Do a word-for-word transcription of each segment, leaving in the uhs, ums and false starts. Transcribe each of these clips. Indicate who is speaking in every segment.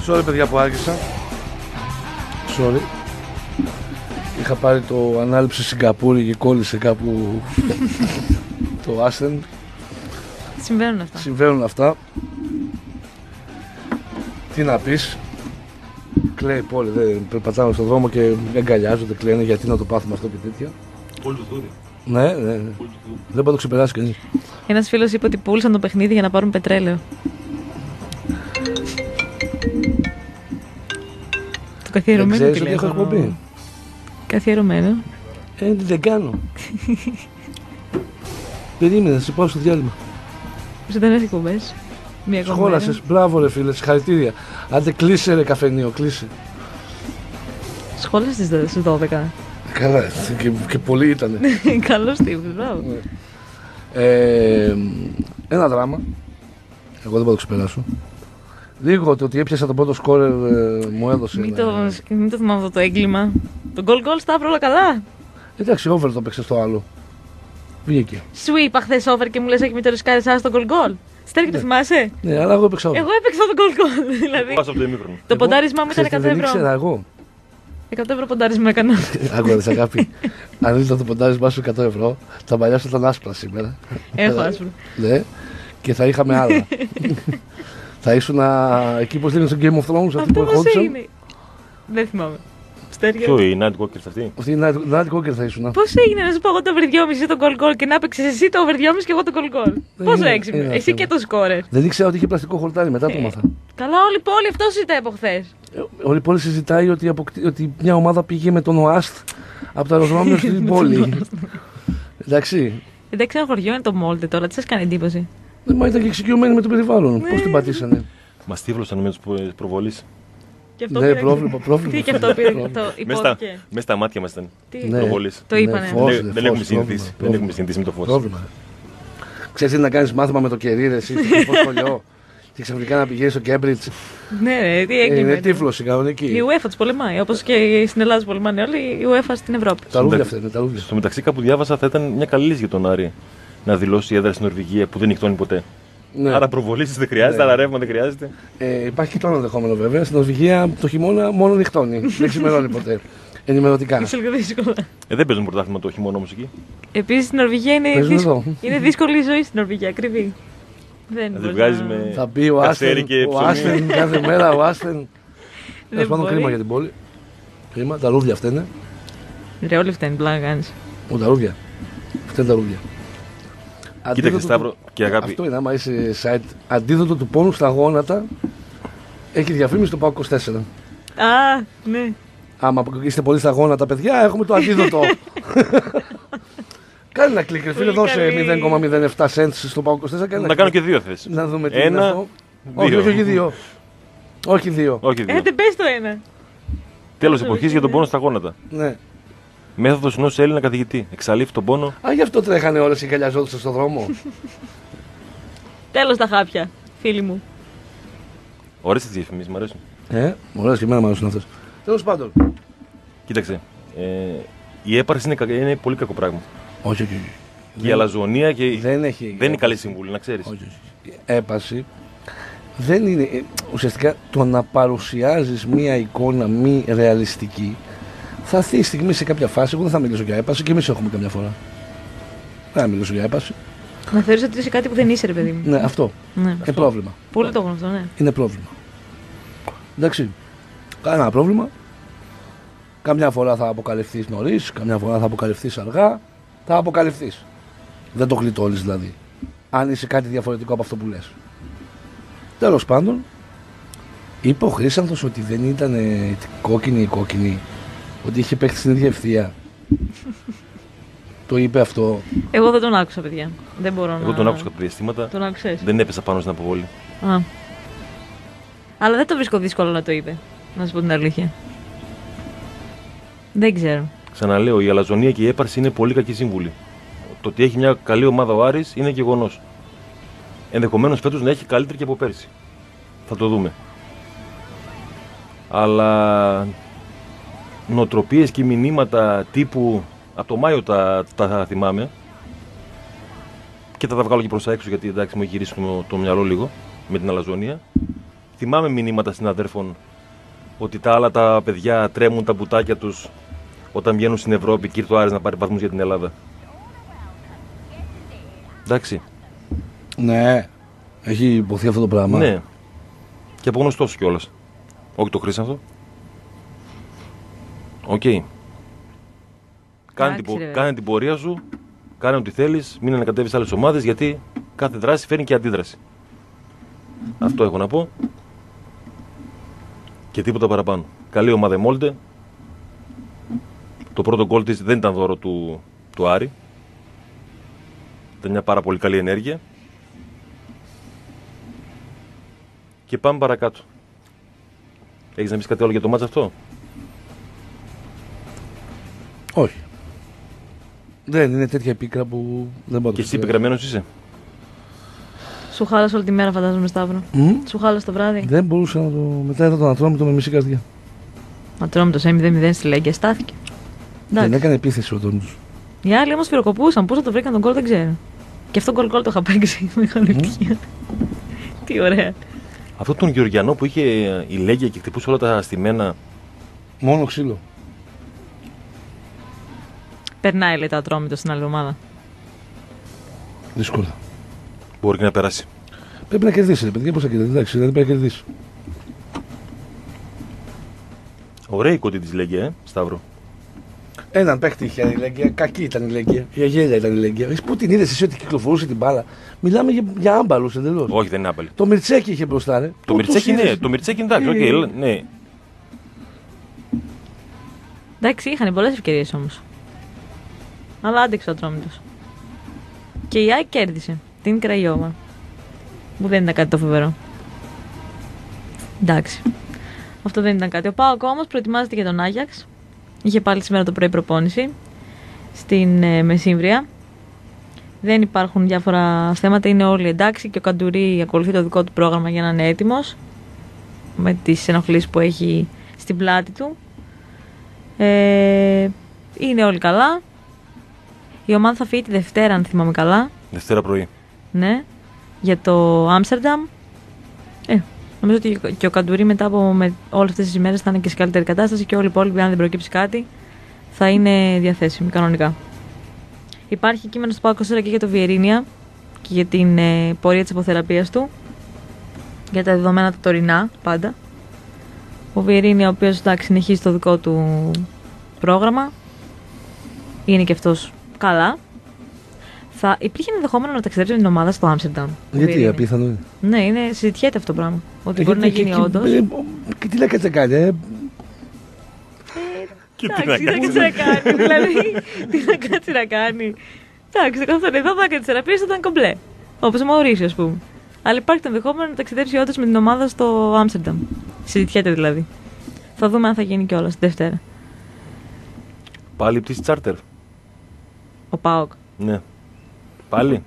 Speaker 1: Sorry παιδιά που άργησα. Sorry. Είχα πάρει το ανάληψη Σιγκαπούρη και κόλλησε κάπου το άσθεν.
Speaker 2: Συμβαίνουν αυτά.
Speaker 1: Συμβαίνουν αυτά. Τι να πεις. Κλαίει πόλη, δεν περπατάμε στον δρόμο και εγκαλιάζονται, κλαίνε γιατί να το πάθουμε αυτό και τέτοια.
Speaker 3: Πόλη του Θούρη.
Speaker 1: Ναι, ναι, ναι. Δεν μπορεί να το ξεπεράσει κανείς.
Speaker 2: Ένας φίλος είπε ότι πούλησαν το παιχνίδι για να πάρουν πετρέλαιο. Το καθιερωμένο
Speaker 1: δεν ξέρεις ότι έχω εκπομπή.
Speaker 2: Καθιερωμένο.
Speaker 1: Ε, δεν κάνω. Περίμενε, θα σε πάω στο διάλειμμα.
Speaker 2: Σε δεν έχει εκπομπές.
Speaker 1: Σχόλασες, μπράβο ρε φίλε, συγχαρητήρια. Άντε κλείσε ρε καφενείο, κλείσε.
Speaker 2: Σχόλασες στις δώδεκα.
Speaker 1: Καλά, και, και πολλοί ήτανε.
Speaker 2: Καλός τύπος, μπράβο.
Speaker 1: ε, Ένα δράμα. Εγώ δεν μπορώ να το ξεπεράσω. Λίγο το ότι έπιασα τον πρώτο σκόρερ ε, μου έδωσε.
Speaker 2: Μην,
Speaker 1: ένα...
Speaker 2: το, μην το θυμάμαι αυτό το έγκλημα. Το goal goal Σταύρο, όλα καλά.
Speaker 1: Εντάξει, over το παίξε στο άλλο. Βγήκε.
Speaker 2: Σου είπα χθες over και μου λες όχι μην το ρισκάρεις στο goal goal. Στέρι, το θυμάσαι?
Speaker 1: Ναι, αλλά εγώ έπαιξα over.
Speaker 2: Εγώ έπαιξα το goal goal. Δηλαδή.
Speaker 3: Πάσα από το ημίχρονο.
Speaker 2: Το ποντάρισμά μου ήταν εκατό ευρώ.
Speaker 1: Δεν ήξερα εγώ.
Speaker 2: εκατό ευρώ ποντάρισμα έκανα.
Speaker 1: Άκουγα, αγάπη. Αν ήταν το ποντάρισμά σου εκατό ευρώ, τα μαλλιά σου ήταν άσπρα σήμερα.
Speaker 2: Έχω άσπρο.
Speaker 1: Ναι, και θα είχαμε άλλα. Θα ήσουν εκεί πως λένε στο Game of Thrones, αυτοί που ερχόντουσαν.
Speaker 2: Δεν θυμάμαι.
Speaker 3: Ποιο η Night Walker αυτή?
Speaker 1: Αυτή η Night Walker θα ήσουν.
Speaker 2: Πώς έγινε να σου πω εγώ το over δυόμισι το goal goal και να έπαιξες εσύ το over δυόμισι και εγώ το goal goal? Πόσο έξυπνο. Εσύ και το σκόρερ.
Speaker 1: Δεν ήξερα ότι είχε πλαστικό χορτάρι, μετά το μάθα.
Speaker 2: Καλά, όλη η πόλη αυτό συζητάει από χθες.
Speaker 1: Όλη η πόλη συζητάει ότι, αποκτή, ότι μια ομάδα πήγε με τον ΟΑΣΤ από το αεροδρόμιο στην πόλη. Εντάξει.
Speaker 2: Εντάξει, ένα χωριό είναι το Μόλτε τώρα, τι σας κάνει εντύπωση?
Speaker 1: Μα ήταν και εξοικειωμένοι με το περιβάλλον. Πώς την πατήσανε?
Speaker 3: Μας τύφλωσαν με τους προβολείς.
Speaker 1: Ναι, πρόβλημα, πρόβλημα.
Speaker 2: Τι και αυτό πήρε το υπόθηκε?
Speaker 3: Μέσα στα μάτια μας ήταν.
Speaker 1: Ναι,
Speaker 3: προβολείς.
Speaker 2: Το είπανε.
Speaker 3: Δεν έχουμε συνηθίσει. Δεν έχουμε συνηθίσει με το φως.
Speaker 1: Πρόβλημα. Ξέρεις τι να κάνεις μάθημα με το κερί, ρε, εσύ, στο σχολείο. Και ξαφνικά να πηγαίνεις στο Cambridge.
Speaker 2: Ναι, τι έγινε?
Speaker 1: Είναι τύφλωση κανονική.
Speaker 2: Η UEFA τους πολεμάει. Όπως και στην Ελλάδα τους πολεμάνε όλοι, η UEFA στην Ευρώπη.
Speaker 1: Τα ρούδια αυτά είναι, τα ρούδια.
Speaker 3: Στο μεταξύ, κάπου διάβασα θα ήταν μια καλή λύση για τον Άρη να δηλώσει η έδρα στην Νορβηγία που δεν νυχτώνει ποτέ.
Speaker 1: Ναι.
Speaker 3: Άρα προβολήσεις δεν χρειάζεται,
Speaker 1: Ναι.
Speaker 3: άρα ρεύμα δεν χρειάζεται.
Speaker 1: Ε, υπάρχει και το άλλο δεχόμενο βέβαια. Στην Νορβηγία το χειμώνα μόνο νυχτώνει. Δεν ξημερώνει ποτέ. Ενημερωτικά.
Speaker 2: Είναι λίγο δύσκολα.
Speaker 3: Ε, δεν παίζουν πρωτάθλημα το χειμώνα όμως εκεί.
Speaker 2: Επίσης στην Νορβηγία είναι,
Speaker 1: Παίζουν
Speaker 2: δύσκολη...
Speaker 1: εδώ.
Speaker 2: είναι δύσκολη η ζωή στην Νορβηγία, ακριβή. Δεν
Speaker 3: Να τη
Speaker 2: μπορείς
Speaker 3: βγάζεις
Speaker 2: να-
Speaker 3: με
Speaker 1: Θα πει ο
Speaker 3: καστέρι
Speaker 1: Άσθεν,
Speaker 3: και
Speaker 1: ο
Speaker 3: ψωμί.
Speaker 1: Άσθεν κάθε μέρα, ο Άσθεν. Τέλος πάντων,
Speaker 2: μπορεί.
Speaker 1: κρίμα για την πόλη. Κρίμα, τα ρούδια αυτά είναι.
Speaker 2: Ρε, όλοι αυτά είναι πλάκα κάνεις.
Speaker 1: Ο, τα ρούδια. Αυτά είναι τα ρούδια.
Speaker 3: Κοίταξε
Speaker 1: Αντίδοτο
Speaker 3: Σταύρο
Speaker 1: του-
Speaker 3: και αγάπη.
Speaker 1: Αυτό είναι, άμα είσαι site. Αντίδοτο του πόνου στα γόνατα έχει διαφήμιση στο ΠΑΟΚ είκοσι τέσσερα.
Speaker 2: Α, ναι.
Speaker 1: Άμα είστε πολύ στα γόνατα, παιδιά, έχουμε το αντίδοτο. Κάνε ένα κλικ, ρε φίλε,
Speaker 2: Πολύ
Speaker 1: δώσε
Speaker 2: καλή.
Speaker 1: μηδέν κόμμα μηδέν επτά cents στο ΠΑΟΚ είκοσι τέσσερα.
Speaker 3: Να κάνω και δύο θες.
Speaker 1: Να δούμε τι είναι
Speaker 3: Ένα,
Speaker 1: αυτό. Όχι,
Speaker 3: δύο.
Speaker 1: όχι, όχι δύο. Όχι δύο.
Speaker 3: Όχι
Speaker 2: Ε,
Speaker 3: δύο.
Speaker 2: δεν πες το ένα.
Speaker 3: Τέλος εποχής για τον πόνο στα γόνατα.
Speaker 1: Ναι.
Speaker 3: Μέθοδος ενός Έλληνα καθηγητή. Εξαλείφει τον πόνο.
Speaker 1: Α, γι' αυτό τρέχανε όλες οι καλιαζόντουσες στον δρόμο.
Speaker 2: Τέλος τα χάπια, φίλοι μου.
Speaker 3: Ωραίες τις διαφημίσεις, μου αρέσουν.
Speaker 1: Ε, ωραίες και εμένα μου αρέσουν αυτές. Τέλος πάντων.
Speaker 3: Κοίταξε. Ε, η έπαρση είναι, κα- είναι πολύ κακό πράγμα.
Speaker 1: Όχι, όχι. όχι.
Speaker 3: Και η αλαζονία και.
Speaker 1: Δεν έχει.
Speaker 3: Δεν είναι καλή συμβουλή, να ξέρεις.
Speaker 1: Όχι, όχι. Έπαση δεν είναι. ε, Ουσιαστικά το να παρουσιάζεις μία εικόνα μη ρεαλιστική θα έρθει η στιγμή σε κάποια φάση. Εγώ δεν θα μιλήσω για έπαση και εμείς έχουμε καμιά φορά. Δεν θα μιλήσω για έπαση.
Speaker 2: Να θεωρείς ότι είσαι κάτι που δεν είσαι, ρε παιδί μου.
Speaker 1: Ναι, αυτό.
Speaker 2: Ναι.
Speaker 1: Είναι πρόβλημα.
Speaker 2: Πολύ το γνωστό, ναι.
Speaker 1: Είναι πρόβλημα. Εντάξει. Κανένα πρόβλημα. Καμιά φορά θα αποκαλυφθείς νωρίς, καμιά φορά θα αποκαλυφθείς αργά. Θα αποκαλυφθείς. Δεν το γλιτώνεις δηλαδή. Αν είσαι κάτι διαφορετικό από αυτό που λες. Τέλος πάντων, είπε ο Χρήσανθος ότι δεν ήταν ε, κόκκινη η κόκκινη. Ότι είχε παίχτη στην ίδια ευθεία. Το είπε αυτό.
Speaker 2: Εγώ δεν τον άκουσα, παιδιά. Δεν μπορώ να.
Speaker 3: Εγώ τον άκουσα κάποια διαστήματα.
Speaker 2: Τον άκουσες?
Speaker 3: Δεν έπεσα πάνω στην αποβολή.
Speaker 2: Α. Αλλά δεν το βρίσκω δύσκολο να το είπε. Να σου πω την αλήθεια. Δεν ξέρω.
Speaker 3: Ξαναλέω, η αλαζονία και η έπαρση είναι πολύ κακή σύμβουλη. Το ότι έχει μια καλή ομάδα ο Άρης είναι γεγονός. Ενδεχομένως φέτος να έχει καλύτερη και από πέρσι. Θα το δούμε. Αλλά νοοτροπίες και μηνύματα τύπου από το Μάιο τα, τα θυμάμαι και θα τα βγάλω και προς τα έξω γιατί εντάξει μου έχει γυρίσει το, το μυαλό λίγο με την αλαζονία. θυμάμαι μηνύματα συναδέρφων ότι τα άλλα τα παιδιά τρέμουν τα μπουτάκια τους όταν βγαίνουν στην Ευρώπη και ήρθε ο Άρης να πάρει βαθμούς για την Ελλάδα. Εντάξει.
Speaker 1: Ναι, έχει υποθεί αυτό το πράγμα.
Speaker 3: Ναι. Και από γνωστός κιόλας. Όχι το Χρήσανθο. Οκ. Okay. Κάνε, την, κάνε την πορεία σου, κάνε ό,τι θέλεις, μην ανακατεύεις άλλες ομάδες, γιατί κάθε δράση φέρνει και αντίδραση. Αυτό έχω να πω. Και τίποτα παραπάνω. Καλή ομάδα η Μόλντε. Το πρώτο γκολ της δεν ήταν δώρο του, του Άρη. Ήταν μια πάρα πολύ καλή ενέργεια. Και πάμε παρακάτω. Έχεις να πεις κάτι άλλο για το μάτς αυτό?
Speaker 1: Όχι. Δεν είναι τέτοια πίκρα που δεν μπορώ.
Speaker 3: Και εσύ πικραμένος είσαι?
Speaker 2: Σου χάλασε όλη τη μέρα, φαντάζομαι, Σταύρο.
Speaker 1: Mm?
Speaker 2: Σου χάλασε το βράδυ.
Speaker 1: Δεν μπορούσα να το. Μετά είδα τον Ατρόμητο με μισή καρδιά.
Speaker 2: Ατρόμητος μηδέν μηδέn στη Λέγκια, στάθηκε.
Speaker 1: Δεν έκανε επίθεση ο Ατρόμητος.
Speaker 2: Οι άλλοι όμως φυροκοπούσαν. Πώς θα το βρήκαν τον γκολ δεν ξέρω. Και αυτό γκολ γκολ το είχα παίξει. Μεγάλη ευτυχία. Τι ωραία.
Speaker 3: Αυτό τον Γεωργιανό που είχε η Λέγκια και χτυπούσε όλα τα στημένα.
Speaker 1: Μόνο ξύλο.
Speaker 2: Περνάει, λέει, το Ατρόμητο στην άλλη ομάδα.
Speaker 1: Δύσκολα.
Speaker 3: Μπορεί και να περάσει.
Speaker 1: Πρέπει να κερδίσει, ρε παιδιά, πώς θα κερδίσει. Εντάξει, δεν πρέπει να κερδίσει.
Speaker 3: Ωραία η κοντή της Λέγκια, ε, Σταύρο.
Speaker 1: Έναν παίχτη είχε η Λέγκια, κακή ήταν η Λέγκια. Η αγέλια ήταν η Λέγκια. Εσύ πού την είδες εσύ ότι κυκλοφορούσε την μπάλα? Μιλάμε για, για άμπαλους εντελώς.
Speaker 3: Όχι, δεν είναι άμπαλοι.
Speaker 1: Το Μιρτσέκι είχε μπροστά, ρε.
Speaker 3: Το Μιρτσέκι ναι, το Μιρτσέκι εντάξει, οκ, okay, ναι.
Speaker 2: Εντάξει, είχαν πολλές ευκαιρίες όμως. Αλλά άντεξε ο Ατρόμητος. Και η ΑΕΚ κέρδισε την Κραϊόβα. Που δεν ήταν κάτι το φοβερό. Εντάξει. Αυτό δεν ήταν κάτι. Ο ΠΑΟΚ όμως προετοιμάζεται για τον Άγιαξ. Είχε πάλι σήμερα το πρωί προπόνηση στην ε, Μεσύμβρια. Δεν υπάρχουν διάφορα θέματα, είναι όλοι εντάξει και ο Καντουρί ακολουθεί το δικό του πρόγραμμα για να είναι έτοιμος με τις ενοχλήσεις που έχει στην πλάτη του. Ε, είναι όλοι καλά. Η ομάδα θα φύγει τη Δευτέρα, αν θυμάμαι καλά.
Speaker 3: Δευτέρα πρωί.
Speaker 2: Ναι, για το Άμστερνταμ. Ε, νομίζω ότι και ο Καντουρί μετά από με όλες αυτές τις ημέρες θα είναι και σε καλύτερη κατάσταση και όλοι οι υπόλοιποι, αν δεν προκύψει κάτι, θα είναι διαθέσιμοι κανονικά. Υπάρχει κείμενο στο ΠΑΟΚ και για το Βιερίνια και για την ε, πορεία της αποθεραπείας του. Για τα δεδομένα τα τωρινά πάντα. Ο Βιερίνια, ο οποίος εντάξει, συνεχίζει το δικό του πρόγραμμα. Είναι και αυτός καλά. Θα υπήρχε ενδεχόμενο να ταξιδέψει με την ομάδα στο Άμστερνταμ.
Speaker 1: Γιατί, απίθανο είναι.
Speaker 2: Ναι, είναι, συζητιέται αυτό το πράγμα. Ότι ε, μπορεί και, να γίνει όντως.
Speaker 1: Και τι λέτε να κάνει, ε.
Speaker 3: Και
Speaker 2: τι να κάτσει να κάνει, δηλαδή. Τι να κάτσει να κάνει. Εντάξει, καθόλου εδώ θα έκανε τι θεραπείε, θα ήταν κομπλέ. Όπως ο Μαουρίσιο, α πούμε. Αλλά υπάρχει το ενδεχόμενο να ταξιδέψει όντως με την ομάδα στο Άμστερνταμ. Συζητιέται δηλαδή. Θα δούμε αν θα γίνει κιόλας τη Δευτέρα.
Speaker 3: Πάλι πτήση τσάρτερ.
Speaker 2: Ο ΠΑΟΚ.
Speaker 3: Ναι. Πάλι.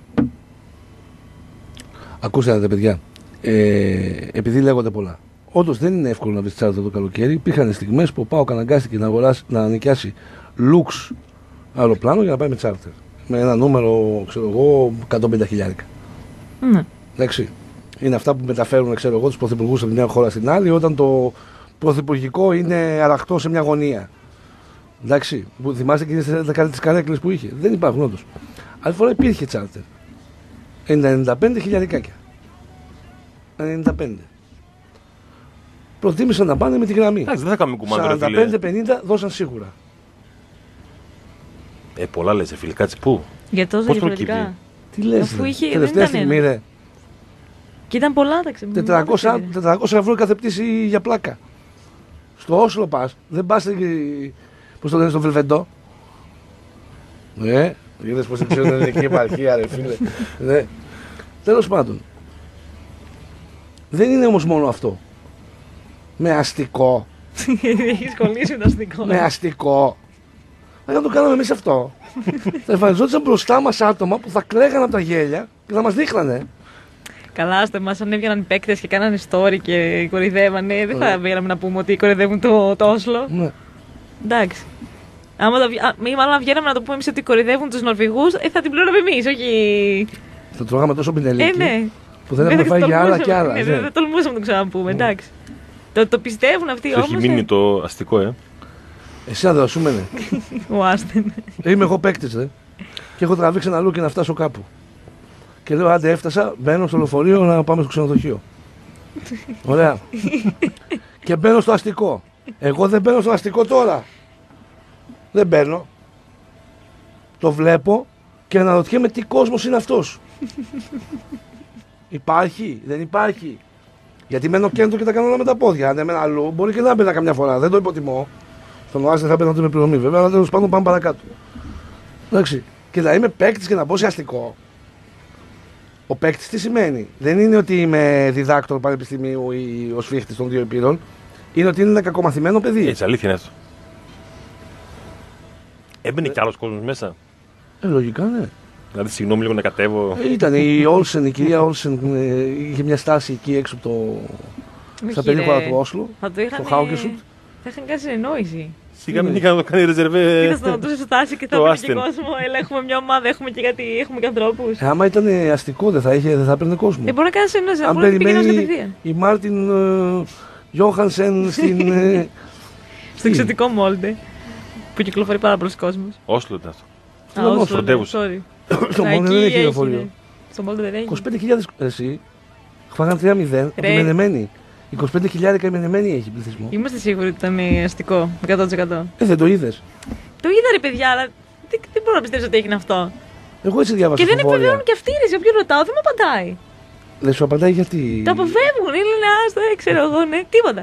Speaker 1: Ακούσατε, παιδιά. Ε, επειδή λέγονται πολλά. Όντως δεν είναι εύκολο να βρει τσάρτερ το καλοκαίρι. Υπήρχαν στιγμές που ο ΠΑΟΚ αναγκάστηκε να, αγοράσει, να νοικιάσει λουξ αεροπλάνο για να πάει με τσάρτερ. Με ένα νούμερο, ξέρω εγώ, εκατόν πενήντα χιλιάρικα.
Speaker 2: Ναι.
Speaker 1: Εντάξει. Είναι αυτά που μεταφέρουν, ξέρω εγώ, τους πρωθυπουργούς από μια χώρα στην άλλη, όταν το πρωθυπουργικό είναι αραχτό σε μια γωνία. Εντάξει. Που θυμάστε και τις καρέκλες που είχε. Δεν υπάρχουν όντως. Άλλη φορά υπήρχε τσάρτερ. ενενήντα πέντε χιλιαρικάκια. ενενήντα πέντε. Προτίμησαν να πάνε με τη γραμμή.
Speaker 3: Εντάξει, δεν θα κάνουμε κουμάντο.
Speaker 1: σαράντα πέντε πενήντα δώσαν σίγουρα.
Speaker 3: Ε, πολλά λες, φίλε, κάτσε πού.
Speaker 2: Για τόσο διαφορετικά.
Speaker 1: Τι λες,
Speaker 2: αφού είχε,
Speaker 1: τελευταία στιγμή, ρε.
Speaker 2: Και ήταν πολλά τα ξεμείνια.
Speaker 1: τετρακόσια ευρώ κάθε πτήση για πλάκα. Στο Όσλο πας, δεν πας, πώς το λένε, στο Βελβεντό. Ναι, είδες πως δεν ξέρω την ελληνική επαρχία, ρε φίλε. Ναι. Τέλος πάντων. Δεν είναι όμως μόνο αυτό. Με αστικό.
Speaker 2: Έχεις κολλήσει το αστικό.
Speaker 1: Με αστικό. Αν το κάναμε εμείς αυτό, θα εμφανιζόντουσαν μπροστά μας άτομα που θα κλαίγαν από τα γέλια και θα μας δείχνανε.
Speaker 2: Καλά, άστε μας, αν έβγαιναν οι παίκτες και κάνανε story και κορυδεύανε, δεν θα βγαίναμε να πούμε ότι κορυδεύουν το, το Όσλο. Ναι. Εντάξει. Άμα το, ή μάλλον αν βγαίναμε να το πούμε εμείς ότι κορυδεύουν τους Νορβηγούς, ε, θα την πληρώναμε εμείς, όχι.
Speaker 1: Θα τρώγαμε τόσο πινελίκι.
Speaker 2: Ε, ναι.
Speaker 1: Που δεν έχουμε φάει για άλλα και άλλα.
Speaker 2: Ναι, δεν τολμούσαμε να το ξαναπούμε, εντάξει. Το, το πιστεύουν αυτοί όμως.
Speaker 3: Έχει μείνει το αστικό, ε.
Speaker 1: Εσύ αδρασούμενε.
Speaker 2: Ο Άστεν.
Speaker 1: Είμαι εγώ παίκτης, ρε. Και έχω τραβήξει ένα λούκι να φτάσω κάπου. Και λέω, άντε έφτασα, μπαίνω στο λεωφορείο να πάμε στο ξενοδοχείο. Ωραία. Και μπαίνω στο αστικό. Εγώ δεν μπαίνω στο αστικό τώρα. Δεν μπαίνω. Το βλέπω και αναρωτιέμαι τι κόσμος είναι αυτός. Υπάρχει, δεν υπάρχει. Γιατί μένω κέντρο και τα κάνω όλα με τα πόδια. Αν έμενα αλλού, μπορεί και να μπαίνα καμιά φορά. Δεν το υποτιμώ. Στον ΟΑΣ δεν θα μπαίνα ούτε με πληρωμή, βέβαια, αλλά τέλος πάντων πάμε παρακάτω. Εντάξει. Και να είμαι παίκτης και να μπω σε αστικό. Ο παίκτης τι σημαίνει? Δεν είναι ότι είμαι διδάκτορ πανεπιστημίου ή ο σφίχτης των δύο υπήρων. Είναι ότι είναι ένα κακομαθημένο παιδί.
Speaker 3: Έτσι, αλήθεια είναι αυτό. Έμπαινε ε... κι άλλος κόσμος μέσα.
Speaker 1: Ε, λογικά, ναι.
Speaker 3: Δηλαδή, συγγνώμη λίγο να κατέβω.
Speaker 1: Ε, ήταν η Όλσεν, η κυρία Όλσεν, ε, είχε μια στάση εκεί έξω από το. Στα περίχωρα του Όσλο.
Speaker 2: Θα το είχαν.
Speaker 1: Στο Χάουκεσουτ.
Speaker 2: Θα είχαν κάνει συνεννόηση.
Speaker 3: Σιγά μην είχαν να το κάνει ρεζερβέ.
Speaker 2: Κοίτα στον τόσο στάση και θα πει και κόσμο. Έλα, έχουμε μια ομάδα, έχουμε και κάτι, έχουμε και ανθρώπους.
Speaker 1: Ε, άμα ήταν αστικό, δεν θα, είχε, δεν θα έπαιρνε κόσμο.
Speaker 2: Ε, μπορεί να κάνει συνεννόηση.
Speaker 1: Αν περιμένει η Μάρτιν Γιόχανσεν στην. Ε,
Speaker 2: στο εξωτικό Μόλντε. Που κυκλοφορεί πάρα πολλοί κόσμος.
Speaker 3: Όσλο ήταν αυτό.
Speaker 2: Α, Όσλο,
Speaker 3: πρωτεύουσα.
Speaker 1: Στο Μόλντε δεν έχει λεωφορείο.
Speaker 2: Στο Μόλντε δεν έχει.
Speaker 1: είκοσι πέντε χιλιάδες εσύ. Χφάγαν τρία μηδέν από τη Μενεμένη. είκοσι πέντε χιλιάδες η Μενεμένη έχει πληθυσμό.
Speaker 2: Είμαστε σίγουροι ότι ήταν αστικό, εκατό τοις εκατό.
Speaker 1: Ε, δεν το είδες?
Speaker 2: Το είδα, ρε παιδιά, αλλά δεν, δεν μπορώ να πιστέψω ότι έγινε αυτό.
Speaker 1: Εγώ έτσι διάβασα.
Speaker 2: Και δεν επιβεβαιώνουν και αυτοί, ρε, όποιον ρωτάω, δεν μου απαντάει.
Speaker 1: Δεν σου απαντάει γιατί?
Speaker 2: Τα αποφεύγουν, λένε άστο, δεν ξέρω εγώ, ναι, τίποτα.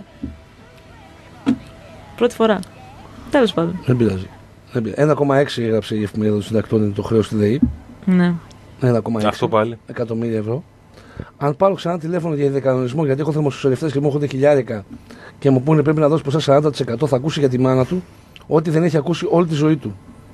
Speaker 2: Πρώτη φορά. Τέλος πάντων.
Speaker 1: Δεν πειράζει. ένα κόμμα έξι έγραψε η εφημερίδα των συντακτών, είναι το χρέος στη ΔΕΗ.
Speaker 2: Ναι.
Speaker 1: ένα κόμμα έξι.
Speaker 3: Αυτό πάλι.
Speaker 1: Εκατομμύρια ευρώ. Αν πάρω ξανά τηλέφωνο για δεκανονισμό, γιατί έχω θερμοσυσσωρευτές και μου έρχονται χιλιάρικα και μου πούνε πρέπει να δώσει ποσά σαράντα τοις εκατό, θα ακούσει για τη μάνα του ό,τι δεν έχει ακούσει όλη τη ζωή του.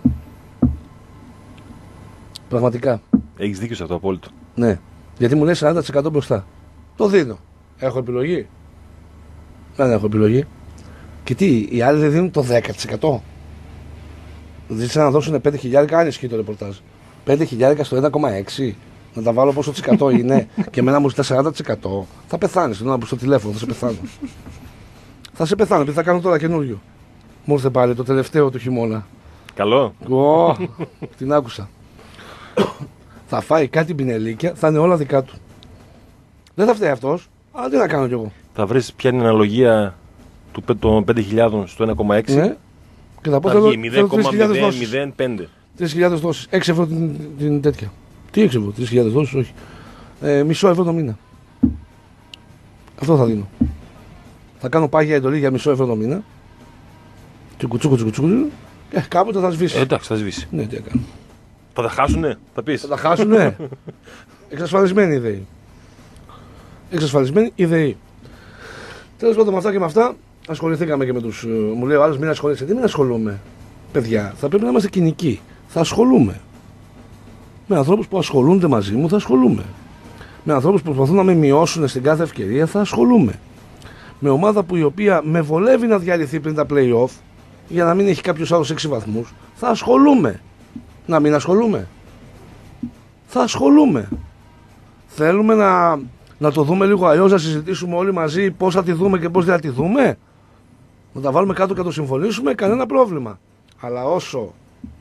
Speaker 1: Πραγματικά.
Speaker 3: Έχεις δίκιο σε αυτό, απόλυτο.
Speaker 1: Ναι. Γιατί μου λέει σαράντα τοις εκατό μπροστά. Το δίνω. Έχω επιλογή? Δεν έχω επιλογή. Και τι, οι άλλοι δεν δίνουν το δέκα τοις εκατό. Ζήτησαν να δώσουν πέντε χιλιάρικα, αν ισχύει το ρεπορτάζ. πέντε χιλιάρικα στο ένα κόμμα έξι. Να τα βάλω πόσο τοις εκατό είναι και εμένα μου ζητά σαράντα τοις εκατό. Θα πεθάνεις, να μπω στο τηλέφωνο, θα σε πεθάνω. Θα σε πεθάνω, επειδή θα κάνω τώρα καινούριο. Μου ήρθε πάλι το τελευταίο του χειμώνα.
Speaker 3: Καλό.
Speaker 1: Ω, την άκουσα. Θα φάει κάτι πινελίκια, θα είναι όλα δικά του. Δεν θα φταίει αυτός, αλλά τι να κάνω κι εγώ.
Speaker 3: Θα βρεις ποια είναι η αναλογία του, των πέντε χιλιάδες στο ένα κόμμα έξι.
Speaker 1: Ναι. Και θα πω
Speaker 3: θα βγει
Speaker 1: μηδέν κόμμα μηδέν
Speaker 3: μηδέν πέντε.
Speaker 1: τρεις χιλιάδες δόσεις, έξι ευρώ την, την τέτοια. Τι έξι ευρώ, τρεις χιλιάδες δόσεις, όχι. Ε, μισό ευρώ το μήνα. Αυτό θα δίνω. Θα κάνω πάγια εντολή για μισό ευρώ το μήνα. Τσουκουτσούκου τσουκουτσούκου. Ε, κάποτε θα σβήσει.
Speaker 3: Ε, εντάξει, θα σβήσει.
Speaker 1: Ναι, τι έκανα.
Speaker 3: Θα τα χάσουνε, θα πεις.
Speaker 1: Θα τα χάσουνε. Εξασφαλισμένη η ΔΕΗ. Εξασφαλισμένη η ΔΕΗ. Τέλος πάντων, με αυτά και με αυτά ασχοληθήκαμε και με τους. Μου λέει ο άλλος, μην ασχολείσαι. Τι μην ασχολούμαι. Παιδιά, θα πρέπει να είμαστε κοινικοί. Θα ασχολούμαι. Με ανθρώπους που ασχολούνται μαζί μου θα ασχολούμαι. Με ανθρώπους που προσπαθούν να με μειώσουν στην κάθε ευκαιρία θα ασχολούμαι. Με ομάδα που η οποία με βολεύει να διαλυθεί πριν τα play-off για να μην έχει κάποιος άλλος έξι βαθμούς θα ασχολούμαι. Να μην ασχολούμαι. Θα ασχολούμαι. Θέλουμε να, να το δούμε λίγο αλλιώς, να συζητήσουμε όλοι μαζί πώς θα τη δούμε και πώς δεν θα τη δούμε. Να τα βάλουμε κάτω και να το συμφωνήσουμε, κανένα πρόβλημα. Αλλά όσο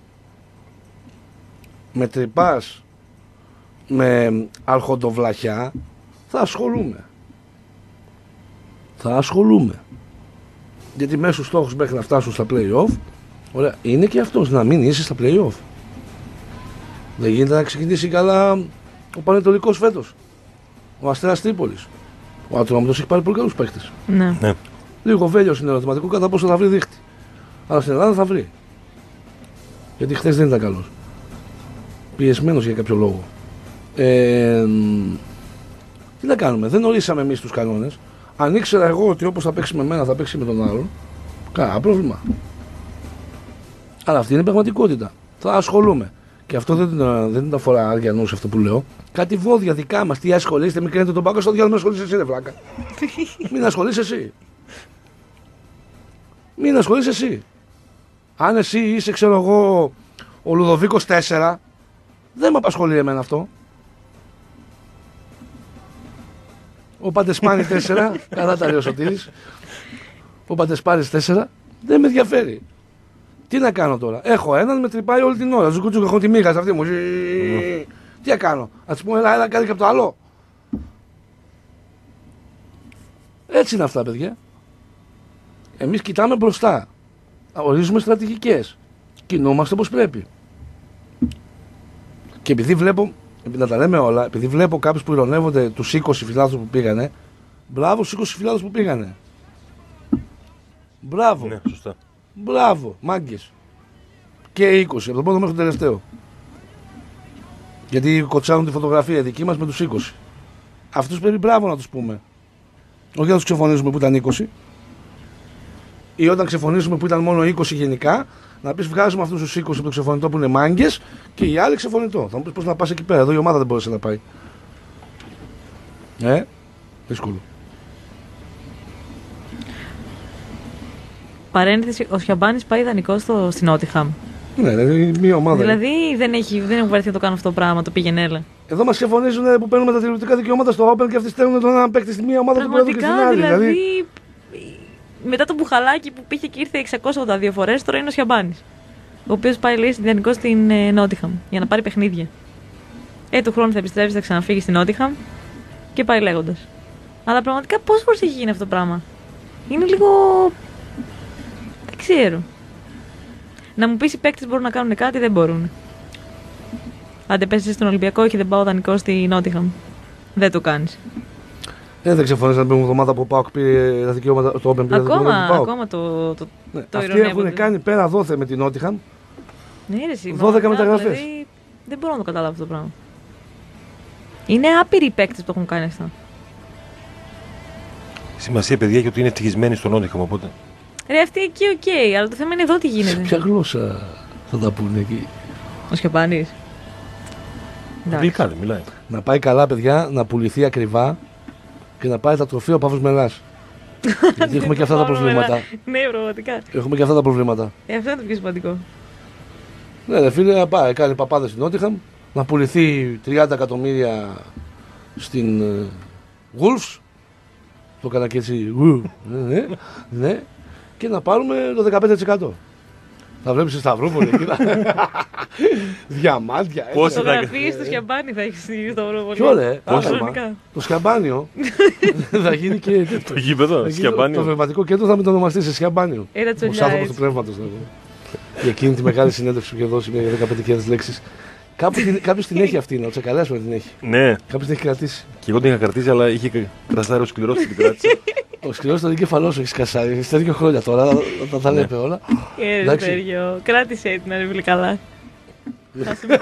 Speaker 1: με τρυπάς, με αρχοντοβλαχιά, θα ασχολούμαι. Θα ασχολούμαι. Γιατί μέσω στόχος μέχρι να φτάσουν στα play-off, ωραία, είναι και αυτός, να μην είσαι στα play-off. Δεν γίνεται να ξεκινήσει καλά ο Πανετολικός φέτος. Ο Αστέρας Τρίπολης. Ο Ατρόμητος έχει πάρει πολύ καλούς παίχτες.
Speaker 2: Ναι.
Speaker 3: Ναι.
Speaker 1: Λίγο βέλιος είναι ερωτηματικό κατά πόσο θα βρει δίχτυ. Αλλά στην Ελλάδα θα βρει. Γιατί χθες δεν ήταν καλός. Πιεσμένος για κάποιο λόγο. Ε, τι να κάνουμε, δεν ορίσαμε εμείς τους κανόνες. Αν ήξερα εγώ ότι όπως θα παίξει με μένα θα παίξει με τον άλλον, κανένα πρόβλημα. Αλλά αυτή είναι η πραγματικότητα. Θα ασχολούμαι. Και αυτό δεν, δεν αφορά αριανούς αυτό που λέω. Κάτι βόδια δικά μας. Τι ασχολείστε, μην κάνετε τον πάγκο στο διάλογο, μην ασχολείσαι εσύ, ρε βλάκα. Μην ασχολείσαι εσύ. Μην ασχολείσαι εσύ. Αν εσύ είσαι, ξέρω εγώ, ο Λουδοβίκος τέσσερα, δεν με απασχολεί εμένα αυτό. Ο Παντεσπάνη τέσσερα, καλά τα λέει ο Σωτήρης. Ο Παντεσπάνη τέσσερα, δεν με ενδιαφέρει. Τι να κάνω τώρα. Έχω έναν, με τρυπάει όλη την ώρα. Ζουκούτσουκ, έχω τη μίγα σε αυτή μου. Mm. Τι να κάνω. Α πούμε, έλα, έλα, κάτι και από το άλλο. Έτσι είναι αυτά, παιδιά. Εμείς κοιτάμε μπροστά. Ορίζουμε στρατηγικές. Κινούμαστε όπως πρέπει. Και επειδή βλέπω, να τα λέμε όλα, επειδή βλέπω κάποιους που ειρωνεύονται τους είκοσι φιλάθλους που πήγανε, μπράβο στους είκοσι φιλάθλους που πήγανε. Μπράβο.
Speaker 3: Ναι, σωστά.
Speaker 1: Μπράβο, μάγκες. Και είκοσι, από τον πρώτο μέχρι τον τελευταίο. Γιατί κοτσάρουν τη φωτογραφία δική μας με τους είκοσι. Αυτούς πρέπει μπράβο να τους πούμε. Όχι να τους ξεφωνήσουμε που ήταν είκοσι. Ή όταν ξεφωνήσουμε που ήταν μόνο είκοσι γενικά, να πεις βγάζουμε αυτούς τους είκοσι από το ξεφωνητό που είναι μάγκες και οι άλλοι ξεφωνητό. Θα μου πεις πώς να πας εκεί πέρα. Εδώ η ομάδα δεν μπορούσε να πάει. Ε, δύσκολο.
Speaker 2: Παρένθεση, ο Σιαμπάνης πάει ιδανικό στο, στην Νότιχαμ.
Speaker 1: Ναι, δηλαδή μια ομάδα.
Speaker 2: Δηλαδή δεν, έχει, δεν έχουν βρεθεί να το κάνω αυτό το πράγμα, το πήγαινε έλα.
Speaker 1: Εδώ μας ξεφωνίζουν που παίρνουμε τα τηλεοπτικά δικαιώματα στο Open και αυτοί στέλνουν τον έναν παίκτη στη μία ομάδα του Πρόεδρου και στην άλλη.
Speaker 2: Δηλαδή,
Speaker 1: δηλαδή,
Speaker 2: μετά το μπουχαλάκι που πήγε και ήρθε εξακόσιες ογδόντα δύο φορές, τώρα είναι ο Σιαμπάνης. Ο οποίος πάει λέει ιδανικό στην ε, Νότιχαμ για να πάρει παιχνίδια. Ε, του χρόνου θα επιστρέψει, θα ξαναφύγει στην Νότιχαμ και πάει λέγοντας. Αλλά πραγματικά πώς φορές έχει γίνει αυτό το πράγμα. Είναι λίγο. Δεν ξέρω. Να μου πεις οι παίκτες μπορούν να κάνουν κάτι, δεν μπορούν. Αν δεν πέσεις στον Ολυμπιακό και δεν πάω δανεικό στη Νότιχαμ. Δεν το κάνεις.
Speaker 1: Ε, δεν ξεφωνείς να μπαίνουν εβδομάδα που πάω πήρε τα δικαιώματα στο Open.
Speaker 2: Ακόμα, ακόμα το, το,
Speaker 1: ναι,
Speaker 2: το
Speaker 1: αυτοί έχουν κάνει πέρα δόθε με την Νότιχαμ.
Speaker 2: Ναι, ρε, εσύ,
Speaker 1: δώδεκα μεταγραφές.
Speaker 2: Δηλαδή, δεν μπορώ να το καταλάβω αυτό το πράγμα. Είναι άπειροι οι παίκτες που το έχουν κάνει αυτά.
Speaker 3: Σημασία, παιδιά, και ότι είναι ευτυχισμένοι στον Νότιχαμ, οπότε.
Speaker 2: Ρε, αυτή εκεί οκ, okay, αλλά το θέμα είναι εδώ τι γίνεται.
Speaker 1: Σε ποια γλώσσα θα τα πούνε εκεί.
Speaker 2: Ο Σιαμπάνης.
Speaker 3: Αγγλικά δεν μιλάει.
Speaker 1: Να πάει καλά, παιδιά, να πουληθεί ακριβά και να πάει τα τροφεία ο Παύλος Μελάς. Γιατί έχουμε και αυτά τα προβλήματα.
Speaker 2: Ναι, πραγματικά.
Speaker 1: Έχουμε και αυτά τα προβλήματα.
Speaker 2: Ε, αυτό είναι το πιο σημαντικό.
Speaker 1: Ναι, ρε φίλε, να πάει, κάνει παπάδες στην Νότιχαμ, να πουληθεί τριάντα εκατομμύρια στην Wolves. Το έκανα και έτσι. Ναι, ναι, ναι. Και να πάρουμε το δεκαπέντε τοις εκατό. Θα βλέπεις στη Σταυρούπολη εκεί. Διαμάντια.
Speaker 2: Φωτογραφίες στο Σιαμπάνι θα έχεις στη Σταυρούπολη.
Speaker 1: Ποιο ρε, το Σιαμπάνιο θα γίνει και
Speaker 3: το γήπεδο, Σιαμπάνιο.
Speaker 1: Το πνευματικό κέντρο θα μετονομαστεί σε Σιαμπάνιο.
Speaker 2: Ένα τσολιά.
Speaker 1: Ο άνθρωπος του πνεύματος. Για εκείνη τη μεγάλη συνέντευξη που είχε δώσει με δεκαπέντε χιλιάδες λέξεις. Κάποιος την έχει αυτή, να τσεκαλέσουμε την έχει.
Speaker 3: Ναι.
Speaker 1: Κάποιος την έχει κρατήσει.
Speaker 3: Και εγώ την είχα κρατήσει, αλλά είχε κρασάρει ο σκληρός στην κράτηση.
Speaker 1: Ο σκληρός στον εγκέφαλό σου έχει κασάρει. Έχει τέτοιο χρόνια τώρα, θα τα λέμε όλα.
Speaker 2: Ε, Σέργιο, κράτησε την, αν είναι καλά. Θα σου πει.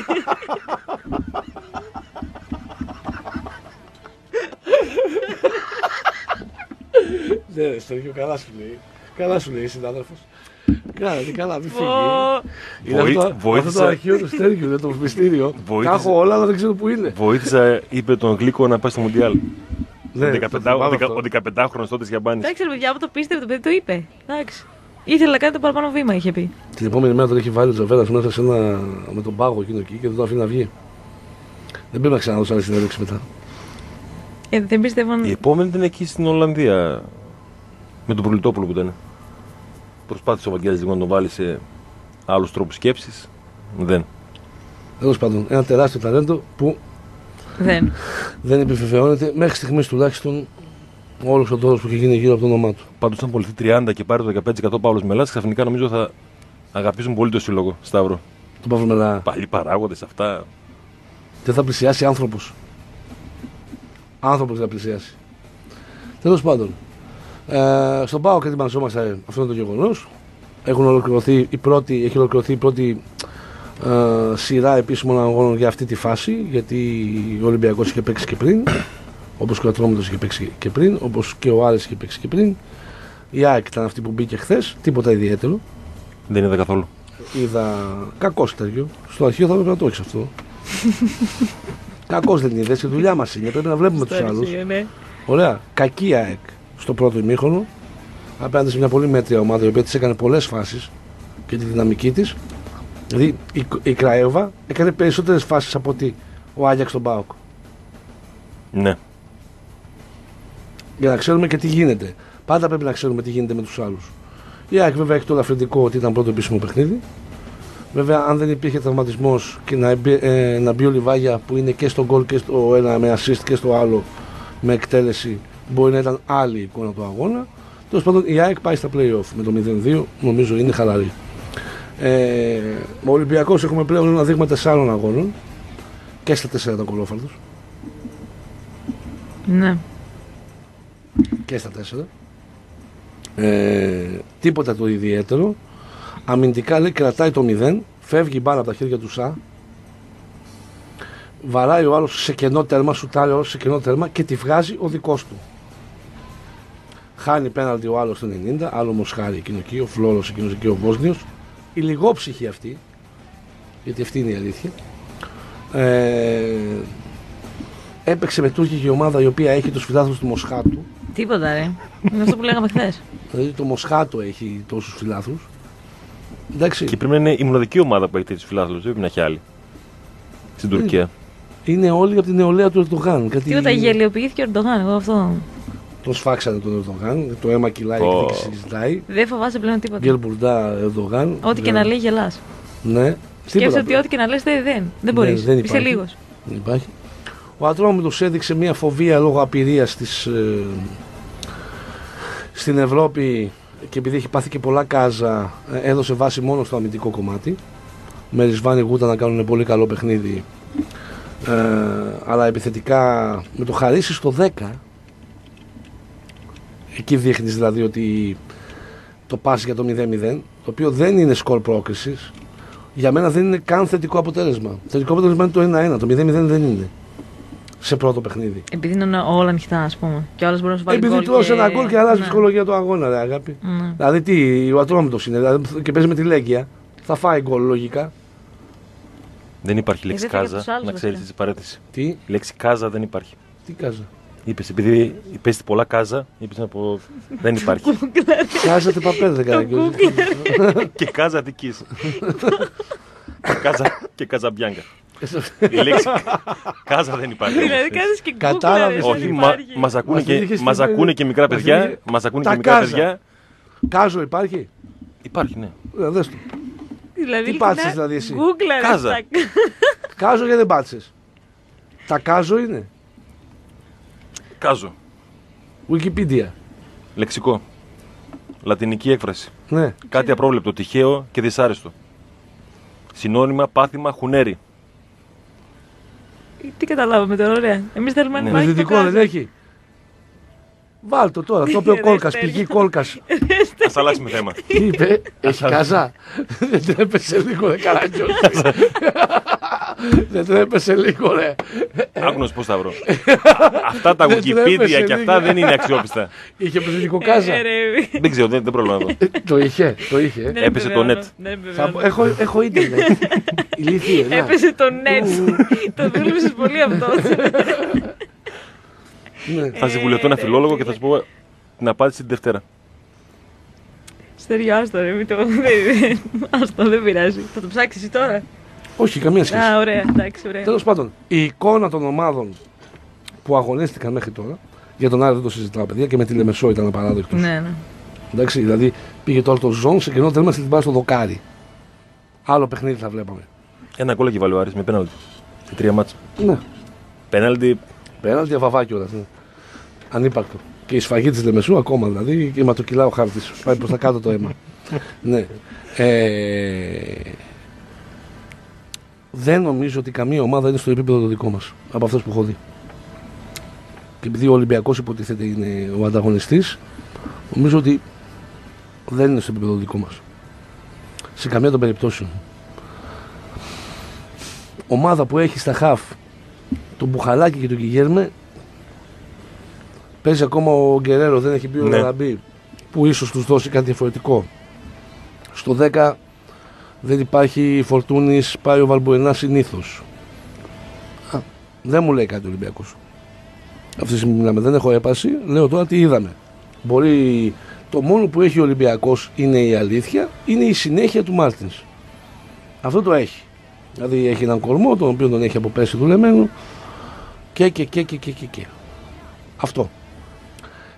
Speaker 1: Ναι, Σέργιο, καλά σου λέει. Καλά σου λέει, συνάδελφος. Καλά, τι καλά, μη φύγει. Είναι αυτό το αρχείο του Στέργιου, είναι το μυστήριο. Τα έχω όλα, αλλά δεν ξέρω που είναι.
Speaker 3: Βοήθησα, είπε τον Γλίκο, να πάει στο Μουντιάλ. Ο δεκαπεντάχρονος τότε Σιαμπάνης.
Speaker 2: Εντάξει, παιδιά, από το πίστευε, το παιδί το είπε. Εντάξει. Ήθελε να κάνει το παραπάνω βήμα, είχε πει.
Speaker 1: Την επόμενη μέρα τον έχει βάλει ο Τζαβέρας μέσα σε ένα, με τον πάγο εκείνο εκεί και δεν το αφήνει να βγει. Δεν πρέπει να ξαναδώσει άλλη συνέντευξη μετά.
Speaker 2: Ε, δεν πίστευαν.
Speaker 3: Η επόμενη ήταν εκεί στην Ολλανδία. Με τον Προυλιτόπουλο που ήταν. Προσπάθησε ο Βαγγέλης λίγο να τον βάλει σε άλλους τρόπους σκέψης. Δεν.
Speaker 1: Τέλος πάντων, ένα τεράστιο ταλέντο που
Speaker 2: δεν,
Speaker 1: δεν επιβεβαιώνεται μέχρι στιγμής τουλάχιστον όλος ο τόρος που έχει γίνει γύρω από το όνομά του.
Speaker 3: Πάντως, αν πουληθεί τριάντα και πάρει το δεκαπέντε τοις εκατό Παύλος Μελάς, ξαφνικά νομίζω θα αγαπήσουν πολύ το σύλλογο, Σταύρο.
Speaker 1: Τον Παύλο Μελά.
Speaker 3: Παλιοί παράγοντες αυτά.
Speaker 1: Δεν θα πλησιάσει άνθρωπος. Άνθρωπος θα πλησιάσει. Τέλος πάντων. Ε, στον ΠΑΟΚ ετοιμαζόμαστε, αυτό είναι το γεγονός. Έχουν ολοκληρωθεί η πρώτη, έχει ολοκληρωθεί η πρώτη ε, σειρά επίσημων αγώνων για αυτή τη φάση. Γιατί ο Ολυμπιακός είχε παίξει και πριν, όπως και ο Ατρόμητος είχε παίξει και πριν, όπως και ο Άρης είχε παίξει και πριν. Η ΑΕΚ ήταν αυτή που μπήκε χθες, τίποτα ιδιαίτερο.
Speaker 3: Δεν είδα καθόλου.
Speaker 1: Είδα κακό Στέργιο. Στο αρχείο θα πρέπει να το έχεις αυτό. Κακός δεν είδες, η δουλειά μας είναι, πρέπει να βλέπουμε τους άλλους. Ναι. Ωραία, κακή ΑΕΚ στο πρώτο ημίχρονο, απέναντι σε μια πολύ μέτρια ομάδα η οποία της έκανε πολλές φάσεις και τη δυναμική της. Δηλαδή η, η Κραέβα έκανε περισσότερες φάσεις από ότι ο Άγιαξ στον ΠΑΟΚ.
Speaker 3: Ναι.
Speaker 1: Για να ξέρουμε και τι γίνεται. Πάντα πρέπει να ξέρουμε τι γίνεται με τους άλλους. Η ΑΕΚ βέβαια έχει το ελαφρυντικό ότι ήταν πρώτο επίσημο παιχνίδι. Βέβαια, αν δεν υπήρχε τραυματισμός και να, ε, να μπει ο Λιβάγια που είναι και στο γκολ και στο ένα με assist και στο άλλο με εκτέλεση, μπορεί να ήταν άλλη εικόνα του αγώνα. Τέλος πάντων, η ΑΕΚ πάει στα play-off με το μηδέν δύο, νομίζω είναι χαλαρή. Ε, ο Ολυμπιακός έχουμε πλέον ένα δείγμα τεσσάρων αγώνων και στα τέσσερα τα κολόφαρτος.
Speaker 2: Ναι.
Speaker 1: Και στα τέσσερα. Ε, τίποτα το ιδιαίτερο. Αμυντικά λέει κρατάει το μηδέν, φεύγει η μπάλα από τα χέρια του Σα, βαράει ο άλλος σε κενό τέρμα, σουτάρει ο άλλος σε κενό τέρμα και τη βγάζει ο δικός του. Χάνει πέναλτι ο άλλος στο ενενήντα, άλλο Μοσχάρη εκείνο εκεί, ο Φλόρος εκείνος εκεί, ο Βόσνιος. Η λιγόψυχη αυτή, γιατί αυτή είναι η αλήθεια, ε, έπαιξε με τουρκική ομάδα η οποία έχει τους φιλάθλους του Μοσχάτου.
Speaker 2: Τίποτα ρε, είναι αυτό που λέγαμε χθες.
Speaker 1: Δηλαδή το Μοσχάτο έχει τόσους φιλάθλους. Εντάξει.
Speaker 3: Και πρέπει να είναι η μοναδική ομάδα που έχει τέτοιους φιλάθλους, δεν πρέπει να έχει άλλη. Στην
Speaker 1: είναι,
Speaker 3: Τουρκία.
Speaker 1: Είναι όλοι από την νεολαία του Ερντογάν. Κάτι...
Speaker 2: Τίποτα, γελιοποιήθηκε ο Ερντογάν, εγώ αυτό.
Speaker 1: Τον σφάξανε τον Ερντογάν, το αίμα κυλάει oh. και συζητάει.
Speaker 2: Δεν φοβάσαι πλέον τίποτα.
Speaker 1: Γκελμπουρντά, Ερντογάν.
Speaker 2: Ό,τι και να λέει γελάς.
Speaker 1: Ναι.
Speaker 2: Σκέφτεσαι ότι ό,τι και να λες δεν, δεν, δεν μπορείς.
Speaker 1: Ναι, δεν
Speaker 2: Είσαι λίγος.
Speaker 1: Δεν υπάρχει. Ο Ατρόμητος έδειξε μια φοβία λόγω απειρίας της, ε, στην Ευρώπη και επειδή έχει πάθει και πολλά κάζα, ε, έδωσε βάση μόνο στο αμυντικό κομμάτι. Με Ρισβάνη Γούτα να κάνουν πολύ καλό παιχνίδι. Ε, αλλά επιθετικά με το Χαρίσι στο δέκα, εκεί δείχνεις δηλαδή ότι το πας για το μηδέν μηδέν, το οποίο δεν είναι σκορ πρόκρισης, για μένα δεν είναι καν θετικό αποτέλεσμα. Θετικό αποτέλεσμα είναι το ένα ένα, το μηδέν μηδέν δεν είναι σε πρώτο παιχνίδι.
Speaker 2: Επειδή είναι όλα ανοιχτά, ας πούμε. Και όλες μπορούν να σου βάλει γκολ.
Speaker 1: Επειδή τρως και... ένα γκολ και αλλάζει η ναι. ψυχολογία του αγώνα, ρε αγάπη.
Speaker 2: Ναι.
Speaker 1: Δηλαδή τι, ο Ατρόμητος είναι, δηλαδή, και παίζει με τη Λέγκια, θα φάει γκολ λογικά.
Speaker 3: Δεν υπάρχει λέξη κάζα, να ξέρεις τη παρέτηση.
Speaker 1: Τι?
Speaker 3: Η λέξη κάζα δεν υπάρχει.
Speaker 1: Τι κάζα?
Speaker 3: Είπες, επειδή πες πολλά κάζα, είπες να πω δεν υπάρχει.
Speaker 1: Κάζα τε παπέλ δεν κάνει.
Speaker 3: Και κάζα δικής. Και κάζα μπιάνκα. Η λέξη κάζα δεν υπάρχει.
Speaker 2: Δηλαδή κάνεις και
Speaker 1: κατάλαβες.
Speaker 3: Όχι, μας ακούνε και μικρά παιδιά. Μας ακούνε και μικρά παιδιά.
Speaker 1: Κάζο υπάρχει?
Speaker 3: Υπάρχει, ναι.
Speaker 1: Δες το.
Speaker 2: Δηλαδή,
Speaker 1: τι πάτησες δηλαδή εσύ?
Speaker 3: Κάζα.
Speaker 1: Κάζο γιατί δεν πάτησες? Τα κάζο είναι.
Speaker 3: Κάζο.
Speaker 1: Wikipedia.
Speaker 3: Λεξικό. Λατινική έκφραση.
Speaker 1: Ναι.
Speaker 3: Κάτι απρόβλεπτο, τυχαίο και δυσάρεστο. Συνώνυμα, πάθημα, χουνέρι.
Speaker 2: Τι καταλάβαμε τώρα, ωραία. Εμείς θέλουμε να
Speaker 1: υπάρχει. Δυτικό δεν έχει. Βάλτο τώρα, το οποίο κόλκας, πηγή κόλκας.
Speaker 3: Ας αλλάξουμε θέμα.
Speaker 1: Τι είπε, έχει κάζα? Δεν τρέπεσε λίγο ρε Καραγκιός. Δεν τρέπεσε λίγο ρε.
Speaker 3: Άκουνος πώς θα βρω. Αυτά τα Wikipedia και αυτά δεν είναι αξιόπιστα.
Speaker 1: Είχε πληθυντικό κάζα?
Speaker 3: Δεν ξέρω, δεν προλαβαίνω.
Speaker 1: Το είχε, το είχε.
Speaker 3: Έπεσε το net.
Speaker 1: Έχω ίντερνετ.
Speaker 2: Έπεσε το net. Το δούλεψες πολύ αυτό.
Speaker 3: Ναι. Θα συμβουλευτώ ένα φιλόλογο και θα σου πω την απάντηση την Δευτέρα.
Speaker 2: Στέριο, άστο ρε, μην το... Άστο, δεν πειράζει. Θα το ψάξεις εσύ τώρα?
Speaker 1: Όχι, καμία σχέση.
Speaker 2: Α, ωραία, εντάξει, ωραία.
Speaker 1: Τέλος πάντων, η εικόνα των ομάδων που αγωνίστηκαν μέχρι τώρα, για τον Άρη δεν το συζητάω παιδιά, και με τη Λεμεσό ήταν απαράδεκτος.
Speaker 2: Ναι, ναι.
Speaker 1: Εντάξει, δηλαδή πήγε τώρα το Ζων σε κενό τέρμα στην στο δοκάρι. Άλλο παιχνίδι θα βλέπαμε.
Speaker 3: Ένα γκολ έχει βάλει ο Άρης με πέναλτι. Σε τρία μάτσα.
Speaker 1: Ναι.
Speaker 3: Πέναλτι.
Speaker 1: Πέναλτι αβαβάκι όλα. Ναι. Ανύπαρκτο. Και η σφαγή της Λεμεσού ακόμα δηλαδή, και αιματοκυλά ο χάρτης. Πάει προς τα κάτω το αίμα. Ναι. Ε... Δεν νομίζω ότι καμία ομάδα είναι στο επίπεδο το δικό μας από αυτές που έχω δει. Και επειδή ο Ολυμπιακός υποτίθεται είναι ο ανταγωνιστής, νομίζω ότι δεν είναι στο επίπεδο το δικό μας. Σε καμία των περιπτώσεων. Ομάδα που έχει στα χαφ τον Μπουχαλάκη και τον Κιγέρμε, παίζει ακόμα ο Γκερέρο, δεν έχει μπει ο Λαραμπή, ναι, που ίσως τους δώσει κάτι διαφορετικό. Στο δέκα δεν υπάρχει Φορτούνης, πάει ο Βαλμποενάς συνήθως. Α, δεν μου λέει κάτι ο Ολυμπιακός. Αυτή τη στιγμή μιλάμε, δεν έχω έπαση, λέω τώρα τι είδαμε. Μπορεί, το μόνο που έχει ο Ολυμπιακός είναι η αλήθεια, είναι η συνέχεια του Μάρτινς. Αυτό το έχει. Δηλαδή έχει έναν κορμό, τον οποίο τον έχει από πέρσι δουλεμένο και και και και και και, και. Αυτό.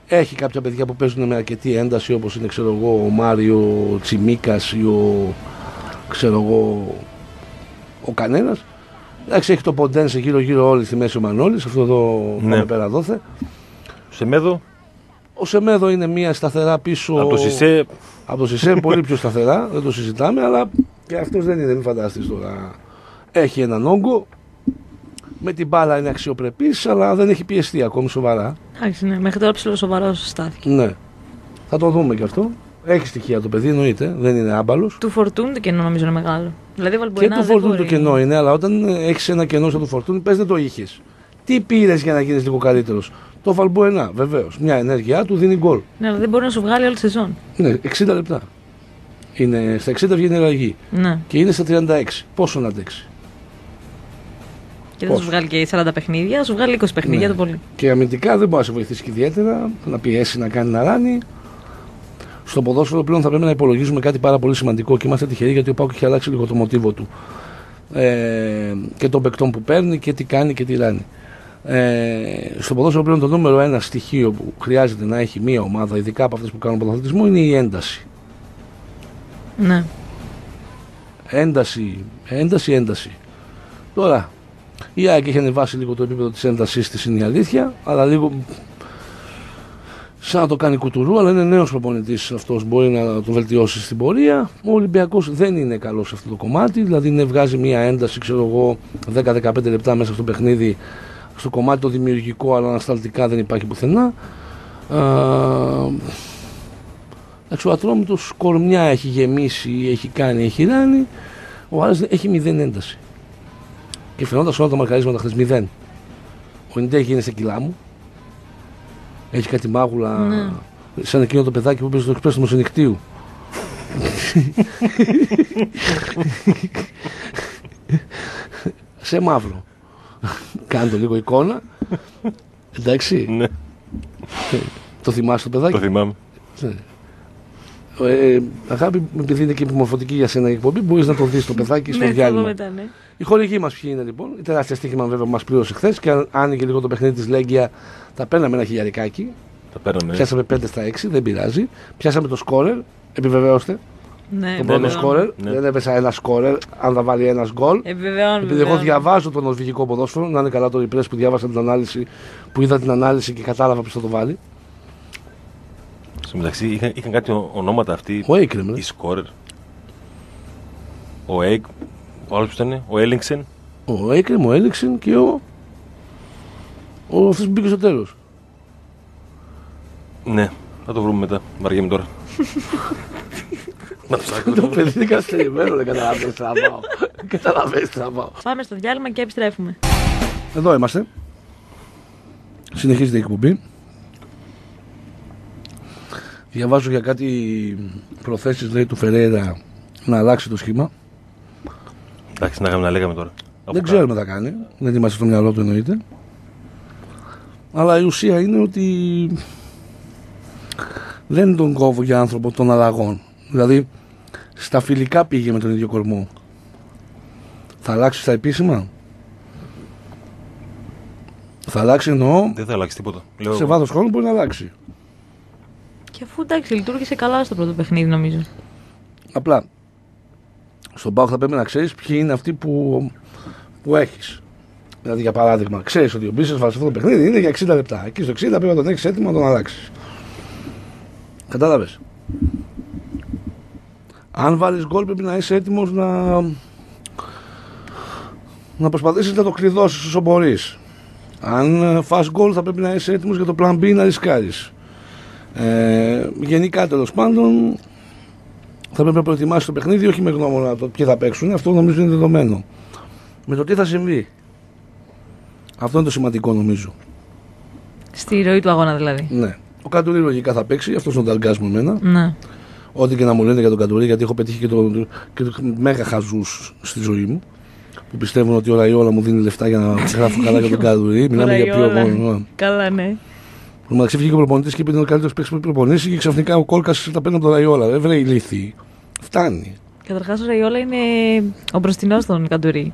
Speaker 1: Έχει κάποια παιδιά που παίζουν με αρκετή ένταση, όπως είναι, ξέρω εγώ, ο Μάριο Τσιμίκας ή ο, ξέρω εγώ, ο κανένας. Εντάξει, έχει το Ποντένσε γύρω-γύρω όλη στη μέση ο Μανώλης, αυτό εδώ
Speaker 3: Ναι.
Speaker 1: πάμε πέρα δόθε.
Speaker 3: Σεμέδο.
Speaker 1: Ο Σεμέδο είναι μια σταθερά πίσω.
Speaker 3: Από το Σισε.
Speaker 1: Από το Σισε πολύ πιο σταθερά, δεν το συζητάμε, αλλά και αυτός δεν είναι, μην φανταστείς τώρα. Έχει έναν όγκο, με την μπάλα είναι αξιοπρεπής, αλλά δεν έχει πιεστεί ακόμη σοβαρά.
Speaker 2: Εντάξει, ναι, μέχρι τώρα ψηλό σοβαρό στάθηκε.
Speaker 1: Ναι. Θα το δούμε και αυτό. Έχει στοιχεία το παιδί, εννοείται, δεν είναι άμπαλος.
Speaker 2: Του Φορτούν το κενό νομίζω είναι μεγάλο. Δηλαδή, ο
Speaker 1: Και
Speaker 2: Βαλμποενά
Speaker 1: του
Speaker 2: δεν
Speaker 1: Φορτούν
Speaker 2: μπορεί.
Speaker 1: το κενό είναι, αλλά όταν έχει ένα κενό σαν του Φορτούν, πες δεν το είχε. Τι πήρε για να γίνει λίγο καλύτερο? Το Βαλμποενά, βεβαίω. Μια ενέργειά του δίνει γκολ.
Speaker 2: Ναι, αλλά δεν μπορεί να σου βγάλει όλη τη σεζόν.
Speaker 1: Ναι, εξήντα λεπτά. Είναι, στα εξήντα βγαίνει αλλαγή.
Speaker 2: Ναι.
Speaker 1: Και είναι στα τριάντα έξι. Πόσο να αντέξει?
Speaker 2: Και δεν θα
Speaker 1: Πώς?
Speaker 2: σου βγάλει και σαράντα παιχνίδια, θα σου βγάλει είκοσι παιχνίδια
Speaker 1: Ναι.
Speaker 2: το πολύ.
Speaker 1: Και αμυντικά δεν μπορεί να σε βοηθήσει και ιδιαίτερα, να πιέσει, να κάνει να ράνει. Στο ποδόσφαιρο πλέον θα πρέπει να υπολογίζουμε κάτι πάρα πολύ σημαντικό και είμαστε τυχεροί γιατί ο ΠΑΟΚ έχει αλλάξει λίγο το μοτίβο του. Ε, και των παικτών που παίρνει και τι κάνει και τι ράνει. Ε, στο ποδόσφαιρο πλέον το νούμερο ένα στοιχείο που χρειάζεται να έχει μία ομάδα, ειδικά από αυτές που κάνουν πρωταθλητισμό, είναι η ένταση.
Speaker 2: Ναι.
Speaker 1: Ένταση, ένταση, ένταση. Τώρα, η ΑΕΚ έχει ανεβάσει λίγο το επίπεδο της έντασής της, είναι η αλήθεια, αλλά λίγο σαν να το κάνει κουτουρού, αλλά είναι νέος προπονητής αυτός, μπορεί να το βελτιώσει στην πορεία. Ο Ολυμπιακός δεν είναι καλός σε αυτό το κομμάτι, δηλαδή είναι, βγάζει μια ένταση, ξέρω εγώ, δέκα με δεκαπέντε λεπτά μέσα στο παιχνίδι, στο κομμάτι το δημιουργικό, αλλά ανασταλτικά δεν υπάρχει πουθενά. Ο Ατρόμητος κορμιά έχει γεμίσει, έχει κάνει, έχει ράνει. Ο άλλος έχει μηδέν ένταση. Και φαινόταν σε όλα τα μαρκαρίσματα χθες μηδέν. Ο Ιντέγι είναι σε κιλά μου. Έχει κάτι μάγουλα,
Speaker 2: Ναι.
Speaker 1: σαν εκείνο το παιδάκι που παίζει στο εξπρέσιο του Μεσονικτίου. Σε μαύρο. Κάνει το λίγο εικόνα. Εντάξει.
Speaker 3: Ναι,
Speaker 1: Το θυμάσαι το παιδάκι?
Speaker 3: το θυμάμαι.
Speaker 1: Ε, αγάπη, επειδή είναι και επιμορφωτική για σένα η εκπομπή, μπορείς να το δεις το παιδάκι στο
Speaker 2: Ναι, θα δω
Speaker 1: διάλειμμα.
Speaker 2: μετά, ναι.
Speaker 1: Η χορηγή μας ποιοι είναι λοιπόν? Η τεράστια στοίχημα βέβαια που μας πλήρωσε χθες και αν άνοιγε λίγο το παιχνίδι της Λέγκια θα παίρναμε ένα χιλιαρικάκι.
Speaker 3: Τα παίρναμε.
Speaker 1: Πιάσαμε πέντε στα έξι, δεν πειράζει. Πιάσαμε το σκόρερ, επιβεβαιώστε.
Speaker 2: Ναι,
Speaker 1: Το πρώτο
Speaker 2: βεβαίως.
Speaker 1: σκόρερ.
Speaker 3: Ναι.
Speaker 1: Δεν έπεσα ένα σκόρερ αν θα βάλει ένα γκολ.
Speaker 2: Επιβεβαιώνω.
Speaker 1: Επειδή εγώ
Speaker 2: επιβεβαιώνω.
Speaker 1: διαβάζω το νορβηγικό ποδόσφαιρο, να είναι καλά το repress που διάβασα την ανάλυση, που είδα την ανάλυση και κατάλαβα ποιος θα το βάλει.
Speaker 3: Στο μεταξύ είχαν, είχαν κάτι ο- ονόματα αυτοί.
Speaker 1: Ο Έικρεμ,
Speaker 3: Η Σκόρερ. Ο Έικ. Ο άλλος που ήταν, ο Έλινγκσεν.
Speaker 1: Ο Έικρεμ, ο Έλεξεν και ο. Ο αυτός που μπήκε στο τέλος.
Speaker 3: Ναι, θα το βρούμε μετά. Βαριέμαι τώρα. Να ψάξω.
Speaker 1: Το παιδί είναι καθυστερημένο, δεν καταλαβαίνεις τι θα πάω. Δεν καταλαβαίνεις τι θα πάω.
Speaker 2: Πάμε στο διάλειμμα και επιστρέφουμε.
Speaker 1: Εδώ είμαστε. Συνεχίζεται η εκπομπή. Διαβάζω για κάτι προθέσεις, λέει, του Φερέιρα να αλλάξει το σχήμα.
Speaker 3: Εντάξει, να, να λέγαμε τώρα.
Speaker 1: Δεν ξέρουμε τι θα κάνει. Δεν είμαστε στο μυαλό του, εννοείται. Αλλά η ουσία είναι ότι δεν τον κόβω για άνθρωπο των αλλαγών. Δηλαδή, στα φιλικά πήγε με τον ίδιο κορμό. Θα αλλάξει στα επίσημα. Θα αλλάξει, εννοώ,
Speaker 3: Δεν θα αλλάξει τίποτα. Λέω,
Speaker 1: σε βάθος χρόνου μπορεί να αλλάξει.
Speaker 2: Και αφού εντάξει, λειτουργήσε καλά στο πρώτο παιχνίδι, νομίζω.
Speaker 1: Απλά, στον ΠΑΟΚ θα πρέπει να ξέρεις ποιοι είναι αυτοί που, που έχεις. Δηλαδή, για παράδειγμα, ξέρεις ότι ο Μπίσεσβαρ σε αυτό το παιχνίδι είναι για εξήντα λεπτά. Εκεί στο εξήντα πρέπει να τον έχεις έτοιμο να τον αλλάξεις. Κατάλαβες. Αν βάλεις γκολ πρέπει να είσαι έτοιμος να, να προσπαθήσεις να το κλειδώσεις όσο μπορείς. Αν φας γκολ θα πρέπει να είσαι έτοιμος για το plan B να ρισκάρεις. Ε, γενικά τέλος πάντων θα πρέπει να προετοιμάσεις το παιχνίδι όχι με γνώμονα το ποιοι θα παίξουν, αυτό νομίζω είναι δεδομένο. Με το τι θα συμβεί. Αυτό είναι το σημαντικό νομίζω.
Speaker 2: Στη ροή του αγώνα δηλαδή.
Speaker 1: Ναι. Ο Καντουρί λογικά θα παίξει, αυτός είναι ο ταγκάς μου εμένα.
Speaker 2: Ναι.
Speaker 1: Ό,τι και να μου λένε για τον Καντουρί, γιατί έχω πετύχει και τον και το μέγα χαζούς στη ζωή μου. Που πιστεύουν ότι ο Ραϊόλα μου δίνει λεφτά για να γράφω καλά για τον Καντουρί. Μιλάμε για πιο αγώνα.
Speaker 2: Καλά, ναι.
Speaker 1: Που μεταξύ βγήκε ο προπονητής και είπε ότι είναι ο καλύτερος παίκτης που έχει προπονήσει και ξαφνικά ο Κόλκας τα παίρνει από τον Ραϊόλα. Ε, βρε ηλίθιοι. Φτάνει.
Speaker 2: Καταρχάς ο Ραϊόλα είναι ο μπροστινός των Καντουρί.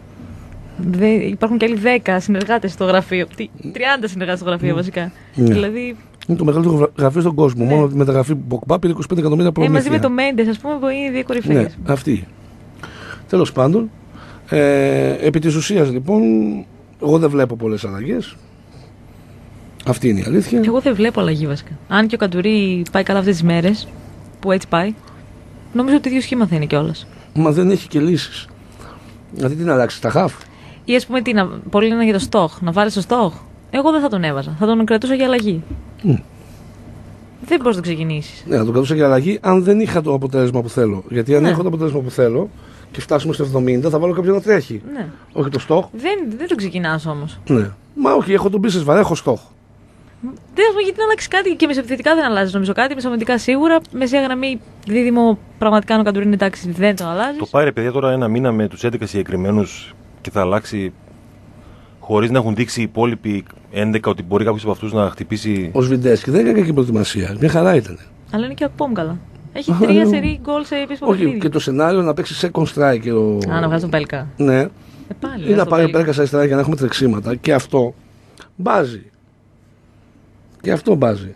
Speaker 2: Δε, υπάρχουν και άλλοι δέκα συνεργάτες στο γραφείο. Τι, τριάντα συνεργάτες στο γραφείο βασικά.
Speaker 1: Ναι.
Speaker 2: Δηλαδή
Speaker 1: Είναι το μεγαλύτερο γραφείο στον κόσμο. Ναι. Μόνο τη μεταγραφή που Ποκμπά πήρε είκοσι πέντε εκατομμύρια προμήθεια.
Speaker 2: Ε, μαζί με το Μέντε, α πούμε, που είναι οι δύο κορυφαίες.
Speaker 1: Ναι, αυτή. Τέλος πάντων, ε, επί της ουσίας λοιπόν, εγώ δεν βλέπω πολλές αλλαγές. Αυτή είναι η αλήθεια.
Speaker 2: Εγώ δεν βλέπω αλλαγή βασικά. Αν και ο Καντουρί πάει καλά αυτές τις μέρες, που έτσι πάει, νομίζω ότι ίδιο σχήμα θα είναι κιόλας.
Speaker 1: Μα δεν έχει και λύσεις. Δηλαδή τι να αλλάξει, τα χαφ.
Speaker 2: Ή ας πούμε τι, να, πολλοί λένε για το στόχ. Να βάλεις το στόχ. Εγώ δεν θα τον έβαζα. Θα τον κρατούσα για αλλαγή. Mm. Δεν μπορείς να το ξεκινήσεις.
Speaker 1: Ναι, θα τον κρατούσα για αλλαγή αν δεν είχα το αποτέλεσμα που θέλω. Γιατί αν ναι. έχω το αποτέλεσμα που θέλω και φτάσουμε στο εβδομήντα, θα βάλω κάποιον να τρέχει.
Speaker 2: Ναι.
Speaker 1: Όχι το στόχ.
Speaker 2: Δεν, δεν το ξεκινάς όμως.
Speaker 1: Ναι. Μα όχι, έχω τον business βαρέ, έχω στόχο.
Speaker 2: Δεν έχω γιατί να αλλάξει κάτι και μεσοεπιθετικά δεν αλλάζει νομίζω κάτι. Μεσοαμυντικά σίγουρα. Μεσαία γραμμή δίδυμο πραγματικά ο Καντουρί είναι εντάξει, δεν το αλλάζει.
Speaker 3: Το πάρει παιδιά τώρα ένα μήνα με τους έντεκα συγκεκριμένους και θα αλλάξει χωρίς να έχουν δείξει οι υπόλοιποι έντεκα ότι μπορεί κάποιος από αυτούς να χτυπήσει.
Speaker 1: Ο Σβιντέσκι δεν έκανε κακή προετοιμασία. Μια χαρά ήταν.
Speaker 2: Αλλά είναι και ο Ακπόμ καλά. Έχει τρία σερί γκολ σε επίσημο
Speaker 1: όχι,
Speaker 2: παιχνίδι.
Speaker 1: Και το σενάριο να παίξει second strike. Ο...
Speaker 2: Α, να βγάζει τον Πέλκα.
Speaker 1: Ναι.
Speaker 2: Ε, πάλι,
Speaker 1: ή να πάρει ο Πέλκα στα αριστερά για να έχουμε τρεξίματα. Και αυτό μπάζει. Και αυτό μπάζει.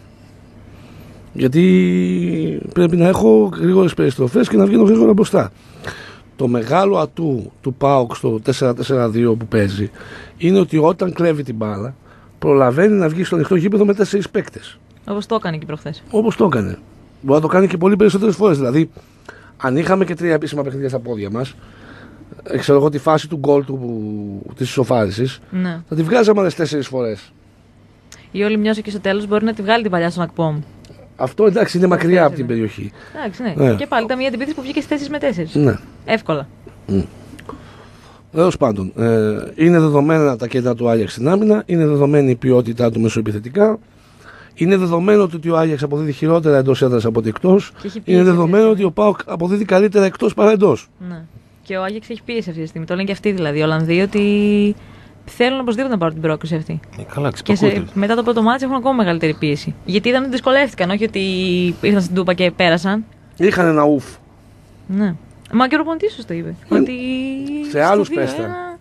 Speaker 1: Γιατί πρέπει να έχω γρήγορες περιστροφές και να βγαίνω γρήγορα μπροστά. Το μεγάλο ατού του ΠΑΟΚ στο τέσσερα τέσσερα δύο που παίζει είναι ότι όταν κλέβει την μπάλα προλαβαίνει να βγει στο ανοιχτό γήπεδο με τέσσερις παίκτες.
Speaker 2: Όπως το έκανε και προχθές.
Speaker 1: Όπως το έκανε. Μπορεί να το κάνει και πολύ περισσότερες φορές. Δηλαδή, αν είχαμε και τρία επίσημα παιχνίδια στα πόδια μας, ξέρω εγώ τη φάση του γκολ του, της ισοφάρισης,
Speaker 2: ναι.
Speaker 1: θα τη βγάζαμε άλλες τέσσερις φορές.
Speaker 2: Ή όλη μοιώσει και στο τέλος μπορεί να τη βγάλει την παλιά στον Ακπόμ.
Speaker 1: Αυτό εντάξει είναι μακριά από την περιοχή.
Speaker 2: Εντάξει, ναι. ναι. Και πάλι ήταν μια αντιπίθεση που βγήκε στις τέσσερις με τέσσερις.
Speaker 1: Ναι.
Speaker 2: Εύκολα.
Speaker 1: Mm. Τέλος πάντων, ε, είναι δεδομένα τα κέντρα του Άγιαξ στην άμυνα, είναι δεδομένη η ποιότητά του μεσοεπιθετικά, είναι δεδομένο ότι ο Άγιαξ αποδίδει χειρότερα εντός έδρας από ότι εκτός, είναι δεδομένο ότι ο ΠΑΟΚ αποδίδει καλύτερα εκτός παρά εντός.
Speaker 2: Ναι. Και ο Άγιαξ έχει πίεση αυτή τη στιγμή. Το λένε και αυτοί δηλαδή. Οι Ολλανδοί ότι θέλουν οπωσδήποτε να πάρουν την πρόκριση αυτή.
Speaker 3: Ε, καλά,
Speaker 2: και σε, μετά το πρώτο μάτσο έχουν ακόμα μεγαλύτερη πίεση. Γιατί ήταν ότι δυσκολεύτηκαν, όχι ότι ήρθαν στην Τούπα και πέρασαν.
Speaker 1: Είχαν ένα ουφ.
Speaker 2: Ναι. Μα και ο προπονητής σου το είπε. Ε, ότι
Speaker 1: σε άλλους πέστα.
Speaker 2: Ένα...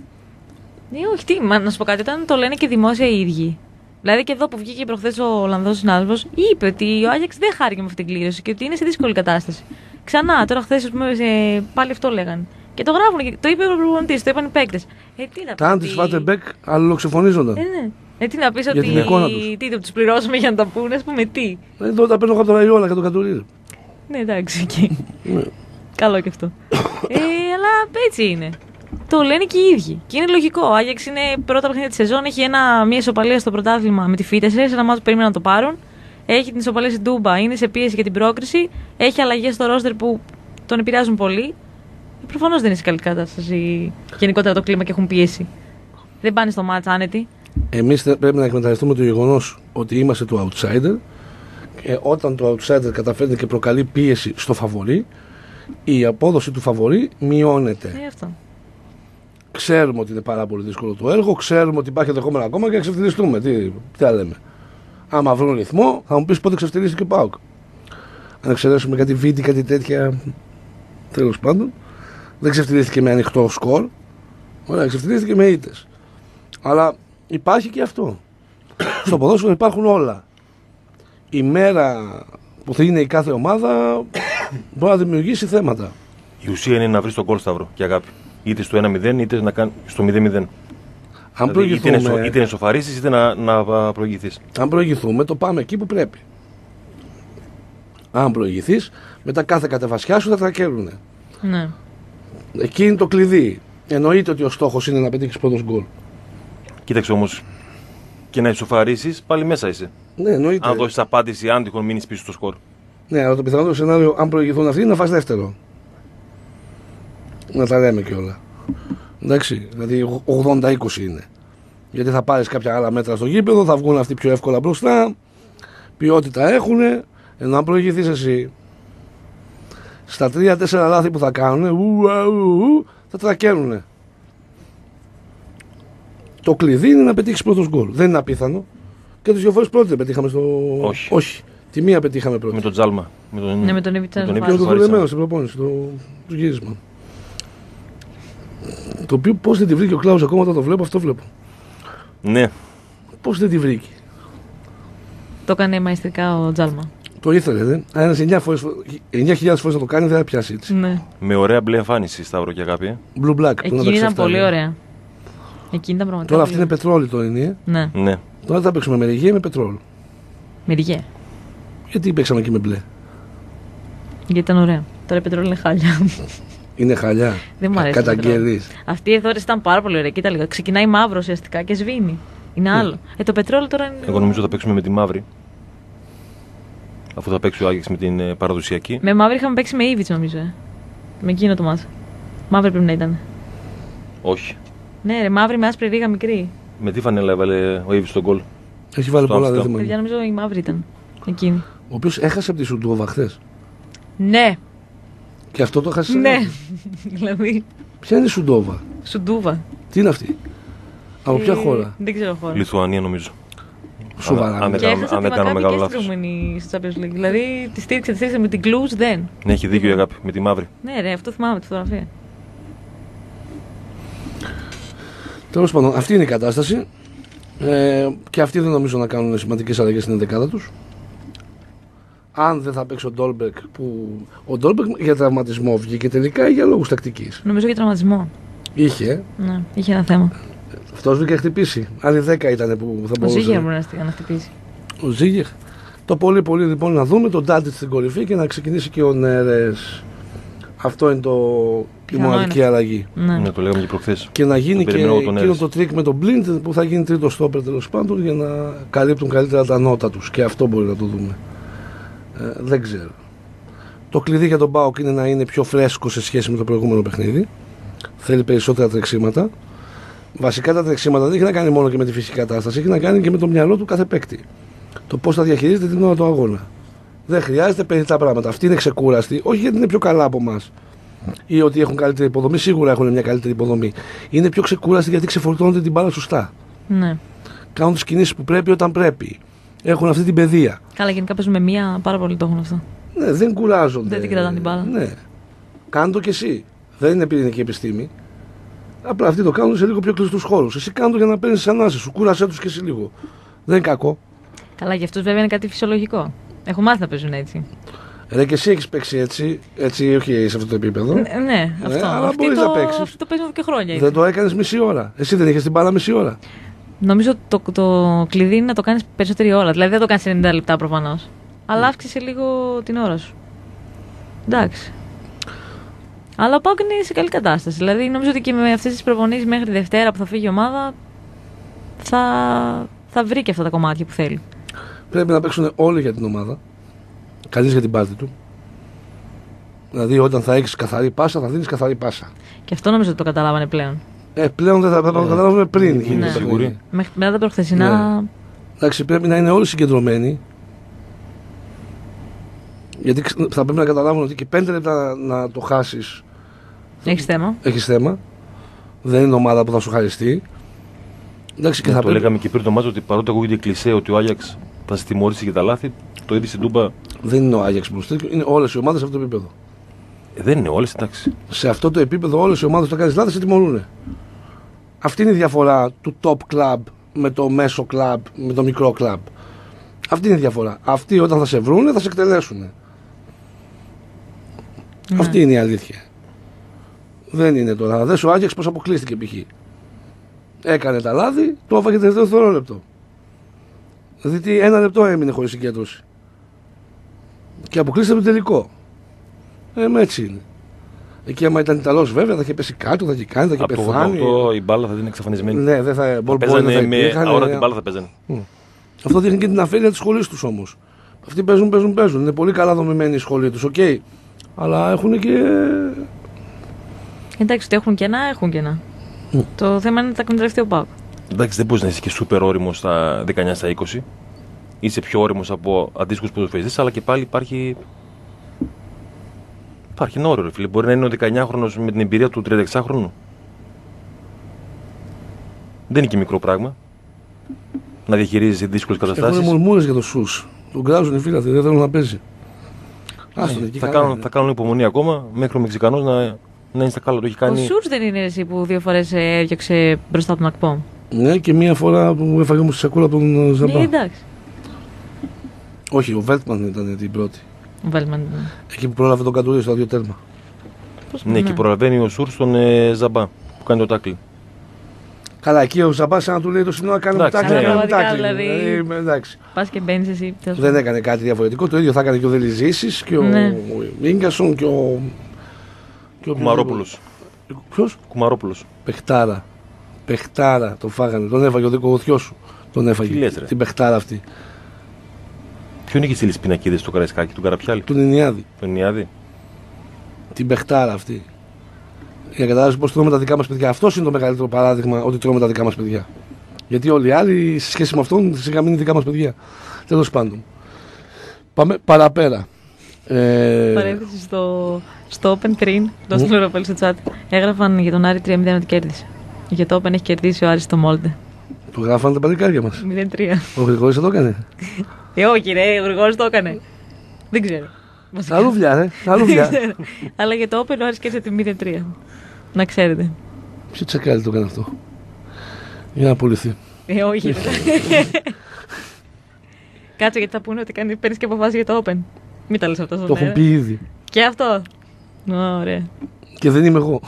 Speaker 2: Ναι, όχι, τι, μα, να σου πω κάτι, όταν το λένε και δημόσια οι ίδιοι. Δηλαδή και εδώ που βγήκε προχθές ο Ολλανδός συνάδελφος, είπε ότι ο Άγιαξ δεν χάρηκε με αυτή την κλήρωση και ότι είναι σε δύσκολη κατάσταση. Ξανά, τώρα χθες πάλι αυτό λέγανε. Και το γράφουν, το είπε ο προπονητής, το είπαν οι παίκτες. Ε, τι να πει.
Speaker 1: Καν τη Φάτεμπεκ αλληλοξεφωνίζονταν.
Speaker 2: Ε, ναι. Ε, τι να πει ότι. Τι του τους πληρώσουμε για να τα πούνε, α πούμε, τι.
Speaker 1: Εδώ τα παίρνω από τον Αϊόλα και τον Καντουρί.
Speaker 2: Ναι, εντάξει, εκεί. Καλό και αυτό. ε, αλλά έτσι είναι. Το λένε και οι ίδιοι. Και είναι λογικό. Ο Άγιαξ είναι πρώτα παιχνίδια τη σεζόν, έχει ένα, μια ισοπαλία στο πρωτάθλημα με τη Φίτεσσε, σε ένα μάτσο που περίμεναν να το πάρουν. Έχει την ισοπαλία στην Τούμπα, είναι σε πίεση για την πρόκριση. Έχει αλλαγές στο ρόστερ που τον επηρεάζουν πολύ. Προφανώς δεν είναι σε καλή κατάσταση γενικότερα το κλίμα και έχουν πίεση. Δεν πάνε στο μάτς άνετοι.
Speaker 1: Εμείς πρέπει να εκμεταλλευτούμε το γεγονός ότι είμαστε το outsider και όταν το outsider καταφέρνει και προκαλεί πίεση στο φαβορί, η απόδοση του φαβορί μειώνεται.
Speaker 2: Ε, αυτό.
Speaker 1: Ξέρουμε ότι είναι πάρα πολύ δύσκολο το έργο, ξέρουμε ότι υπάρχει ενδεχόμενο ακόμα και να ξεφτυλιστούμε. Τι, τι θα λέμε. Άμα βρουν ρυθμό, θα μου πεις πότε ξεφτυλίστηκε ο ΠΑΟΚ. Αν εξαιρέσουμε κάτι βίντεο, κάτι τέτοια, τέλος πάντων. Δεν ξεφτυλίστηκε με ανοιχτό σκορ. Ωραία, ξεφτυλίστηκε με ήττες. Αλλά υπάρχει και αυτό. Στο ποδόσφαιρο υπάρχουν όλα. Η μέρα που θα είναι η κάθε ομάδα μπορεί να δημιουργήσει θέματα.
Speaker 3: Η ουσία είναι να βρει τον γκολ σταυρό και αγάπη. Είτε στο ένα μηδέν είτε να κάνει στο μηδέν μηδέν.
Speaker 1: Αν
Speaker 3: δηλαδή, είτε, είναι, είτε είναι σοφαρίσεις είτε να, να προηγηθείς.
Speaker 1: Αν προηγηθούμε, το πάμε εκεί που πρέπει. Αν προηγηθείς, μετά κάθε κατεβασιά σου θα τρακέρουνε.
Speaker 2: Ναι.
Speaker 1: Εκεί είναι το κλειδί. Εννοείται ότι ο στόχος είναι να πετύχεις πρώτος γκολ.
Speaker 3: Κοίταξε όμως, και να ισοφαρίσεις πάλι μέσα είσαι.
Speaker 1: Ναι, εννοείται.
Speaker 3: Αν δώσεις απάντηση, αν τυχόν μείνεις πίσω στο σκορ.
Speaker 1: Ναι, αλλά το πιθανότερο σενάριο, αν προηγηθούν αυτοί, είναι να φας δεύτερο. Να τα λέμε κιόλα. Εντάξει, δηλαδή ογδόντα είκοσι είναι. Γιατί θα πάρεις κάποια άλλα μέτρα στο γήπεδο, θα βγουν αυτοί πιο εύκολα μπροστά, ποιότητα έχουν, ενώ αν προηγηθείς εσύ στα τρία τέσσερα λάθη που θα κάνουν, ου, ου, ου, θα τρακέρουνε. Το κλειδί είναι να πετύχεις πρώτος γκολ. Δεν είναι απίθανο. Και τους δύο φορές πρώτοι δεν πετύχαμε στο.
Speaker 3: Όχι.
Speaker 1: Όχι. Τη μία πετύχαμε πρώτη.
Speaker 3: Με τον Τζάλμα. Με τον...
Speaker 2: Ναι, με τον Ιβιτσα.
Speaker 3: Με τον
Speaker 1: Ιβιτσα. Το δουλεμένο στην προπόνηση, το, το γύρισμα. Το οποίο πώς δεν τη βρήκε ο Κλάους ακόμα όταν το βλέπω, αυτό βλέπω.
Speaker 3: Ναι.
Speaker 1: Πώς δεν τη βρήκε.
Speaker 2: Το έκανε μαϊστρικά ο Τζάλμα.
Speaker 1: Το ήθελε, δε. Αν ένας εννιά χιλιάδες φορές να το κάνει, δεν θα πιάσει έτσι.
Speaker 2: Ναι.
Speaker 3: Με ωραία μπλε εμφάνιση, Σταύρο και Αγάπη.
Speaker 1: Blue black.
Speaker 2: Εκείνη ήταν πολύ ωραία. Εκείνη ήταν πραγματικά.
Speaker 1: Τώρα αυτή είναι πετρόλι το είναι.
Speaker 2: Ναι.
Speaker 3: Ναι.
Speaker 1: Τώρα θα παίξουμε με ρηγέ ή με πετρόλι.
Speaker 2: Με ρηγέ.
Speaker 1: Γιατί παίξαμε εκεί με μπλε.
Speaker 2: Γιατί ήταν ωραία. Τώρα η πετρόλι είναι χάλια.
Speaker 1: Είναι χαλιά.
Speaker 2: Δεν μου αρέσει.
Speaker 1: Καταγγελείς.
Speaker 2: Αυτή η εθόρυση ήταν πάρα πολύ ωραία. Κοίτα λίγο. Ξεκινάει μαύρο ουσιαστικά και σβήνει. Είναι άλλο. Ε, το πετρόλαιο τώρα είναι.
Speaker 3: Εγώ νομίζω θα παίξουμε με τη μαύρη. Αφού θα παίξει ο Άγιαξ με την ε, παραδοσιακή.
Speaker 2: Με μαύρη είχαμε παίξει με Ήβιτς νομίζω. Ε. Με εκείνο το μάτσο. Μαύρη πρέπει να ήταν.
Speaker 3: Όχι.
Speaker 2: Ναι, ρε, μαύρη με άσπρη ρίγα μικρή.
Speaker 3: Με τι φανέλα έβαλε ο Ήβιτς στον γκολ.
Speaker 1: Έχει βάλει
Speaker 3: Στο
Speaker 1: πολλά,
Speaker 3: Άμστερνταμ.
Speaker 1: δεν θυμάμαι.
Speaker 2: Παιδιά, νομίζω η μαύρη ήταν. Εκείνη.
Speaker 1: Ο οποίος έχασε από τη Σουντούβα χθες.
Speaker 2: Ναι,
Speaker 1: Και αυτό το έχασε.
Speaker 2: ναι. Δηλαδή.
Speaker 1: Ποια είναι η Σουντούβα.
Speaker 2: Σουντούβα.
Speaker 1: Τι είναι αυτή. Από ποια
Speaker 2: Ε,
Speaker 1: χώρα.
Speaker 2: Δεν ξέρω χώρα.
Speaker 3: Λιθουανία νομίζω.
Speaker 1: Σοβαρά.
Speaker 3: αν
Speaker 1: ναι.
Speaker 3: δεν
Speaker 2: Και
Speaker 3: κάνω-
Speaker 2: έχασα
Speaker 3: αν
Speaker 2: τη
Speaker 3: δεν κάνω
Speaker 2: Μακάμπι
Speaker 3: μεγάλο
Speaker 2: και στην
Speaker 3: λάθος.
Speaker 2: προηγούμενη στο Champions League. Δηλαδή τη στήριξε, τη στήριξε με την Κλούς δεν.
Speaker 3: Ναι, έχει δίκιο η Αγάπη με τη μαύρη.
Speaker 2: Ναι, ρε, αυτό θυμάμαι τη φωτογραφία.
Speaker 1: Τέλος πάντων, αυτή είναι η κατάσταση. Ε, και αυτοί δεν νομίζω να κάνουν σημαντικές αλλαγές στην ενδεκάδα τους. Αν δεν θα παίξει ο Ντόλμπεκ, που ο Ντόλμπεκ για τραυματισμό βγήκε τελικά ή για λόγους τακτικής.
Speaker 2: Νομίζω για τραυματισμό.
Speaker 1: Είχε.
Speaker 2: Ναι, είχε ένα θέμα.
Speaker 1: Αυτός βγήκε χτυπήσει. Άλλοι δέκα ήταν που θα
Speaker 2: Ο
Speaker 1: μπορούσε.
Speaker 2: Ζήγερ μπορεί να στείλει να χτυπήσει.
Speaker 1: Ο Ζήγερ. Το πολύ πολύ λοιπόν να δούμε τον Ντάντιτ στην κορυφή και να ξεκινήσει και ο Νέρες. Αυτό είναι το... η
Speaker 2: Πιθανό
Speaker 1: μοναδική
Speaker 2: είναι.
Speaker 1: αλλαγή.
Speaker 2: Ναι.
Speaker 3: Ναι, το λέγαμε και προχθές.
Speaker 1: Και να γίνει
Speaker 3: Το
Speaker 1: και
Speaker 3: περιμένω τον
Speaker 1: εκείνο
Speaker 3: Νέρες.
Speaker 1: το τρίκ με τον Blind που θα γίνει τρίτο στόπερ τέλος πάντων για να καλύπτουν καλύτερα τα νότα τους. Και αυτό μπορεί να το δούμε. Ε, δεν ξέρω. Το κλειδί για τον ΠΑΟΚ είναι να είναι πιο φρέσκο σε σχέση με το προηγούμενο παιχνίδι. Θέλει περισσότερα τρεξίματα. Βασικά τα τρεξίματα δεν έχει να κάνει μόνο και με τη φυσική κατάσταση, έχει να κάνει και με το μυαλό του κάθε παίκτη. Το πώς θα διαχειρίζεται την ώρα του αγώνα. Δεν χρειάζεται περιττά πράγματα. Αυτοί είναι ξεκούραστοι, όχι γιατί είναι πιο καλά από εμάς ή ότι έχουν καλύτερη υποδομή. Σίγουρα έχουν μια καλύτερη υποδομή. Είναι πιο ξεκούραστοι γιατί ξεφορτώνονται την μπάλα σωστά.
Speaker 2: Ναι.
Speaker 1: Κάνουν τις κινήσεις που πρέπει όταν πρέπει. Έχουν αυτή την παιδεία.
Speaker 2: Καλά, γενικά παίζουν με μία, πάρα πολύ το έχουν αυτό.
Speaker 1: Ναι, δεν κουράζονται.
Speaker 2: Δεν την κρατάνε την μπάλα.
Speaker 1: Ναι. Κάνε το κι εσύ. Δεν είναι πυρηνική επιστήμη. Απλά αυτοί το κάνουν σε λίγο πιο κλειστούς χώρους. Εσύ κάνε το για να παίρνεις τις ανάσες σου. Κούρασέ τους κι εσύ λίγο. Δεν είναι κακό.
Speaker 2: Καλά, για αυτούς βέβαια είναι κάτι φυσιολογικό. Έχουν μάθει να παίζουν έτσι.
Speaker 1: Ρε και εσύ έχεις παίξει έτσι, έτσι όχι σε αυτό το επίπεδο.
Speaker 2: Ναι, ναι, αυτό.
Speaker 1: αλλά
Speaker 2: Αυτοί
Speaker 1: μπορείς
Speaker 2: το,
Speaker 1: να παίξεις.
Speaker 2: αυτοί το παίζουν εδώ και χρόνια.
Speaker 1: Δεν
Speaker 2: έτσι.
Speaker 1: το έκανες μισή ώρα. Εσύ δεν είχες την μπάλα μισή ώρα.
Speaker 2: Νομίζω το, το κλειδί είναι να το κάνεις περισσότερη ώρα. Δηλαδή δεν το κάνεις ενενήντα λεπτά προφανώς. Αλλά αύξησε λίγο την ώρα σου. Εντάξει. Αλλά ο ΠΑΟΚ είναι σε καλή κατάσταση. Δηλαδή νομίζω ότι και με αυτές τις προπονήσεις μέχρι Δευτέρα που θα φύγει η ομάδα θα, θα βρει και αυτά τα κομμάτια που θέλει.
Speaker 1: Πρέπει να παίξουν όλοι για την ομάδα. Κανείς για την πάρτη του. Δηλαδή όταν θα έχεις καθαρή πάσα θα δίνεις καθαρή πάσα.
Speaker 2: Και αυτό νομίζω ότι το καταλάβανε πλέον.
Speaker 1: Ε, πλέον δεν θα πρέπει να το καταλάβουμε πριν.
Speaker 3: Ναι.
Speaker 1: γίνει
Speaker 2: Ναι.
Speaker 1: το
Speaker 3: Σίγουροι.
Speaker 1: παιχνίδι.
Speaker 2: Μέχρι, μετά τα προχθεσινά.
Speaker 1: Ναι. Εντάξει, πρέπει να είναι όλοι συγκεντρωμένοι. Γιατί ξ- θα πρέπει να καταλάβουν ότι και πέντε λεπτά να το χάσεις
Speaker 2: Έχεις θέμα.
Speaker 1: έχεις θέμα. Δεν είναι ομάδα που θα σου χαριστεί. Εντάξει, και
Speaker 3: Ναι,
Speaker 1: θα
Speaker 3: το
Speaker 1: πρέπει...
Speaker 3: λέγαμε και πριν το μάτσο ότι παρότι ακούγεται κλισέ ότι ο Άγιαξ θα σε τιμωρήσει για τα λάθη, το είδε στην Τούμπα.
Speaker 1: Δεν είναι ο Άγιαξ μπροστά, είναι όλες οι ομάδες σε αυτό το επίπεδο.
Speaker 3: Ε, δεν είναι όλε, εντάξει.
Speaker 1: Σε αυτό το επίπεδο όλες οι ομάδες που θα κάνεις λάθη σε τιμωρούν. Αυτή είναι η διαφορά του top club με το μέσο club, με το μικρό club. Αυτή είναι η διαφορά. Αυτοί όταν θα σε βρούνε θα σε εκτελέσουν.
Speaker 2: Ναι.
Speaker 1: Αυτή είναι η αλήθεια. Δεν είναι τώρα. Δες ο Άγιαξ πως αποκλείστηκε π.χ. Έκανε τα λάθη, το έφαγε τελευταίο δευτερόλεπτο. Δηλαδή τι, ένα λεπτό έμεινε χωρίς συγκέντρωση. Και αποκλείστηκε το τελικό. Ε, με έτσι είναι. Εκεί άμα ήταν Ιταλός βέβαια θα είχε πέσει κάτω, θα είχε κάνει, θα είχε
Speaker 3: Από το
Speaker 1: πεθάνει.
Speaker 3: ογδόντα οκτώ η μπάλα θα είναι εξαφανισμένη.
Speaker 1: Ναι, δεν θα, ball boy δεν θα
Speaker 3: Παίζανε με
Speaker 1: υπήρχαν,
Speaker 3: αόρατη
Speaker 1: ε,
Speaker 3: μπάλα θα παίζανε.
Speaker 1: Αυτό δείχνει και την αφέλεια της σχολής τους όμως. Αυτοί παίζουν, παίζουν, παίζουν. Είναι πολύ καλά δομημένη η σχολή τους, οκ. Okay. Αλλά έχουν και...
Speaker 2: Εντάξει, ότι έχουν κενά, έχουν κενά.
Speaker 1: Mm.
Speaker 2: Το θέμα είναι ότι θα εκμεταλλευτεί ο ΠΑΟΚ.
Speaker 3: Εντάξει, δεν μπορεί να είσαι και σούπερ όριμο στα δεκαεννιά στα είκοσι. Είσαι πιο όριμο από αντίστοιχου ποδοσφαιριστές, αλλά και πάλι υπάρχει. Υπάρχει ένα όριο, ρε φίλε. Μπορεί να είναι ο δεκαεννιάχρονος με την εμπειρία του τριανταεξάχρονου. Δεν είναι και μικρό πράγμα. Να διαχειρίζεσαι δύσκολες
Speaker 1: Έχουν
Speaker 3: καταστάσεις.
Speaker 1: μουρμούρες για το σους. Τον κράζουν οι φίλοι, δεν θέλουν να παίζει. Άστον, εκεί
Speaker 3: Θα
Speaker 1: καλά
Speaker 3: κάνουν,
Speaker 1: είναι.
Speaker 3: θα κάνουν υπομονή ακόμα μέχρι ο Μεξικανός να, να είναι στα κάλα. Το έχει
Speaker 2: Ο
Speaker 3: κάνει.
Speaker 2: Σούρς δεν είναι εσύ που δύο φορές ε, έδιωξε μπροστά από τον Ακπό.
Speaker 1: Ναι, και μία φορά που έφαγε μου στη σακούλα από τον Ζαμπά.
Speaker 2: Ναι, εντάξει.
Speaker 1: Όχι, ο Βέλτμαν ήταν την πρώτη.
Speaker 2: Ο Βέλτμαν.
Speaker 1: Εκεί που πρόλαβε τον Καντουρί στο άδειο τέρμα.
Speaker 2: Πώς
Speaker 3: Ναι, και προλαβαίνει ο Σουρ στον ε, Ζαμπά που κάνει το τάκλι.
Speaker 1: Καλά, εκεί ο Ζαμπά σαν να του λέει το σημείο να κάνει
Speaker 3: Εντάξει,
Speaker 1: τάκλι.
Speaker 3: ναι,
Speaker 1: να κάνει
Speaker 2: πραγματικά,
Speaker 1: τάκλι.
Speaker 2: δηλαδή.
Speaker 1: Ε, εντάξει.
Speaker 2: Πας και μπαίνεις εσύ.
Speaker 1: Δεν έκανε κάτι διαφορετικό. Το ίδιο θα έκανε και ο Δελιζήσης και ο
Speaker 2: Ναι.
Speaker 1: Ίγκασον και ο.
Speaker 3: Κουμαρόπουλος.
Speaker 1: Ποιος?
Speaker 3: Κουμαρόπουλος.
Speaker 1: Πεχτάρα. Πεχτάρα το φάγανε. Τον έφαγε ο δικογοθιό σου. Τον έφαγε.
Speaker 3: Τι λες, ρε?
Speaker 1: Την πεχτάρα αυτή.
Speaker 3: Ποιον είχε στείλει πινακίδες του Καραϊσκάκη, του Καραπιάλη,
Speaker 1: Του Νινιάδη.
Speaker 3: τον Νιάδη.
Speaker 1: Την πεχτάρα αυτή. Για να καταλάβει πώ τρώμε τα δικά μα παιδιά. Αυτό είναι το μεγαλύτερο παράδειγμα ότι τρώμε τα δικά μα παιδιά. Γιατί όλοι οι άλλοι σε σχέση με αυτόν σιγά μην είναι δικά μα παιδιά. Τέλος πάντων. Πάμε παραπέρα. Ε...
Speaker 2: Παρένθεση στο, στο Open πριν, το έστειλε ο Ροπέλ στο chat. Έγραφαν για τον Άρη τρία μηδέν ότι κέρδισε. Για το Open έχει κερδίσει ο Άρης στο Μόλντε.
Speaker 1: Το γράφανε τα παλικάρια μα.
Speaker 2: μηδέν τρία.
Speaker 1: Ο Γρηγόρης θα το έκανε.
Speaker 2: Ε, όχι, ρε, ο Γρηγόρης το έκανε. Δεν ξέρω.
Speaker 1: Τα λούβια, ρε. Τα
Speaker 2: Δεν
Speaker 1: λούβια.
Speaker 2: ξέρω. Αλλά για το Open ο Άρης κέρδισε τη μηδέν τρία. Να ξέρετε.
Speaker 1: Ποιο τσακάλι το έκανε αυτό. Για να πουληθεί.
Speaker 2: Ε, όχι. ρε. Κάτσε γιατί θα πούνε ότι κάνει, παίρνεις και αποφάσεις για το Open. Μην τα λες αυτό στον
Speaker 1: Το έχουν
Speaker 2: αέρα.
Speaker 1: πει ήδη.
Speaker 2: Και αυτό. Ωραία.
Speaker 1: Και δεν είμαι εγώ.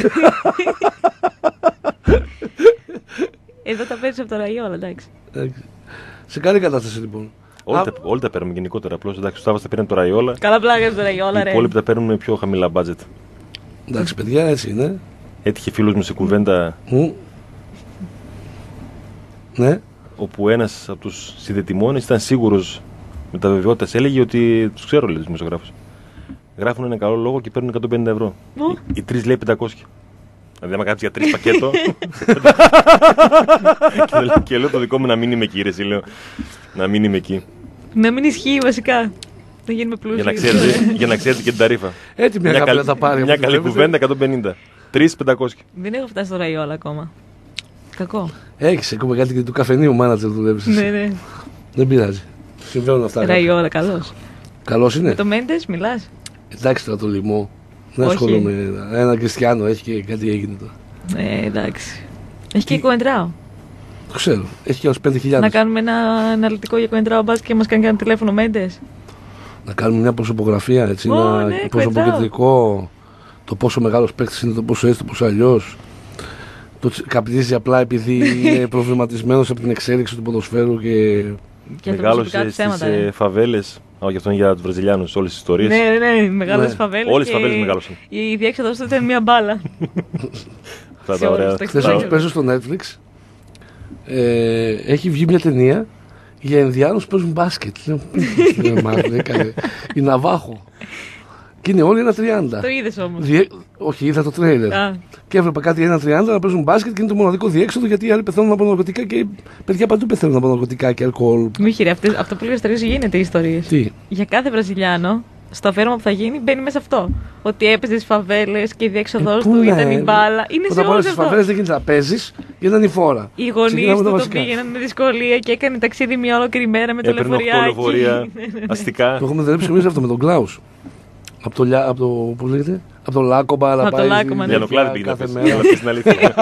Speaker 2: Εδώ τα παίρνεις από το Ραϊόλα, εντάξει.
Speaker 1: Εντάξει. Σε καλή κατάσταση λοιπόν.
Speaker 3: Όλοι,
Speaker 1: Α,
Speaker 3: τα, όλοι τα παίρνουμε γενικότερα. Απλώς εντάξει, ο Σταύρος τα παίρνει το Ραϊόλα.
Speaker 2: Καλά πλάκα στο Ραϊόλα,
Speaker 3: Οι
Speaker 2: ρε.
Speaker 3: υπόλοιποι τα παίρνουν με πιο χαμηλά budget.
Speaker 1: Εντάξει, παιδιά, έτσι είναι.
Speaker 3: Έτυχε φίλος μου σε κουβέντα
Speaker 1: Μ. Ναι.
Speaker 3: όπου ένας από τους συνδετημόνες ήταν σίγουρος με τα βεβαιότητας. Έλεγε ότι τους ξέρω, λέει, τους δημοσιογράφους. Γράφουν ένα καλό λόγο και παίρνουν εκατόν πενήντα ευρώ.
Speaker 2: Μου.
Speaker 3: Οι, οι τρεις λέει πεντακόσια. Δηλαδή, άμα κάτσεις για τρεις πακέτο. και, λέω- και λέω το δικό μου να μην είμαι εκεί, ρε, εσύ, λέω. Να μην είμαι εκεί.
Speaker 2: Να μην ισχύει βασικά. Να γίνουμε πλούσιοι.
Speaker 3: Για να ξέρετε, για να ξέρετε και την ταρήφα.
Speaker 1: Έτοιμη
Speaker 3: Μια,
Speaker 1: αγάπη
Speaker 3: καλή-
Speaker 1: να τα πάρει.
Speaker 3: μια
Speaker 1: αυτό,
Speaker 3: καλή
Speaker 1: βλέπετε.
Speaker 3: κουβέντα εκατόν πενήντα. Τρεις πεντακόσια.
Speaker 2: Δεν έχω φτάσει στο Ραϊόλα ακόμα. Κακό.
Speaker 1: Έχεις ακόμα κάτι και του καφενείου μάνατζερ δουλεύεις.
Speaker 2: Ναι, ναι.
Speaker 1: Δεν πειράζει. Συμβαίνουν αυτά.
Speaker 2: Ραϊόλα, καλός.
Speaker 1: Καλός είναι.
Speaker 2: Με το Μέντες μιλάς.
Speaker 1: Εντάξει τώρα το λοιμό. Δεν
Speaker 2: Όχι.
Speaker 1: ασχολούμαι. Ένα Κριστιανό έχει και κάτι έγινε τώρα.
Speaker 2: Ε, εντάξει. Έχει και Κοεντράο.
Speaker 1: Το ξέρω. Έχει και άλλους πέντε
Speaker 2: Να
Speaker 1: χιλιάδες.
Speaker 2: κάνουμε ένα αναλυτικό για Κοεντράο μπάσκετ και μας κάνει ένα τηλέφωνο Μέντες.
Speaker 1: Να κάνουμε μια προσωπογραφία έτσι.
Speaker 2: Ω,
Speaker 1: ένα
Speaker 2: ναι,
Speaker 1: προσωποκεντρικό. Το πόσο μεγάλος παίκτης είναι, το πόσο έτσι, το πόσο αλλιώς. Το τσι- καπνίζει απλά επειδή είναι προβληματισμένος από την εξέλιξη του ποδοσφαίρου και.
Speaker 2: Και τα προσωπικά
Speaker 3: Μεγάλωσε
Speaker 2: του
Speaker 3: στις
Speaker 2: θέματα.
Speaker 3: ε,
Speaker 2: ναι.
Speaker 3: φαβέλες. Α, γι' αυτό είναι για τους Βραζιλιάνους, όλες τις ιστορίες.
Speaker 2: Ναι, ναι, ναι, μεγάλες
Speaker 1: Ναι.
Speaker 2: φαβέλες.
Speaker 3: Όλες οι
Speaker 2: και
Speaker 3: φαβέλες μεγάλωσαν.
Speaker 2: Η διέξοδος του ήταν μια μπάλα.
Speaker 3: Αυτά
Speaker 2: σε
Speaker 3: τα ωραία.
Speaker 2: όλους τα
Speaker 1: Χθες
Speaker 2: Ξέρω.
Speaker 1: όπως παίζω στο Netflix ε, έχει βγει μια ταινία για Ινδιάνους που παίζουν μπάσκετ. Λέω, «Ε, μα, δεν έκανε». Η Ναβάχο. Και είναι όλοι ένα τριάντα.
Speaker 2: Το είδες όμως.
Speaker 1: Διέ... Όχι, είδα το τρέιλερ.
Speaker 2: Α,
Speaker 1: Και έβλεπα κάτι ένα τριάντα να παίζουν μπάσκετ και είναι το μοναδικό διέξοδο γιατί οι άλλοι πεθαίνουν από ναρκωτικά και παιδιά παντού πεθαίνουν από ναρκωτικά και αλκοόλ.
Speaker 2: μη χειρή, αυτές- αυτό που λέγες στο Ρίζο γίνεται οι ιστορίες.
Speaker 1: Τι.
Speaker 2: Για κάθε Βραζιλιάνο, στο αφαίρεμα που θα γίνει, μπαίνει μέσα αυτό. Ότι έπαιζε στις φαβέλες και η διέξοδος
Speaker 1: Ε, πού
Speaker 2: του
Speaker 1: να
Speaker 2: ήταν η
Speaker 1: είναι.
Speaker 2: μπάλα. Είναι σε
Speaker 1: Όταν πας
Speaker 2: όλες
Speaker 1: στις
Speaker 2: αυτό.
Speaker 1: φαβέλες δεν γίνεται να παίζεις γιατί ήταν η φόρα.
Speaker 2: Οι γονείς
Speaker 1: Ξεκινάμε
Speaker 2: του
Speaker 1: τα
Speaker 2: το
Speaker 1: βασικά.
Speaker 2: πήγαιναν με δυσκολία και έκανε ταξίδι μια ολόκληρη μέρα με το
Speaker 3: Έπαιρνε οκτώ
Speaker 2: λεωφοριάκι.
Speaker 3: λεωφορεία αστικά.
Speaker 1: Το έχουμε δουλέψει εμείς αυτό με τον Κλάους. Από το, λιά- από το, πώς λέγεται, από το Λάκομπα να
Speaker 2: Από το
Speaker 1: πάει
Speaker 2: Λάκομπα, ναι.
Speaker 3: Λιανοκλάδη πήγε να
Speaker 1: κάθε
Speaker 3: πεις.
Speaker 1: μέρα.
Speaker 3: Για να πεις την αλήθεια.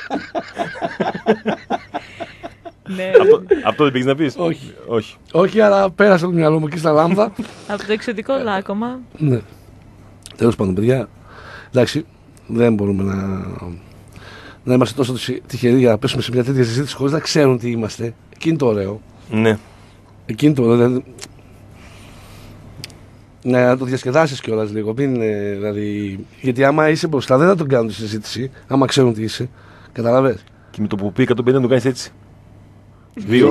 Speaker 2: Ναι.
Speaker 3: Αυτό- Αυτό δεν πήγες να πεις.
Speaker 1: Όχι.
Speaker 3: Όχι.
Speaker 1: Όχι, αλλά πέρασε από το μυαλό μου εκεί στα λάμδα.
Speaker 2: Από το εξωτικό λάκκομα.
Speaker 1: Ναι. Τέλος πάντων, παιδιά, εντάξει, δεν μπορούμε να, να είμαστε τόσο τυχε- τυχεροί για να πέσουμε σε μια τέτοια συζήτηση χωρίς να ξέρουν τι είμαστε. Εκεί είναι το ωραίο.
Speaker 3: Ναι.
Speaker 1: Εκεί είναι το ωραίο. Δηλαδή, να το διασκεδάσεις κιόλας λίγο. Μην, είναι, δηλαδή, γιατί άμα είσαι μπροστά δεν θα τον κάνουν τη συζήτηση. Άμα ξέρουν τι είσαι. Καταλαβες.
Speaker 3: Και με το που πει εκατόν πενήντα το κάνεις έτσι. Δύο.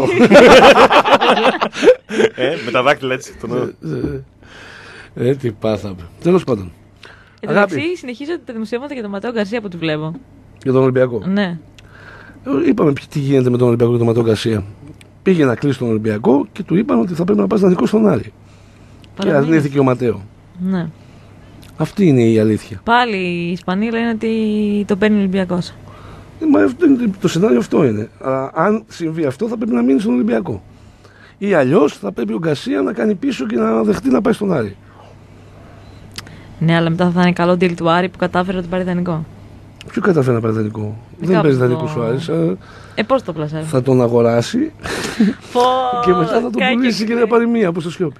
Speaker 3: ε, με τα δάκτυλα έτσι. Τον...
Speaker 1: Ε, τι πάθαμε. Τέλος πάντων.
Speaker 2: Εν τω μεταξύ, συνεχίζονται τα δημοσιεύματα για τον Ματέο Γκαρσία που του βλέπω.
Speaker 1: Για τον Ολυμπιακό.
Speaker 2: Ναι.
Speaker 1: Ε, Είπαμε τι γίνεται με τον Ολυμπιακό και τον Ματέο Γκαρσία. Πήγε να κλείσει τον Ολυμπιακό και του είπαν ότι θα πρέπει να πας να νικώσει τον Άρη. Και
Speaker 2: Παραμείνει.
Speaker 1: αρνήθηκε ο Ματέο.
Speaker 2: Ναι.
Speaker 1: Αυτή είναι η αλήθεια.
Speaker 2: Πάλι η Ισπανία λένε ότι τον παίρνει ο Ολυμπιακός.
Speaker 1: Ε, Μα αυτό είναι, το σενάριο αυτό είναι. Αλλά αν συμβεί αυτό θα πρέπει να μείνει στον Ολυμπιακό. Ή αλλιώς θα πρέπει ο Γκαρσία να κάνει πίσω και να δεχτεί να πάει στον Άρη.
Speaker 2: Ναι, αλλά μετά θα είναι καλό deal του Άρη που κατάφερε να τον πάρει δανεικό.
Speaker 1: Ποιο καταφέρει να πάρει δανεικό. Δεν παίζει δανεικό το... Σουάρες.
Speaker 2: Ε, πώς το πλασάρει.
Speaker 1: Θα τον αγοράσει και μετά θα τον πουλήσει και να πάρει μία από στο Σιώπη.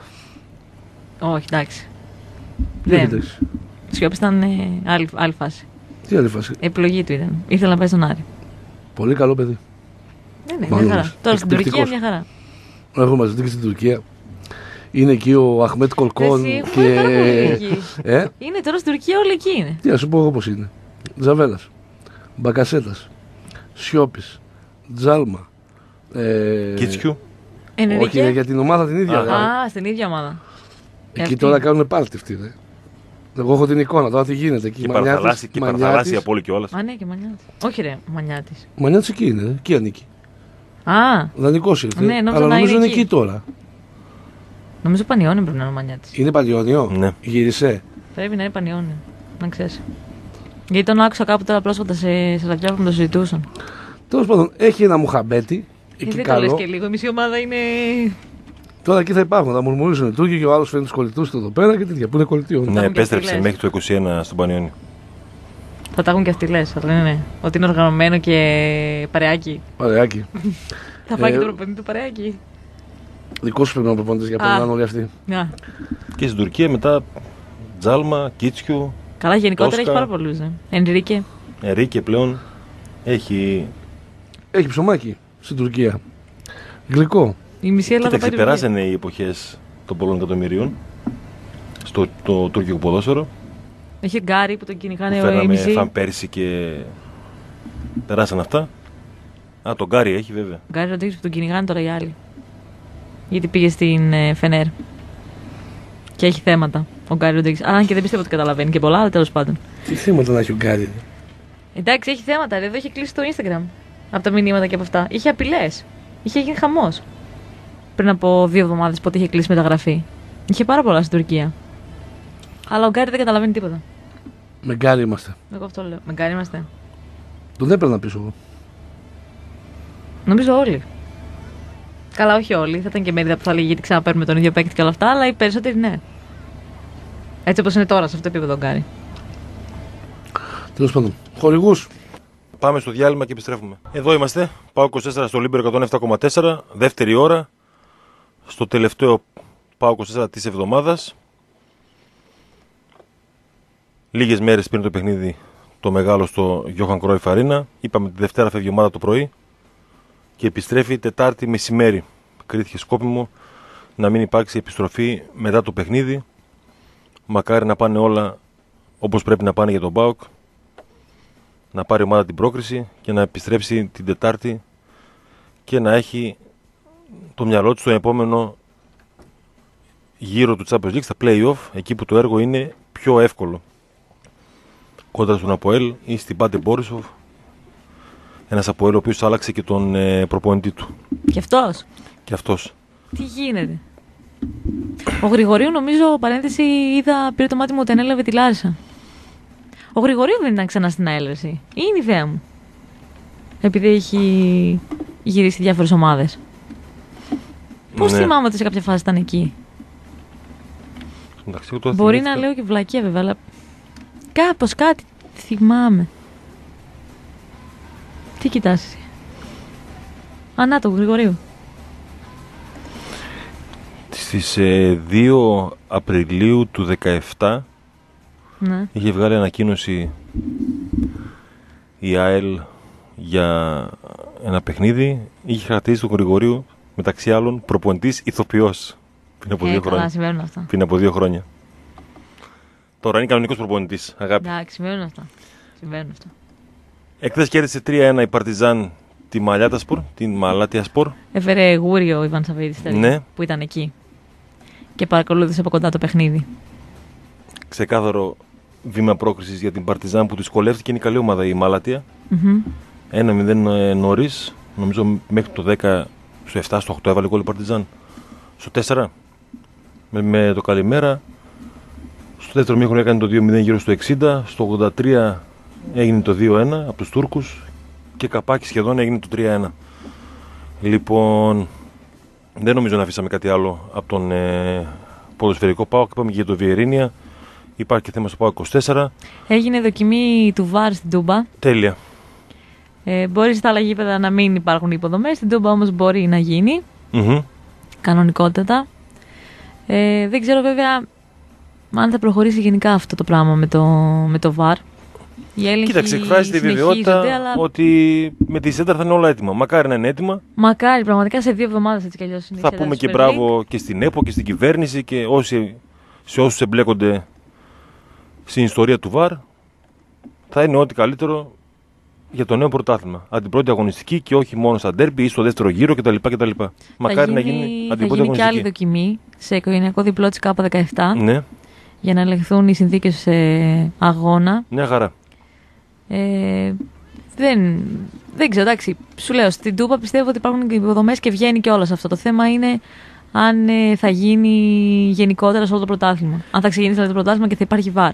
Speaker 2: Όχι, εντάξει.
Speaker 1: Δεν εντάξει.
Speaker 2: Σιώπης ήταν ε, άλλη, άλλη φάση.
Speaker 1: Τι άλλη φάση.
Speaker 2: Επιλογή του ήταν. Ήθελα να πάει στον Άρη.
Speaker 1: Πολύ καλό παιδί.
Speaker 2: Ναι, ναι, μια χαρά. Τώρα στην Τουρκία μια χαρά.
Speaker 1: Έχω μαζί και στην Τουρκία. Είναι εκεί ο Αχμέτ Κολκόν. Και...
Speaker 2: ε? Είναι τώρα στην Τουρκία, όλοι εκεί είναι.
Speaker 1: Τι να σου πω εγώ πώς είναι. Τζαβέλας, Μπακασέτας, Σιώπης, Τζάλμα. Ε...
Speaker 3: Κίτσιου.
Speaker 1: Όχι, είναι για την ομάδα την ίδια.
Speaker 2: Α, α στην ίδια ομάδα.
Speaker 1: Εκεί αυτή. Τώρα κάνουν πάρτι αυτοί. Δε. Εγώ έχω την εικόνα τώρα τι γίνεται.
Speaker 3: Και η Παρθαλάσσια πόλη κιόλας.
Speaker 2: Α, ναι, και Μανιάτης. Όχι, ρε, Μανιάτης.
Speaker 1: Μανιάτης εκεί είναι, εκεί ανήκει.
Speaker 2: Α,
Speaker 1: δανεικός ήρθε.
Speaker 2: Ναι,
Speaker 1: αλλά νομίζω είναι εκεί. εκεί τώρα.
Speaker 2: Νομίζω Πανιόνιο πρέπει να είναι ο Μανιάτης.
Speaker 1: Είναι Πανιόνιο,
Speaker 3: ναι.
Speaker 1: Γύρισε.
Speaker 2: Πρέπει να είναι Πανιόνιο, να ξέρεις. Γιατί τον άκουσα κάπου τώρα πρόσφατα σε, σε ραδιόφωνο που το συζητούσαν.
Speaker 1: Τέλος πάντων, έχει ένα μουχαμπέτι.
Speaker 2: Δεν το λες και λίγο, η μισή ομάδα είναι.
Speaker 1: Τώρα εκεί θα υπάρχουν, θα μουρμουρίζουν οι Τούρκοι και ο άλλος φέρνει τους κολλητούς του εδώ πέρα και τέτοια που είναι κολλητοί.
Speaker 3: Ναι, επέστρεψε μέχρι το είκοσι ένα στον Πανιόνιο.
Speaker 2: Θα τα έχουν και αυτοί, λες, θα λένε ναι, ότι είναι οργανωμένο και παρεάκι.
Speaker 1: Παρεάκι.
Speaker 2: Θα πάει και το προπονητή του παρεάκι.
Speaker 1: Δικό σου πρέπει να προπονητής για να όλοι αυτοί.
Speaker 3: Και στην Τουρκία μετά Τζάλμα, Κίτσιου.
Speaker 2: Καλά, γενικότερα έχει πάρα πολλούς. Ενρίκε.
Speaker 3: Ενρίκε πλέον έχει.
Speaker 1: Έχει ψωμάκι στην Τουρκία. Γλυκό.
Speaker 2: Η μισή Ελλάδα
Speaker 3: πάει. Ξεπεράσανε οι εποχές των πολλών εκατομμυρίων στο το τουρκικό ποδόσφαιρο.
Speaker 2: Έχει γκάρι που τον κυνηγάνε ο
Speaker 3: Φέραμε φαν πέρσι και περάσαν αυτά. Α, τον γκάρι έχει βέβαια.
Speaker 2: Γκάρι Ροντρίγκες που τον κυνηγάνε τώρα οι άλλοι. Γιατί πήγε στην ε, Φενέρ. Και έχει θέματα ο Γκάρι Ροντρίγκες. Αν και δεν πιστεύω ότι καταλαβαίνει και πολλά, αλλά τέλος πάντων.
Speaker 1: Τι θέματα να έχει ο Γκάρι.
Speaker 2: Εντάξει, έχει θέματα. Εδώ έχει κλείσει το Instagram. Από τα μηνύματα και από αυτά. Είχε απειλές. Είχε γίνει χαμός. Πριν από δύο εβδομάδες πότε είχε κλείσει μεταγραφή. Είχε πάρα πολλά στην Τουρκία. Αλλά ο Γκάρι δεν καταλαβαίνει τίποτα.
Speaker 1: Με Γκάρι είμαστε.
Speaker 2: Εγώ αυτό λέω. Με Γκάρι είμαστε.
Speaker 1: Τον έπαιρνα πίσω εγώ.
Speaker 2: Νομίζω όλοι. Καλά, όχι όλοι. Θα ήταν και μερίδα που θα λέγει γιατί ξαναπαίρνουμε τον ίδιο παίκτη και όλα αυτά, αλλά οι περισσότεροι ναι. Έτσι όπως είναι τώρα, σε αυτό το επίπεδο Γκάρι.
Speaker 1: Τέλος πάντων. Χορηγούς.
Speaker 3: Πάμε στο διάλειμμα και επιστρέφουμε. Εδώ είμαστε. ΠΑΟΚ είκοσι τέσσερα στο Λίμπερο εκατόν επτά κόμμα τέσσερα. Δεύτερη ώρα. Στο τελευταίο ΠΑΟΚ είκοσι τέσσερα της εβδομάδας. Λίγες μέρες πριν το παιχνίδι το μεγάλο στο Johan Cruyff Arena. Είπαμε τη Δευτέρα φεύγει η ομάδα το πρωί και επιστρέφει Τετάρτη μεσημέρι. Κρίθηκε σκόπιμο να μην υπάρξει επιστροφή μετά το παιχνίδι. Μακάρι να πάνε όλα όπως πρέπει να πάνε για τον ΠΑΟΚ. Να πάρει η ομάδα την πρόκριση και να επιστρέψει την Τετάρτη και να έχει το μυαλό του στο επόμενο γύρο του Champions League, στα play-off, εκεί που το έργο είναι πιο εύκολο. Κόντρα στον Αποέλ ή στην Πάντε Μπόρισοφ, ένας Αποέλ ο οποίος άλλαξε και τον ε, προπονητή του.
Speaker 2: Και αυτός.
Speaker 3: Και αυτός.
Speaker 2: Τι γίνεται. Ο Γρηγορίου, νομίζω, παρένθεση, είδα, πήρε το μάτι μου όταν έλαβε τη Λάρισα. Ο Γρηγορίου δεν ήταν ξανά στην Αέλευση. Είναι η ιδέα μου. Επειδή έχει γυρίσει διάφορες ομάδες. Πώς ναι. Θυμάμαι ότι σε κάποια φάση ήταν εκεί.
Speaker 3: Εντάξει,
Speaker 2: μπορεί να λέω και βλακία βέβαια, αλλά κάπως κάτι θυμάμαι. Τι κοιτάς εσύ? Ανά το Γρηγορίου.
Speaker 3: Στις ε, δύο Απριλίου του δεκαεπτά ναι. Είχε βγάλει ανακοίνωση η ΑΕΛ για ένα παιχνίδι. Είχε χαρακτηρίσει τον Γρηγορίου μεταξύ άλλων προπονητής ηθοποιός πριν από, ε, δύο
Speaker 2: καλά,
Speaker 3: χρόνια.
Speaker 2: Αυτά.
Speaker 3: πριν από δύο χρόνια. Τώρα είναι κανονικός προπονητής, αγάπη.
Speaker 2: Εντάξει, συμβαίνουν αυτά. Συμβαίνουν αυτά.
Speaker 3: Εκθές κέρδισε τρία ένα η Παρτιζάν τη Μαλιάτα Σπορ, την Μαλάτια Σπορ.
Speaker 2: Έφερε γούριο ο Ιβάν Σαββίδης
Speaker 3: ναι.
Speaker 2: που ήταν εκεί και παρακολούθησε από κοντά το παιχνίδι.
Speaker 3: Ξεκάθαρο βήμα πρόκρισης για την Παρτιζάν που δυσκολεύτηκε. Είναι η καλή ομάδα η Μαλάτια.
Speaker 2: Mm-hmm.
Speaker 3: ένα μηδέν νωρίς. Νομίζω μέχρι το δέκα, στο επτά, στο οκτώ έβαλε γκολ η Παρτιζάν. Στο τέσσερα με, με το καλημέρα. Στο δεύτερο μήχρονο έκανε το δύο μηδέν γύρω στο εξήντα. Στο ογδόντα τρία έγινε το δύο ένα από τους Τούρκους. Και καπάκι σχεδόν έγινε το τρία ένα. Λοιπόν, δεν νομίζω να αφήσαμε κάτι άλλο από τον ε, ποδοσφαιρικό ΠΑΟΚ. Είπαμε και για το Βιερίνια. Υπάρχει και θέμα στο ΠΑΟΚ είκοσι τέσσερα.
Speaker 2: Έγινε δοκιμή του βαρ στην Τούμπα.
Speaker 3: Τέλεια.
Speaker 2: Ε, μπορεί στα άλλα γήπεδα να μην υπάρχουν υποδομές, στην Τούμπα όμως μπορεί να γίνει.
Speaker 3: Mm-hmm.
Speaker 2: Κανονικότατα. Ε, δεν ξέρω βέβαια αν θα προχωρήσει γενικά αυτό το πράγμα με το, με το βαρ.
Speaker 3: Κοίταξε, εκφράζεται η βεβαιότητα αλλά... ότι με τη Σέντρα θα είναι όλα έτοιμα. Μακάρι να είναι έτοιμα.
Speaker 2: Μακάρι, πραγματικά σε δύο εβδομάδες έτσι κι αλλιώς είναι.
Speaker 3: Θα πούμε και μπράβο και στην ΕΠΟ και στην κυβέρνηση και όσοι, σε όσους εμπλέκονται στην ιστορία του βαρ. Θα είναι ό,τι καλύτερο για το νέο πρωτάθλημα. Από την πρώτη αγωνιστική και όχι μόνο στα ντέρμπι ή στο δεύτερο γύρο κτλ. κτλ. Μακάρι
Speaker 2: γίνει,
Speaker 3: να γίνει από την
Speaker 2: Θα
Speaker 3: πρώτη
Speaker 2: γίνει και άλλη δοκιμή σε οικογενειακό διπλό της Κάπα δεκαεπτά.
Speaker 3: Ναι.
Speaker 2: Για να ελεγχθούν οι συνθήκες σε αγώνα.
Speaker 3: Μια χαρά.
Speaker 2: Ε, δεν, δεν ξέρω, εντάξει. Σου λέω, στην Τούμπα πιστεύω ότι υπάρχουν και υποδομές και βγαίνει και όλο αυτό. Το θέμα είναι αν ε, θα γίνει γενικότερα σε όλο το πρωτάθλημα. Αν θα ξεκινήσει το πρωτάθλημα και θα υπάρχει βαρ.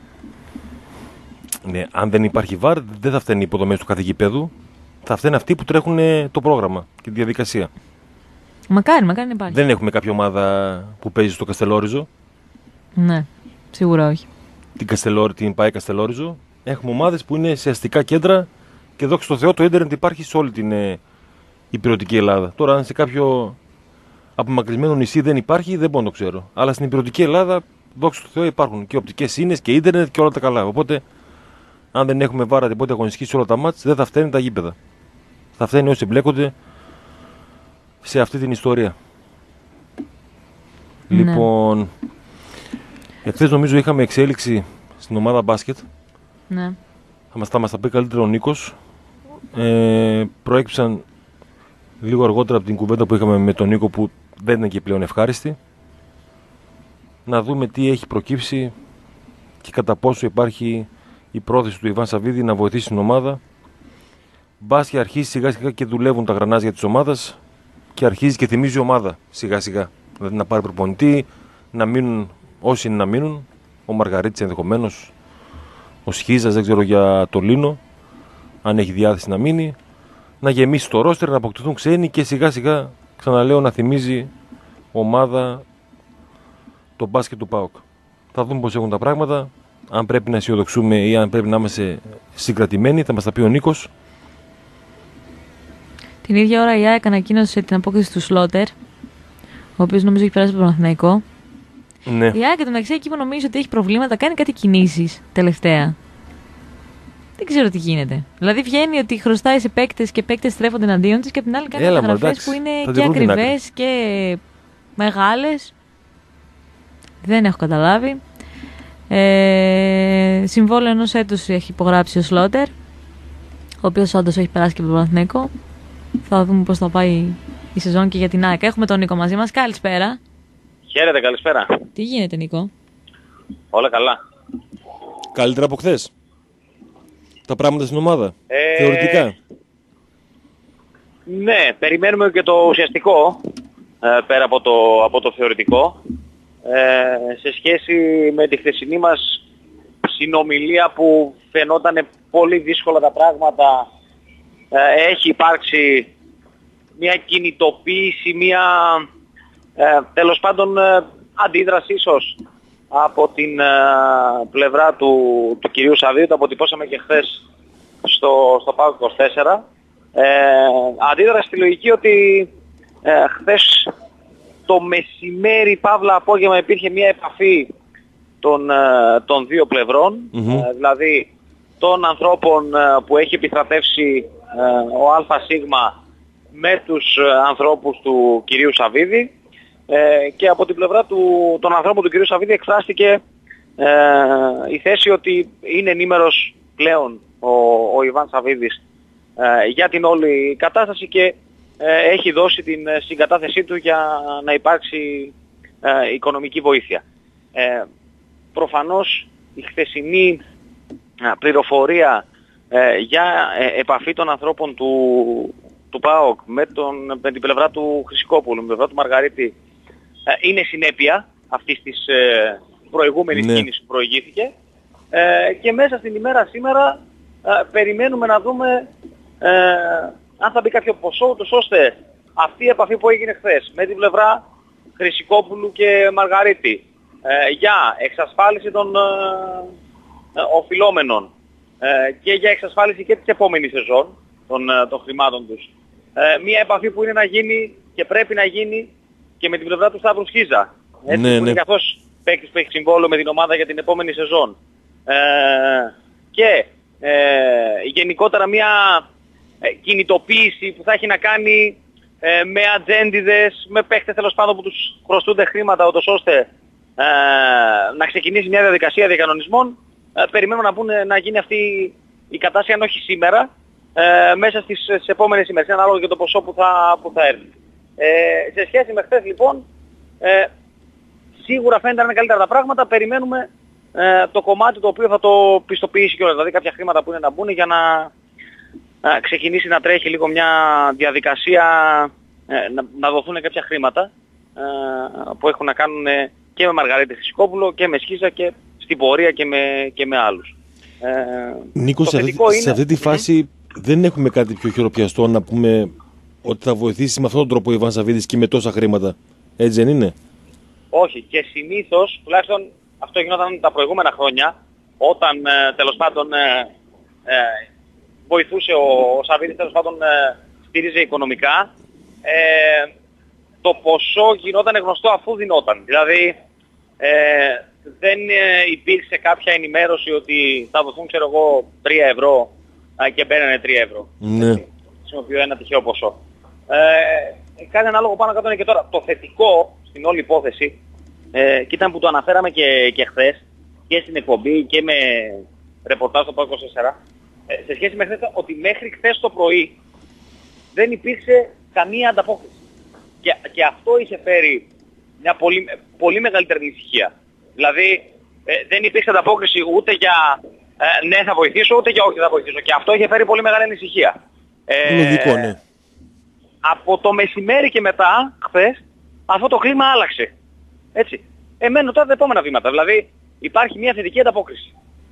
Speaker 3: Ναι, αν δεν υπάρχει βαρ, δεν θα φταίνουν οι υποδομές του κάθε γηπέδου. Θα φταίνουν αυτοί που τρέχουν το πρόγραμμα και τη διαδικασία.
Speaker 2: Μακάρι, μακάρι να υπάρχει.
Speaker 3: Δεν έχουμε κάποια ομάδα που παίζει στο Καστελόριζο.
Speaker 2: Ναι, σίγουρα όχι.
Speaker 3: Την, Καστελόρι, την ΠΑΕ Καστελόριζο. Έχουμε ομάδες που είναι σε αστικά κέντρα και δόξα τω Θεώ το ίντερνετ υπάρχει σε όλη την ε, υπηρετική Ελλάδα. Τώρα, αν σε κάποιο απομακρυσμένο νησί δεν υπάρχει, δεν μπορώ να το ξέρω. Αλλά στην υπηρετική Ελλάδα, δόξα τω Θεώ, υπάρχουν και οπτικές σύνες και ίντερνετ και όλα τα καλά. Οπότε, αν δεν έχουμε βάρα την πρώτη αγωνιστική σε όλα τα μάτς, δεν θα φταίνουν τα γήπεδα. Θα φταίνουν όσοι εμπλέκονται σε αυτή την ιστορία. Ναι. Λοιπόν, εχθές νομίζω είχαμε εξέλιξη στην ομάδα μπάσκετ.
Speaker 2: Ναι.
Speaker 3: Θα μας, θα μας τα πει καλύτερα ο Νίκος. Ε, προέκυψαν λίγο αργότερα από την κουβέντα που είχαμε με τον Νίκο που δεν είναι και πλέον ευχάριστη. Να δούμε τι έχει προκύψει και κατά πόσο υπάρχει η πρόθεση του Ιβάν Σαββίδη να βοηθήσει την ομάδα. Μπας και αρχίσει σιγά σιγά και δουλεύουν τα γρανάζια της ομάδας και αρχίζει και θυμίζει η ομάδα σιγά σιγά. Δηλαδή να πάρει προπονητή, να μείνουν όσοι είναι να μείνουν. Ο Μαργαρίτης ενδεχομένως, ο Σχίζας, δεν ξέρω για το Λίνο, αν έχει διάθεση να μείνει. Να γεμίσει το ρόστερ, να αποκτηθούν ξένοι και σιγά σιγά, ξαναλέω, να θυμίζει ομάδα το μπάσκετ του ΠΑΟΚ. Θα δούμε πώς έχουν τα πράγματα. Αν πρέπει να αισιοδοξούμε ή αν πρέπει να είμαστε συγκρατημένοι, θα μας τα πει ο Νίκος.
Speaker 2: Την ίδια ώρα η ΑΕΚ ανακοίνωσε την απόκτηση του Σλότερ, ο οποίος νομίζω έχει περάσει από τον Παναθηναϊκό.
Speaker 3: Ναι.
Speaker 2: Η ΑΕΚ, μεταξύ, εκεί που νομίζω ότι έχει προβλήματα, κάνει κάτι κινήσεις τελευταία. Δεν ξέρω τι γίνεται. Δηλαδή βγαίνει ότι χρωστάει σε παίκτες και παίκτες στρέφονται εναντίον της και απ' την άλλη κάνει μεταγραφές που είναι και ακριβές και μεγάλες. Δεν έχω καταλάβει. Ε, συμβόλαιο ενός έτους έχει υπογράψει ο Σλότερ, ο οποίος όντως έχει περάσει και από τον Παναθηναϊκό. Θα δούμε πώς θα πάει η σεζόν και για την ΑΕΚ. Έχουμε τον Νίκο μαζί μας. Καλησπέρα.
Speaker 4: Χαίρετε, καλησπέρα.
Speaker 2: Τι γίνεται, Νίκο?
Speaker 4: Όλα καλά.
Speaker 3: Καλύτερα από χθες τα πράγματα στην ομάδα, ε... θεωρητικά.
Speaker 4: Ναι, περιμένουμε και το ουσιαστικό, ε, πέρα από το, από το θεωρητικό, ε, σε σχέση με τη χθεσινή μας συνομιλία που φαινόταν πολύ δύσκολα τα πράγματα. Ε, έχει υπάρξει μια κινητοποίηση, μια ε, τέλος πάντων ε, αντίδραση ίσως από την ε, πλευρά του, του κυρίου Σαββίδη. Το αποτυπώσαμε και χθες στο, στο ΠΑΟΚ είκοσι τέσσερα. Ε, αντίδραση στη λογική ότι ε, χθες το μεσημέρι παύλα απόγευμα υπήρχε μια επαφή των, ε, των δύο πλευρών, mm-hmm. ε, δηλαδή των ανθρώπων ε, που έχει επιστρατεύσει ε, ο ΑΣ με τους ε, ανθρώπους του κυρίου Σαββίδη, ε, και από την πλευρά του, των ανθρώπων του κυρίου Σαββίδη εκφράστηκε ε, η θέση ότι είναι ενήμερος πλέον ο, ο Ιβάν Σαββίδης ε, για την όλη κατάσταση και ε, έχει δώσει την συγκατάθεσή του για να υπάρξει ε, οικονομική βοήθεια. Ε, προφανώς η χθεσινή πληροφορία ε, για ε, επαφή των ανθρώπων του, του ΠΑΟΚ με, τον, με την πλευρά του Χρυσικόπουλου, με την πλευρά του Μαργαρίτη, ε, είναι συνέπεια αυτής της ε, προηγούμενης ναι. κίνησης που προηγήθηκε, ε, και μέσα στην ημέρα σήμερα ε, περιμένουμε να δούμε ε, αν θα μπει κάποιο ποσό, ούτως ώστε αυτή η επαφή που έγινε χθες με την πλευρά Χρυσικόπουλου και Μαργαρίτη, ε, για εξασφάλιση των ε, ε, οφειλόμενων ε, και για εξασφάλιση και της επόμενης σεζόν των, ε, των χρημάτων τους. Ε, μια επαφή που είναι να γίνει και πρέπει να γίνει και με την πλευρά του Σταύρου Σχίζα. Έτσι,
Speaker 3: ναι,
Speaker 4: που είναι
Speaker 3: ναι.
Speaker 4: καθώς παίκτης που έχει συμβόλαιο με την ομάδα για την επόμενη σεζόν. Ε, και ε, γενικότερα μια ε, κινητοποίηση που θα έχει να κάνει ε, με ατζέντιδες, με παίκτες τέλος πάντων που τους χρωστούνται χρήματα, ούτως ώστε ε, να ξεκινήσει μια διαδικασία διακανονισμών. Ε, περιμένουμε να, πούνε, να γίνει αυτή η κατάσταση, αν όχι σήμερα, ε, μέσα στις, στις επόμενες ημέρες, ανάλογα και το ποσό που θα, που θα έρθει. Ε, σε σχέση με χθες λοιπόν, ε, σίγουρα φαίνεται να είναι καλύτερα τα πράγματα. Περιμένουμε ε, το κομμάτι το οποίο θα το πιστοποιήσει κιόλας. Δηλαδή κάποια χρήματα που είναι να μπουν για να ε, ξεκινήσει να τρέχει λίγο μια διαδικασία, ε, να, να δοθούν κάποια χρήματα ε, που έχουν να κάνουν ε, και με Μαργαρίτη Χρυσικόπουλο και με Σχίζα και στην πορεία και με, και με άλλους. Ε,
Speaker 3: Νίκο, σε αυτή,
Speaker 4: είναι...
Speaker 3: σε αυτή τη φάση mm-hmm. δεν έχουμε κάτι πιο χειροπιαστό να πούμε ότι θα βοηθήσει με αυτόν τον τρόπο ο Ιβάν Σαββίδης και με τόσα χρήματα. Έτσι δεν είναι?
Speaker 4: Όχι. Και συνήθως, τουλάχιστον αυτό γινόταν τα προηγούμενα χρόνια, όταν ε, τέλος πάντων ε, ε, βοηθούσε ο, ο Σαββίδης, τέλος πάντων ε, στήριζε οικονομικά, ε, το ποσό γινόταν γνωστό αφού δινόταν. Δηλαδή ε, δεν ε, υπήρξε κάποια ενημέρωση ότι θα δοθούν, ξέρω εγώ, τρία ευρώ ε, και μπαίνανε τρία ευρώ.
Speaker 3: Ναι.
Speaker 4: Χρησιμοποιώ ένα τυχαίο ποσό. Ε, κάτι ανάλογο πάνω κάτω είναι και τώρα. Το θετικό στην όλη υπόθεση, ε, και ήταν που το αναφέραμε και, και χθες και στην εκπομπή και με ρεπορτάζ στο ΠΑΟΚ είκοσι τέσσερα, ε, σε σχέση με χθες, ότι μέχρι χθες το πρωί δεν υπήρξε καμία ανταπόκριση. Και, και αυτό είχε φέρει μια πολύ, πολύ μεγαλύτερη ανησυχία. Δηλαδή ε, δεν υπήρξε ανταπόκριση ούτε για ε, ναι θα βοηθήσω, ούτε για όχι θα βοηθήσω. Και αυτό είχε φέρει πολύ μεγάλη ανησυχία. Ε,
Speaker 3: Λογικό, ναι.
Speaker 4: Από το μεσημέρι και μετά, χθες, αυτό το κλίμα άλλαξε. Έτσι. Εμένω τώρα τα επόμενα βήματα. Δηλαδή υπάρχει μια θετική ανταπόκριση.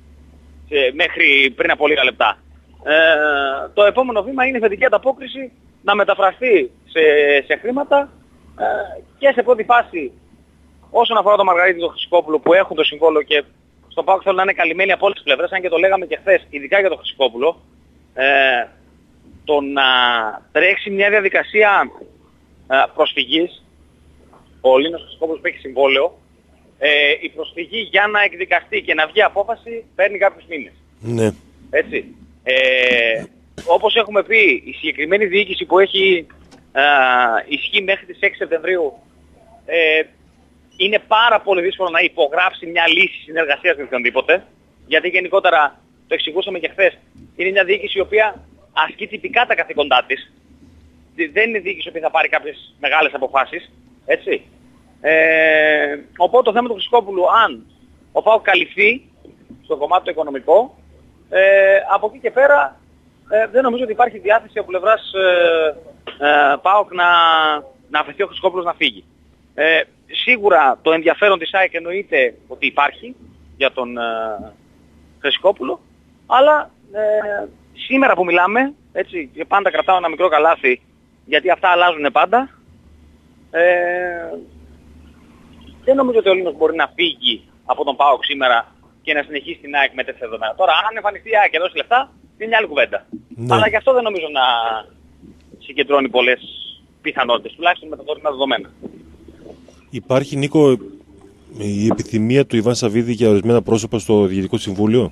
Speaker 4: Σε, μέχρι πριν από λίγα λεπτά. Ε, το επόμενο βήμα είναι η θετική ανταπόκριση να μεταφραστεί σε, σε χρήματα ε, και σε πρώτη φάση όσον αφορά το Μαργαρίτη τον Χρυσικόπουλο που έχουν το συμβόλαιο και στο ΠΑΟΚ θέλουν να είναι καλυμμένοι από όλες τις πλευρές, αν και το λέγαμε και χθες, ειδικά για τον Χρυσικόπουλο, ε, το να τρέξει μια διαδικασία ε, προσφυγής, ο Λίνος Χρυσικόπουλος που έχει συμβόλαιο, ε, η προσφυγή για να εκδικαστεί και να βγει απόφαση παίρνει κάποιους μήνες.
Speaker 3: Ναι.
Speaker 4: Έτσι. Ε, όπως έχουμε πει, η συγκεκριμένη διοίκηση που έχει ε, ισχύει μέχρι τις έξι Σεπτεμβρίου, ε, είναι πάρα πολύ δύσκολο να υπογράψει μια λύση συνεργασίας με οποιονδήποτε, γιατί γενικότερα, το εξηγούσαμε και χθες, είναι μια διοίκηση η οποία ασκεί τυπικά τα καθήκοντά της. Δεν είναι διοίκηση που θα πάρει κάποιες μεγάλες αποφάσεις. Έτσι. Ε, οπότε το θέμα του Χρυσικόπουλου, αν ο ΠΑΟΚ καλυφθεί στο κομμάτι το οικονομικό, ε, από εκεί και πέρα ε, δεν νομίζω ότι υπάρχει διάθεση από πλευράς ε, ε, ΠΑΟΚ να, να αφαιθεί ο Χρυσικόπουλος να φύγει. Ε, σίγουρα το ενδιαφέρον της ΑΕΚ εννοείται ότι υπάρχει για τον ε, Χρυσικόπουλο, αλλά ε, σήμερα που μιλάμε, έτσι, και πάντα κρατάω ένα μικρό καλάθι, γιατί αυτά αλλάζουν πάντα, ε, δεν νομίζω ότι ο Λίνος μπορεί να φύγει από τον ΠΑΟΚ σήμερα και να συνεχίσει την ΑΕΚ με τέτοια δεδομένα. Τώρα, αν εμφανιστεί η ΑΕΚ και δώσει λεφτά, είναι μια άλλη κουβέντα.
Speaker 3: Ναι.
Speaker 4: Αλλά και αυτό δεν νομίζω να συγκεντρώνει πολλές πιθανότητες, τουλάχιστον με τα τωρινά δεδομένα.
Speaker 3: Υπάρχει, Νίκο, η επιθυμία του Ιβάν Σαββίδη για ορισμένα πρόσωπα στο Διοικητικό Συμβούλιο?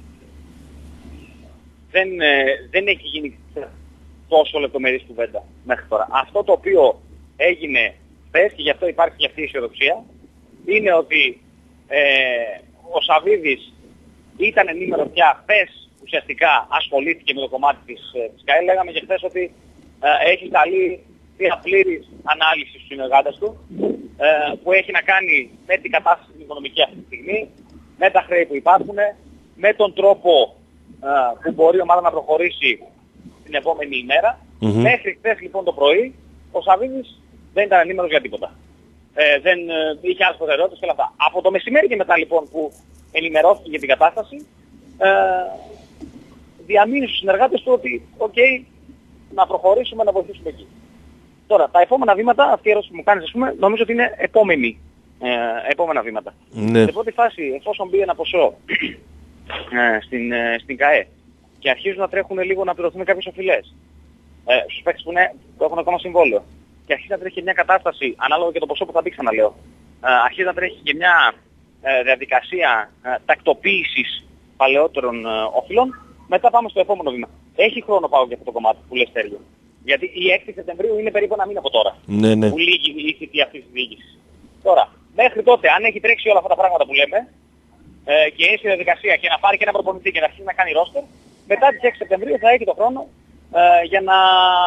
Speaker 4: Δεν, ε, δεν έχει γίνει τόσο λεπτομερής κουβέντα μέχρι τώρα. Αυτό το οποίο έγινε χθες, και γι' αυτό υπάρχει και αυτή η αισιοδοξία, είναι ότι ε, ο Σαββίδης ήταν ενήμερο πια χθες, ουσιαστικά ασχολήθηκε με το κομμάτι της, της ΚΑΕ. Λέγαμε και χθες ότι ε, έχει σταλεί μια πλήρης ανάλυση στους συνεργάτες του, ε, που έχει να κάνει με την κατάσταση την οικονομική αυτή τη στιγμή, με τα χρέη που υπάρχουν, με τον τρόπο ε, που μπορεί η ομάδα να προχωρήσει την επόμενη ημέρα. Mm-hmm. Μέχρι χθες λοιπόν το πρωί ο Σαββίδης δεν ήταν ενήμερος για τίποτα. Ε, δεν ε, είχε άλλες προτεραιότητες και όλα αυτά. Από το μεσημέρι και μετά λοιπόν που ενημερώθηκε για την κατάσταση, ε, διαμείνει στους συνεργάτες του ότι οκ, okay, να προχωρήσουμε, να βοηθήσουμε εκεί. Τώρα, τα επόμενα βήματα, αυτή η ερώτηση που μου κάνεις, ας πούμε, νομίζω ότι είναι επόμενη ε, επόμενα βήματα.
Speaker 3: Ναι.
Speaker 4: Σε πρώτη φάση, εφόσον μπει ένα ποσό ε, στην, ε, στην ΚΑΕ και αρχίζουν να τρέχουν λίγο να πληρωθούν κάποιες οφειλές ε, στους παίκτες που, που έχουν ακόμα συμβόλαιο και αρχίζει να τρέχει μια κατάσταση, ανάλογα και το ποσό που θα μπει, ξαναλέω, ε, αρχίζει να τρέχει και μια ε, διαδικασία ε, τακτοποίησης παλαιότερων ε, οφειλών, μετά πάμε στο επόμενο βήμα. Έχει χρόνο πάω για αυτό το κομμάτι που λες, Στέργιο. Γιατί η έκτη Σεπτεμβρίου είναι περίπου ένα μήνα από τώρα.
Speaker 3: Ναι, ναι.
Speaker 4: Που λύγει η θητεία αυτής της διοίκησης. Τώρα, μέχρι τότε, αν έχει τρέξει όλα αυτά τα πράγματα που λέμε ε, και είναι στη διαδικασία και να πάρει και ένα προπονητή και να αρχίσει να κάνει ρόστερ, μετά τις έξι Σεπτεμβρίου θα έχει το χρόνο ε, για να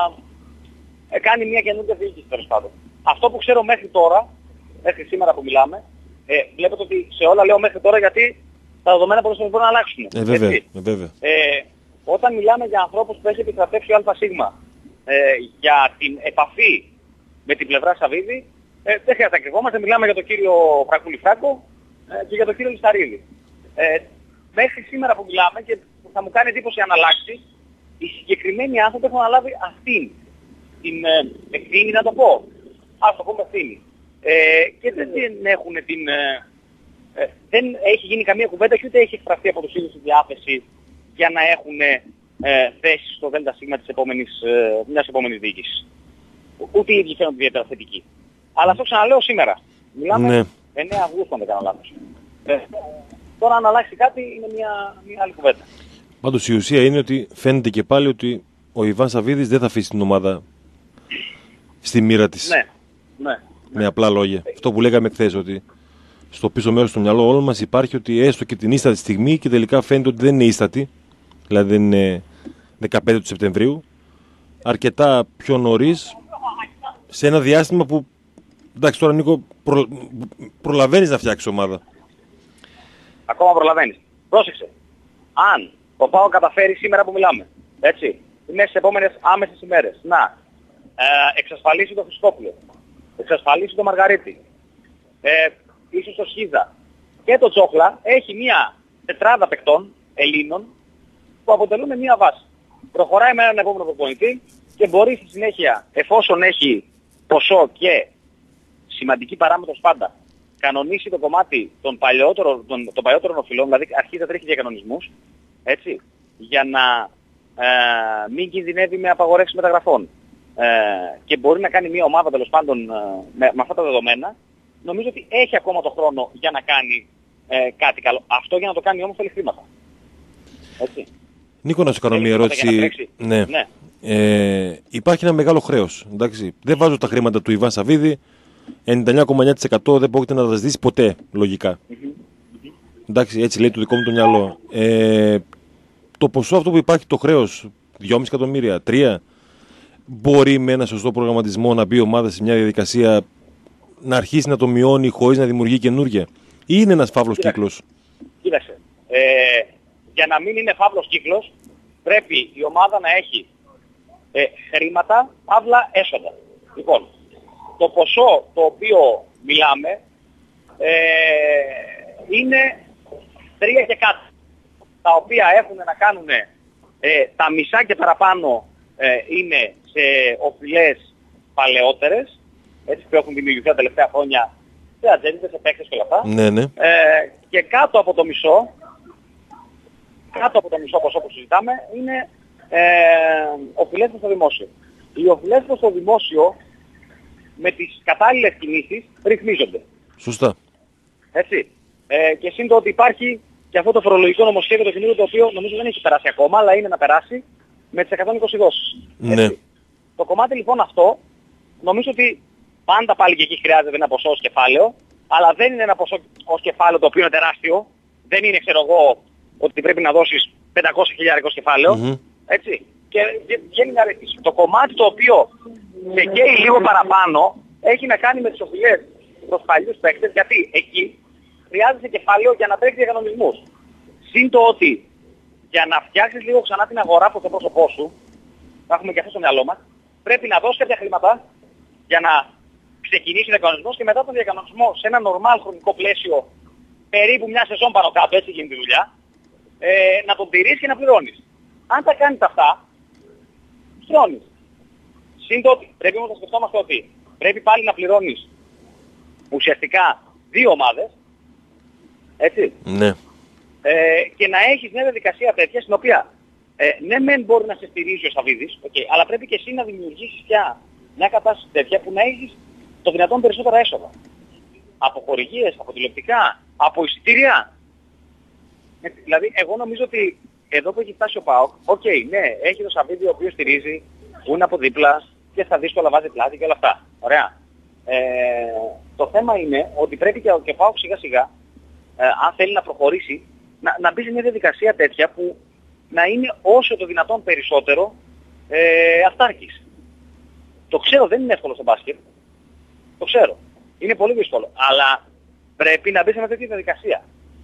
Speaker 4: ε, κάνει μια καινούργια διοίκηση, τέλος πάντων. Αυτό που ξέρω μέχρι τώρα, μέχρι σήμερα που μιλάμε, ε, βλέπετε ότι σε όλα λέω μέχρι τώρα γιατί τα δεδομένα μπορούν να αλλάξουν.
Speaker 3: Ε, βέβαια, ε, βέβαια.
Speaker 4: Ε, όταν μιλάμε για ανθρώπους που έχει επιστρατεύσει ο ΑΣ ε, για την επαφή με την πλευρά Σαββίδη, ε, δεν χρειάζεται να κρυβόμαστε, μιλάμε για τον κύριο Φρακούλη Φράγκο ε, και για τον κύριο Λισταρίδη. Ε, μέχρι σήμερα που μιλάμε, και θα μου κάνει εντύπωση αν αλλάξει, οι συγκεκριμένοι άνθρωποι έχουν αναλάβει αυτήν την ε, ευθύνη, να το πω. Ας το πούμε ευθύνη. Ε, και δεν έχουν την... Ε, ε, δεν έχει γίνει καμία κουβέντα και ούτε έχει εκφραστεί από τους ίδιους τη διάθεση για να έχουν ε, θέση στο ΔΣ της επόμενης, ε, μιας επόμενης διοίκησης. Ούτε οι ίδιοι φαίνονται ιδιαίτερα θετικοί. Αλλά αυτό ξαναλέω σήμερα. Μιλάμε
Speaker 3: Ναι.
Speaker 4: εννέα Αυγούστου, αν δεν κάνω λάθος. Ε, τώρα αν αλλάξει κάτι είναι μια, μια άλλη κουβέντα.
Speaker 3: Πάντως η ουσία είναι ότι φαίνεται και πάλι ότι ο Ιβάν Σαββίδης δεν θα αφήσει την ομάδα στη μοίρα της.
Speaker 4: Ναι, ναι.
Speaker 3: Με απλά λόγια. Αυτό που λέγαμε χθες, ότι στο πίσω μέρος του μυαλό όλων μας υπάρχει ότι έστω και την ίστατη στιγμή και τελικά φαίνεται ότι δεν είναι ίστατη, δηλαδή δεν είναι δεκαπέντε του Σεπτεμβρίου, αρκετά πιο νωρίς, σε ένα διάστημα που, εντάξει τώρα Νίκο, προ, προλαβαίνεις να φτιάξεις ομάδα.
Speaker 4: Ακόμα προλαβαίνεις. Πρόσεξε. Αν ο ΠΑΟΚ καταφέρει σήμερα που μιλάμε, έτσι, μέσα στις επόμενες άμεσες ημέρες, να ε, εξασφαλίσει το Χριστόπουλο, εξασφαλίσει το Μαργαρίτη, ε, ίσως το Σχίζα και το Τσόχλα, έχει μια τετράδα παικτών Ελλήνων που αποτελούν μια βάση. Προχωράει με έναν επόμενο προπονητή και μπορεί στη συνέχεια, εφόσον έχει ποσό και σημαντική παράμετρος πάντα, κανονίσει το κομμάτι των παλαιότερων, των, των παλαιότερων οφειλών, δηλαδή αρχίζει να τρέχει για κανονισμούς, έτσι, για να ε, μην κινδυνεύει με απαγορεύσεις μεταγραφών ε, και μπορεί να κάνει μια ομάδα τέλος πάντων ε, με, με αυτά τα δεδομένα, νομίζω ότι έχει ακόμα το χρόνο για να κάνει ε, κάτι καλό. Αυτό για να το κάνει όμως θέλει χρήματα. Έτσι.
Speaker 3: Νίκο, να σου κάνω μια ερώτηση. Ναι.
Speaker 4: Ναι.
Speaker 3: Ε, υπάρχει ένα μεγάλο χρέος. Εντάξει. Δεν βάζω τα χρήματα του Ιβάν Σαββίδη. ενενήντα εννέα κόμμα εννέα τοις εκατό δεν πρόκειται να τα ζητήσει ποτέ, λογικά.
Speaker 4: Mm-hmm.
Speaker 3: Εντάξει, έτσι λέει το δικό μου το μυαλό. Ε, το ποσό αυτό που υπάρχει, το χρέος, δυόμισι εκατομμύρια, τρία, μπορεί με ένα σωστό προγραμματισμό να μπει η ομάδα σε μια διαδικασία να αρχίσει να το μειώνει χωρίς να δημιουργεί καινούργια, ή είναι ένας φαύλος κύκλος?
Speaker 4: Κοίταξε. Ε, για να μην είναι φαύλος κύκλος, πρέπει η ομάδα να έχει ε, χρήματα, παύλα έσοδα. Λοιπόν, το ποσό το οποίο μιλάμε ε, είναι τρία και κάτι, τα οποία έχουν να κάνουν ε, τα μισά και παραπάνω ε, είναι σε οφειλές παλαιότερες, έτσι, που έχουν δημιουργηθεί τα τελευταία χρόνια σε ατζέντες, σε παίκτες και όλα αυτά.
Speaker 3: Ναι, ναι.
Speaker 4: Ε, και κάτω από το μισό, κάτω από το μισό ποσό που συζητάμε, είναι ε, οφειλές προς το δημόσιο. Οι οφειλές προς το δημόσιο με τις κατάλληλες κινήσεις ρυθμίζονται.
Speaker 3: Σωστά.
Speaker 4: Έτσι. Ε, και σύντο ότι υπάρχει και αυτό το φορολογικό νομοσχέδιο το καινούριο, το οποίο νομίζω δεν έχει περάσει ακόμα, αλλά είναι να περάσει με τις εκατόν είκοσι δόσεις.
Speaker 3: Ναι.
Speaker 4: Το κομμάτι λοιπόν αυτό, νομίζω ότι πάντα πάλι και εκεί χρειάζεται ένα ποσό ως κεφάλαιο, αλλά δεν είναι ένα ποσό ως κεφάλαιο το οποίο είναι τεράστιο. Δεν είναι, ξέρω εγώ, ότι πρέπει να δώσεις πεντακόσια χιλιάδες κεφάλαιο.
Speaker 3: Mm-hmm.
Speaker 4: Έτσι. Και βγαίνει να ρεθίσει. Το κομμάτι το οποίο σε καίει λίγο παραπάνω έχει να κάνει με τις οφειλές προς παλιούς παίκτες, γιατί εκεί χρειάζεται κεφάλαιο για να τρέξει για κανονισμούς. Συν το ότι για να φτιάξεις λίγο ξανά την αγορά από το πρόσωπό σου, θα έχουμε και αυτό στο μυαλό μας, πρέπει να δώσεις κάποια χρήματα για να ξεκινήσει ο διακανονισμός και μετά τον διακανονισμό σε ένα νορμάλ χρονικό πλαίσιο, περίπου μια σεζόν πάνω κάτω, έτσι γίνεται η δουλειά, ε, να τον τηρείς και να πληρώνεις. Αν τα κάνεις αυτά, πληρώνεις. Συν το ότι πρέπει όμως να σκεφτόμαστε ότι πρέπει πάλι να πληρώνεις ουσιαστικά δύο ομάδες, έτσι,
Speaker 3: Ναι.
Speaker 4: ε, και να έχεις μια διαδικασία τέτοια στην οποία ε, ναι μεν μπορεί να σε στηρίζει ο Σαββίδης, okay, αλλά πρέπει και εσύ να δημιουργήσεις πια μια κατάσταση τέτοια που να έχεις το δυνατόν περισσότερα έσοδα. Από χορηγίες, από τηλεοπτικά, από εισιτήρια. Ε, δηλαδή εγώ νομίζω ότι εδώ που έχει φτάσει ο ΠΑΟΚ, οκ, okay, ναι, έχει το Σαββίδη ο οποίος στηρίζει, που είναι από δίπλα και στα δύσκολα βάζει πλάτη και όλα αυτά. Ωραία. Ε, το θέμα είναι ότι πρέπει και ο ΠΑΟΚ σιγά σιγά, ε, αν θέλει να προχωρήσει, να, να μπει σε μια διαδικασία τέτοια που να είναι όσο το δυνατόν περισσότερο ε, αυτάρκης. Το ξέρω, δεν είναι εύκολο στο μπάσκετ. Το ξέρω. Είναι πολύ δύσκολο. Αλλά πρέπει να μπει σε μια τέτοια διαδικασία.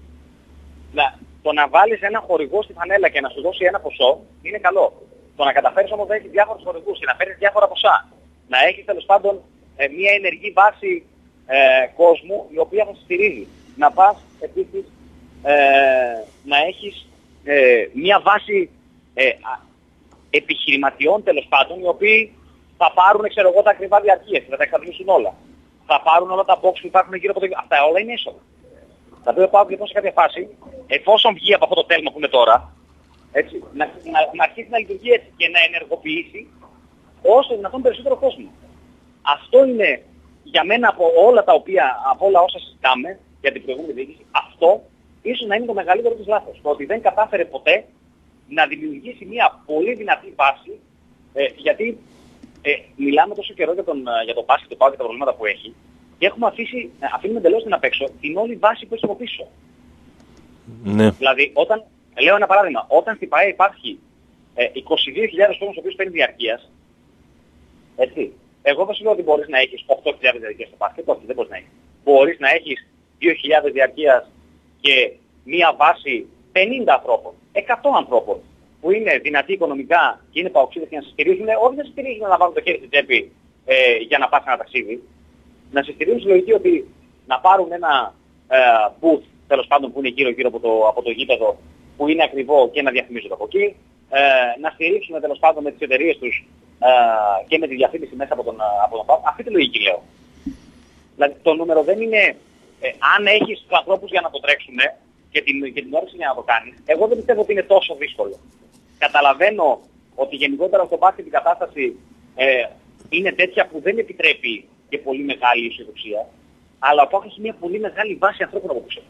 Speaker 4: Να, το να βάλεις ένα χορηγό στη φανέλα και να σου δώσει ένα ποσό είναι καλό. Το να καταφέρεις όμως να έχεις διάφορους χορηγούς και να φέρεις διάφορα ποσά. Να έχεις τέλος πάντων ε, μια ενεργή βάση ε, κόσμου η οποία θα σε στηρίζει. Να πας επίσης ε, να έχεις ε, μια βάση ε, α, επιχειρηματιών τέλος πάντων οι οποίοι θα πάρουν ξέρω εγώ τα ακριβά διαρκείες, θα τα εξαντλήσουν όλα. Θα πάρουν όλα τα box που υπάρχουν γύρω από το... Αυτά όλα είναι έσοδα. Θα πρέπει να πάω λοιπόν σε κάποια φάση, εφόσον βγει από αυτό το τέλμα που είναι τώρα, έτσι, να, να, να αρχίσει να λειτουργεί έτσι και να ενεργοποιήσει όσο δυνατόν περισσότερο κόσμο. Αυτό είναι για μένα από όλα τα οποία, από όλα όσα συζητάμε για την προηγούμενη διοίκηση, αυτό ίσως να είναι το μεγαλύτερο της λάθος. Το ότι δεν κατάφερε ποτέ να δημιουργήσει μια πολύ δυνατή βάση, ε, γιατί ε, μιλάμε τόσο καιρό για τον, για τον μπάσκετ, το ΠΑΟΚ και τα προβλήματα που έχει, και έχουμε αφήσει, αφήνουμε εντελώς την απ' έξω την όλη βάση που έχει από πίσω.
Speaker 3: Ναι.
Speaker 4: Δηλαδή, όταν, λέω ένα παράδειγμα, όταν στην ΠΑΕ υπάρχει ε, είκοσι δύο χιλιάδες κόσμος ο οποίος παίρνει διαρκείας, έτσι, εγώ δεν σου λέω ότι μπορείς να έχεις οκτώ χιλιάδες διαρκείας στο μπάσκετ, όχι, δεν μπορείς να έχεις. Μπορείς να έχεις δύο χιλιάδες διαρκείας και μία βάση πενήντα ανθρώπων, εκατό ανθρώπων, που είναι δυνατοί οικονομικά και είναι παοξίδες και να σε στηρίζουν, όχι να σε στηρίζουν να βάλουν το χέρι στην τσέπη ε, για να πας ένα ταξίδι. Να σε στηρίζουν στη λογική ότι να πάρουν ένα ε, booth, τέλος πάντων, που είναι γύρω-γύρω από το, από το γήπεδο, που είναι ακριβό και να διαφημίζονται από εκεί, ε, να στηρίξουν τέλος πάντων με τις εταιρείες τους ε, και με τη διαφήμιση μέσα από τον, από τον ΠΑΟΚ. Αυτή τη λογική λέω. Δηλαδή το νούμερο δεν είναι ε, αν έχεις τους ανθρώπους για να το τρέξουν και την, και την όρεξη για να το κάνεις. Εγώ δεν πιστεύω ότι είναι τόσο δύσκολο. Καταλαβαίνω ότι γενικότερα στο μπάσκετ η κατάσταση ε, είναι τέτοια που δεν επιτρέπει και πολύ μεγάλη αισιοδοξία, αλλά ο ΠΑΟΚ έχει μια πολύ μεγάλη βάση ανθρώπων από πίσω.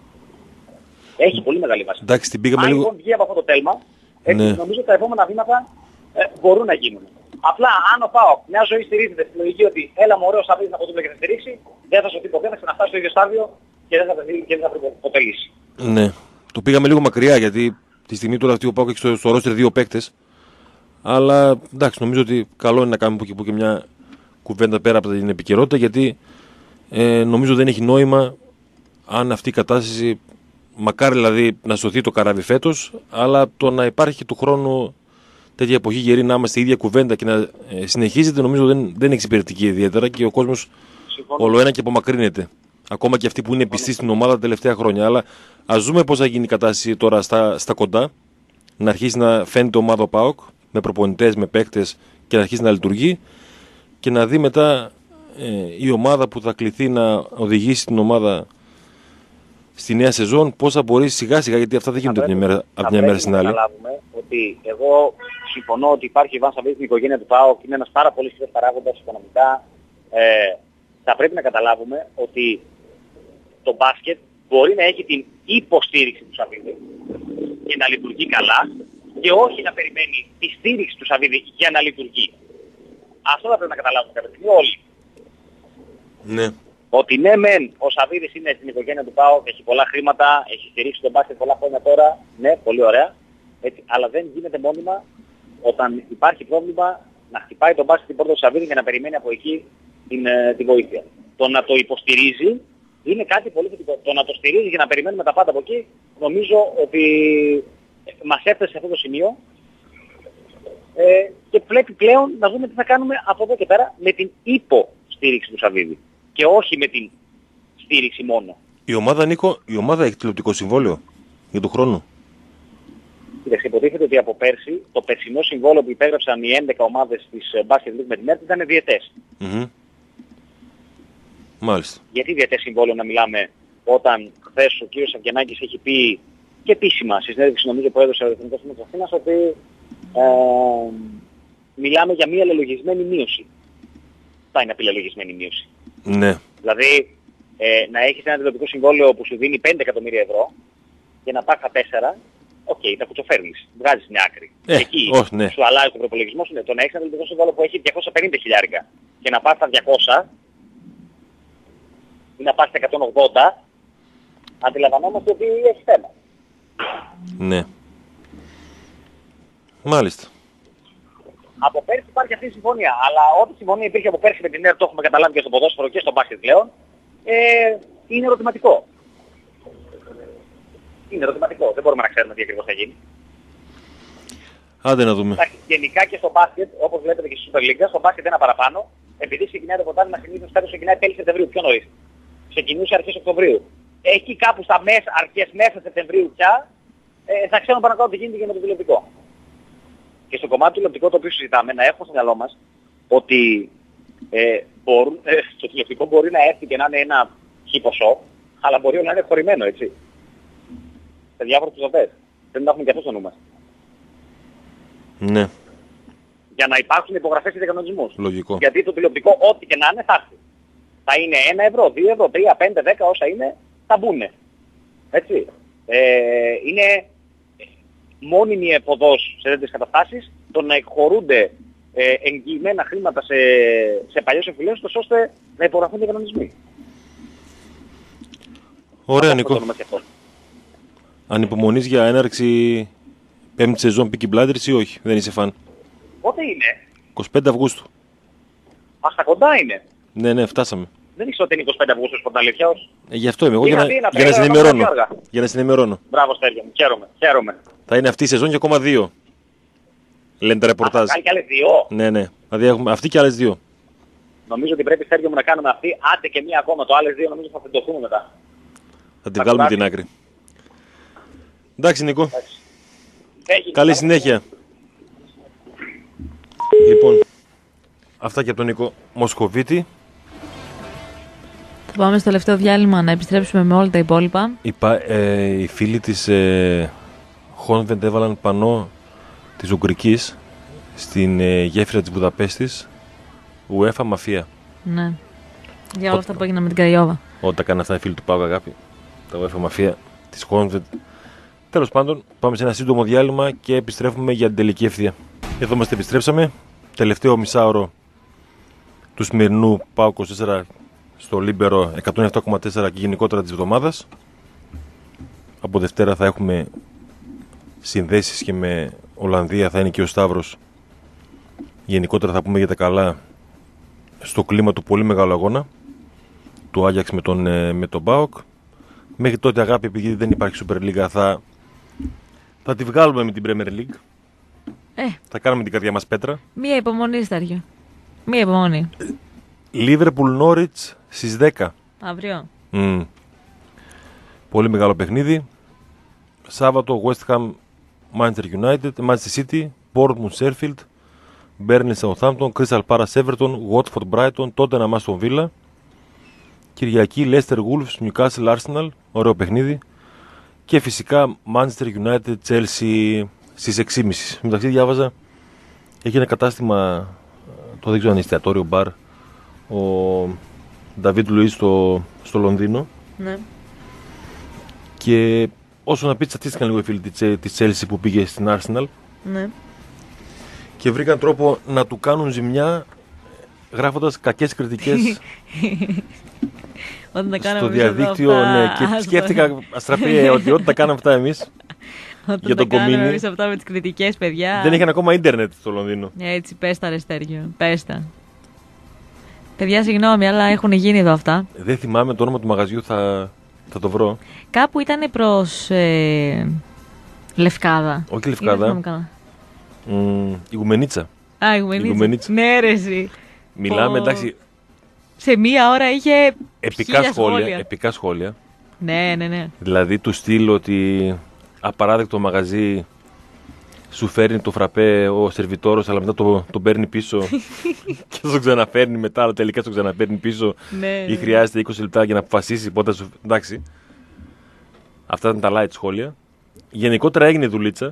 Speaker 4: Έχει πολύ μεγάλη βάση.
Speaker 3: Εντάξει, την πήγαμε
Speaker 4: αν
Speaker 3: λίγο...
Speaker 4: λοιπόν βγει από αυτό το τέλμα, έτσι,
Speaker 3: ναι.
Speaker 4: νομίζω ότι τα επόμενα βήματα ε, μπορούν να γίνουν. Απλά αν ο ΠΑΟΚ μια ζωή στηρίζεται στη λογική ότι έλα μου ωραίο Σαββίδης από δίπλα και θα στηρίξει, δεν θα σωθεί ποτέ, θα ξαναφτάσει στο ίδιο στάδιο και δεν θα βρει και δεν θα βρει ποτέ λύση.
Speaker 3: Ναι. Το πήγαμε λίγο μακριά γιατί τη στιγμή τώρα αυτή ο ΠΑΟΚ έχει στο, στο ρόστερ δύο παίκτες. Αλλά εντάξει, νομίζω ότι καλό είναι να κάνουμε που και, που και μια κουβέντα πέρα από την επικαιρότητα, γιατί ε, νομίζω δεν έχει νόημα αν αυτή η κατάσταση, μακάρι δηλαδή να σωθεί το καράβι φέτος, αλλά το να υπάρχει του χρόνου τέτοια εποχή γερή να είμαστε η ίδια κουβέντα και να ε, συνεχίζεται, νομίζω δεν, δεν είναι εξυπηρετική ιδιαίτερα και ο κόσμος όλο ένα και απομακρύνεται. Ακόμα και αυτοί που είναι πιστοί στην ομάδα τα τελευταία χρόνια. Αλλά ας δούμε πώς θα γίνει η κατάσταση τώρα στα, στα κοντά, να αρχίσει να φαίνεται ομάδα ο ΠΑΟΚ με προπονητές, με παίκτες και να αρχίσει να λειτουργεί και να δει μετά ε, η ομάδα που θα κληθεί να οδηγήσει την ομάδα στη νέα σεζόν, πώς θα μπορεί σιγά σιγά, γιατί αυτά δεν γίνονται από μια μέρα, από μια μέρα στην άλλη.
Speaker 4: Να καταλάβουμε ότι εγώ συμφωνώ ότι υπάρχει Ιβάν Σαββίδης στην οικογένεια του ΠΑΟΚ, είναι ένας πάρα πολύ σημαντικός παράγοντας οικονομικά. Ε, θα πρέπει να καταλάβουμε ότι το μπάσκετ μπορεί να έχει την υποστήριξη του Σαββίδη και να λειτουργεί καλά και όχι να περιμένει τη στήριξη του Σαββίδη για να λειτουργεί. Αυτό θα πρέπει να καταλάβουμε κάποια στιγμή όλοι.
Speaker 3: Ναι.
Speaker 4: Ότι ναι μεν ο Σαββίδης είναι στην οικογένεια του ΠΑΟΚ, έχει πολλά χρήματα, έχει στηρίξει τον μπάσκετ πολλά χρόνια τώρα, ναι, πολύ ωραία, έτσι, αλλά δεν γίνεται μόνιμα όταν υπάρχει πρόβλημα να χτυπάει τον μπάσκετ την πόρτα του Σαββίδη και να περιμένει από εκεί την, ε, την βοήθεια. Το να το υποστηρίζει είναι κάτι πολύ θετικό. Το να το στηρίζει και να περιμένουμε τα πάντα από εκεί, νομίζω ότι μας έφτασε σε αυτό το σημείο ε, και πρέπει πλέον να δούμε τι θα κάνουμε από εδώ και πέρα με την υποστήριξη του Σαββίδη και όχι με την στήριξη μόνο.
Speaker 3: Η ομάδα, Νίκο, η ομάδα έχει τηλεοπτικό συμβόλαιο για τον χρόνο.
Speaker 4: Κοίταξε, υποτίθεται ότι από πέρσι το περσινό συμβόλαιο που υπέγραψαν οι έντεκα ομάδες της Basket League με την ΕΡΤ ήταν διετές.
Speaker 3: Mm-hmm. Μάλιστα.
Speaker 4: Γιατί διαιτές συμβόλαιο να μιλάμε όταν χθες ο κύριος Αυγενάκης έχει πει και επίσημα στη συνέντευξη νομίζω που έδωσε ο Εθνικός Σύμβουλος της Αθήνας ότι ε, μιλάμε για μια λελογισμένη μείωση. Θα είναι απειλελογισμένη μείωση.
Speaker 3: Ναι.
Speaker 4: Δηλαδή ε, να έχεις ένα τηλεοπτικό συμβόλαιο που σου δίνει πέντε εκατομμύρια ευρώ και να πας στα τέσσερα, οκ, okay, τα κουτσοφέρνεις, βγάζεις μια άκρη.
Speaker 3: Ε,
Speaker 4: εκεί
Speaker 3: όχι, ναι.
Speaker 4: σου αλλάζει το προπολογισμό σου, ναι. Το να έχεις ένα τηλεοπτικό συμβόλαιο που έχει διακόσια πενήντα χιλιάρικα και να πας στα διακόσια ή να πας στα εκατόν ογδόντα, αντιλαμβανόμαστε ότι έχει θέμα.
Speaker 3: Ναι. Μάλιστα.
Speaker 4: Από πέρσι υπάρχει αυτή η συμφωνία, αλλά ό,τι συμφωνία υπήρχε από πέρσι με την ΕΡΤ, το έχουμε καταλάβει και στο ποδόσφαιρο και στο μπάσκετ πλέον, ε, είναι ερωτηματικό. Είναι ερωτηματικό. Δεν μπορούμε να ξέρουμε τι ακριβώς θα γίνει.
Speaker 3: Άντε να δούμε.
Speaker 4: Γενικά και στο μπάσκετ, όπως βλέπετε και στη Super League, στο μπάσκετ ένα παραπάνω, επειδή ξεκινάει το πρωτάθλημα συνήθως φέτος ξεκινάει τέλη Σεπτεμβρίου, πιο νωρίς. Ξεκινούσε αρχές Οκτωβρίου. Εκεί κάπου στα μέσα, αρχές μέσα Σεπτεμβρίου πια, ε, θα ξέρουμε πάνω κάτω τι γίνεται και με το τηλεοπτικό. Και στο κομμάτι του τηλεοπτικού το οποίο συζητάμε, να έχουμε στο μυαλό μας ότι ε, μπορούν, ε, το τηλεοπτικό μπορεί να έρθει και να είναι ένα χι ποσό, αλλά μπορεί να είναι χωρημένο, έτσι. Σε διάφορες πιστωτές. Πρέπει να έχουμε και αυτό στο νου μας.
Speaker 3: Ναι.
Speaker 4: Για να υπάρχουν υπογραφές και κανονισμούς.
Speaker 3: Λογικό.
Speaker 4: Γιατί το τηλεοπτικό, ό,τι και να είναι, θα έρθει. Θα είναι ένα ευρώ, δύο ευρώ, τρία, πέντε, δέκα, όσα είναι, θα μπουνε. Έτσι. Ε, είναι μόνιμη εποδός σε τέτοιες καταστάσεις το να εκχωρούνται ε, εγγυημένα χρήματα σε, σε παλιές εμφυλίους, ώστε να υπογραφούν οι κανονισμοί.
Speaker 3: Ωραία, Νικό. Ανυπομονείς για έναρξη πέμπτη σεζόν Peaky Blinders ή όχι, δεν είσαι φαν?
Speaker 4: Πότε είναι?
Speaker 3: είκοσι πέντε Αυγούστου.
Speaker 4: Α, στα κοντά είναι.
Speaker 3: Ναι, ναι, φτάσαμε.
Speaker 4: Δεν ήξερα ότι είναι είκοσι πέντε Αυγούστου σποντα αλήθεια ως.
Speaker 3: Ε, γι' αυτό είμαι εγώ,
Speaker 4: Είχα
Speaker 3: για να,
Speaker 4: δει ένα
Speaker 3: για να
Speaker 4: τρέλερ,
Speaker 3: συνημερώνω.
Speaker 4: να πάω
Speaker 3: Για να συνημερώνω.
Speaker 4: Μπράβο Στέργιο μου, χαίρομαι, χαίρομαι.
Speaker 3: Θα είναι αυτή η σεζόν και ακόμα δύο. Λένε τα ρεπορτάζ.
Speaker 4: Α, θα κάνει και άλλες δύο.
Speaker 3: Ναι, ναι. Δηλαδή έχουμε αυτή και άλλες δύο.
Speaker 4: Νομίζω ότι πρέπει Στέργιο μου να κάνουμε αυτή, άντε και μία ακόμα. Το άλλες δύο νομίζω θα φεντωθούμε μετά.
Speaker 3: Θα την βγάλουμε την άκρη. Εντάξει, Νικό.
Speaker 4: Εντάξει. Έχει,
Speaker 3: Καλή
Speaker 4: θα...
Speaker 3: συνέχεια. Λοιπόν, αυτά και από τον Νικό Μοσκοβίτη.
Speaker 2: Θα πάμε στο τελευταίο διάλειμμα να επιστρέψουμε με όλα τα υπόλοιπα.
Speaker 3: Οι, ε, οι φίλοι της ε, Χόνβεντ έβαλαν πανό της Ουγγρικής στην ε, γέφυρα της Βουδαπέστης UEFA Μαφία.
Speaker 2: Ναι. Για όλα αυτά που έγιναν με την Καριόβα.
Speaker 3: Όταν τα κάνουν αυτά οι φίλοι του Πάγου αγάπη. Τα UEFA Μαφία της Χόνβεντ. Τέλος πάντων, πάμε σε ένα σύντομο διάλειμμα και επιστρέφουμε για την τελική ευθεία. Εδώ είμαστε, επιστρέψαμε. Τελευταίο μισάωρο του σημερινού ΠΑΟΚ είκοσι τέσσερα στο Λίμπερο εκατόν επτά κόμμα τέσσερα και γενικότερα της εβδομάδας. Από Δευτέρα θα έχουμε συνδέσεις και με Ολλανδία, θα είναι και ο Σταύρος. Γενικότερα θα πούμε για τα καλά στο κλίμα του πολύ μεγάλου αγώνα του Άγιαξ με τον, με τον ΠΑΟΚ. Μέχρι τότε, αγάπη, επειδή δεν υπάρχει Super League, θα, θα τη βγάλουμε με την Premier League.
Speaker 2: Ε,
Speaker 3: θα κάνουμε την καρδιά μας πέτρα.
Speaker 2: Μία υπομονή, Στάριο. Μία υπομονή.
Speaker 3: Liverpool Norwich στις δέκα.
Speaker 2: Αύριο.
Speaker 3: Mm. Πολύ μεγάλο παιχνίδι. Σάββατο West Ham Manchester United, Manchester City, Bournemouth Sheffield, Burnley Southampton, Crystal Palace Everton, Watford Brighton, Tottenham Aston Villa. Κυριακή Leicester Wolves, Newcastle Arsenal, ωραίο παιχνίδι. Και φυσικά Manchester United Chelsea στις έξι και μισή. Μεταξύ διάβαζα, έχει ένα κατάστημα, το δεν ξέρω αν είναι εστιατόριο μπαρ, ο Νταβίτ Λουίς στο, στο Λονδίνο.
Speaker 2: Ναι.
Speaker 3: Και όσο να πει, τσατίστηκαν λίγο οι φίλοι της Chelsea που πήγε στην Arsenal.
Speaker 2: Ναι.
Speaker 3: Και βρήκαν τρόπο να του κάνουν ζημιά γράφοντας κακές κριτικές στο διαδίκτυο. Ναι, και σκέφτηκα αστραπή ότι ό,τι τα κάναμε αυτά εμείς για τον Κομίνη.
Speaker 2: Εμείς αυτά με τις κριτικές, παιδιά.
Speaker 3: Δεν είχαν ακόμα ίντερνετ στο Λονδίνο.
Speaker 2: Έτσι, πες τα ρε Στέργιο, πες τα. Παιδιά, συγγνώμη, αλλά έχουν γίνει εδώ αυτά.
Speaker 3: Δεν θυμάμαι το όνομα του μαγαζιού, θα, θα το βρω.
Speaker 2: Κάπου ήταν προς ε, Λευκάδα.
Speaker 3: Όχι Λευκάδα. Mm, η Γουμενίτσα.
Speaker 2: Α, η Γουμενίτσα.
Speaker 3: Η Γουμενίτσα.
Speaker 2: Ναι, ρε εσύ.
Speaker 3: Μιλάμε, εντάξει.
Speaker 2: Σε μία ώρα είχε
Speaker 3: επικά σχόλια,
Speaker 2: σχόλια.
Speaker 3: επικά σχόλια.
Speaker 2: Ναι, ναι, ναι.
Speaker 3: Δηλαδή του στυλ ότι απαράδεκτο μαγαζί, σου φέρνει το φραπέ ο σερβιτόρος, αλλά μετά το, το παίρνει πίσω και το ξαναφέρνει μετά, αλλά τελικά το ξαναφέρνει πίσω.
Speaker 2: Ναι,
Speaker 3: ή χρειάζεται είκοσι λεπτά για να αποφασίσει πότε σου. Εντάξει. Αυτά ήταν τα light σχόλια. Γενικότερα έγινε δουλίτσα.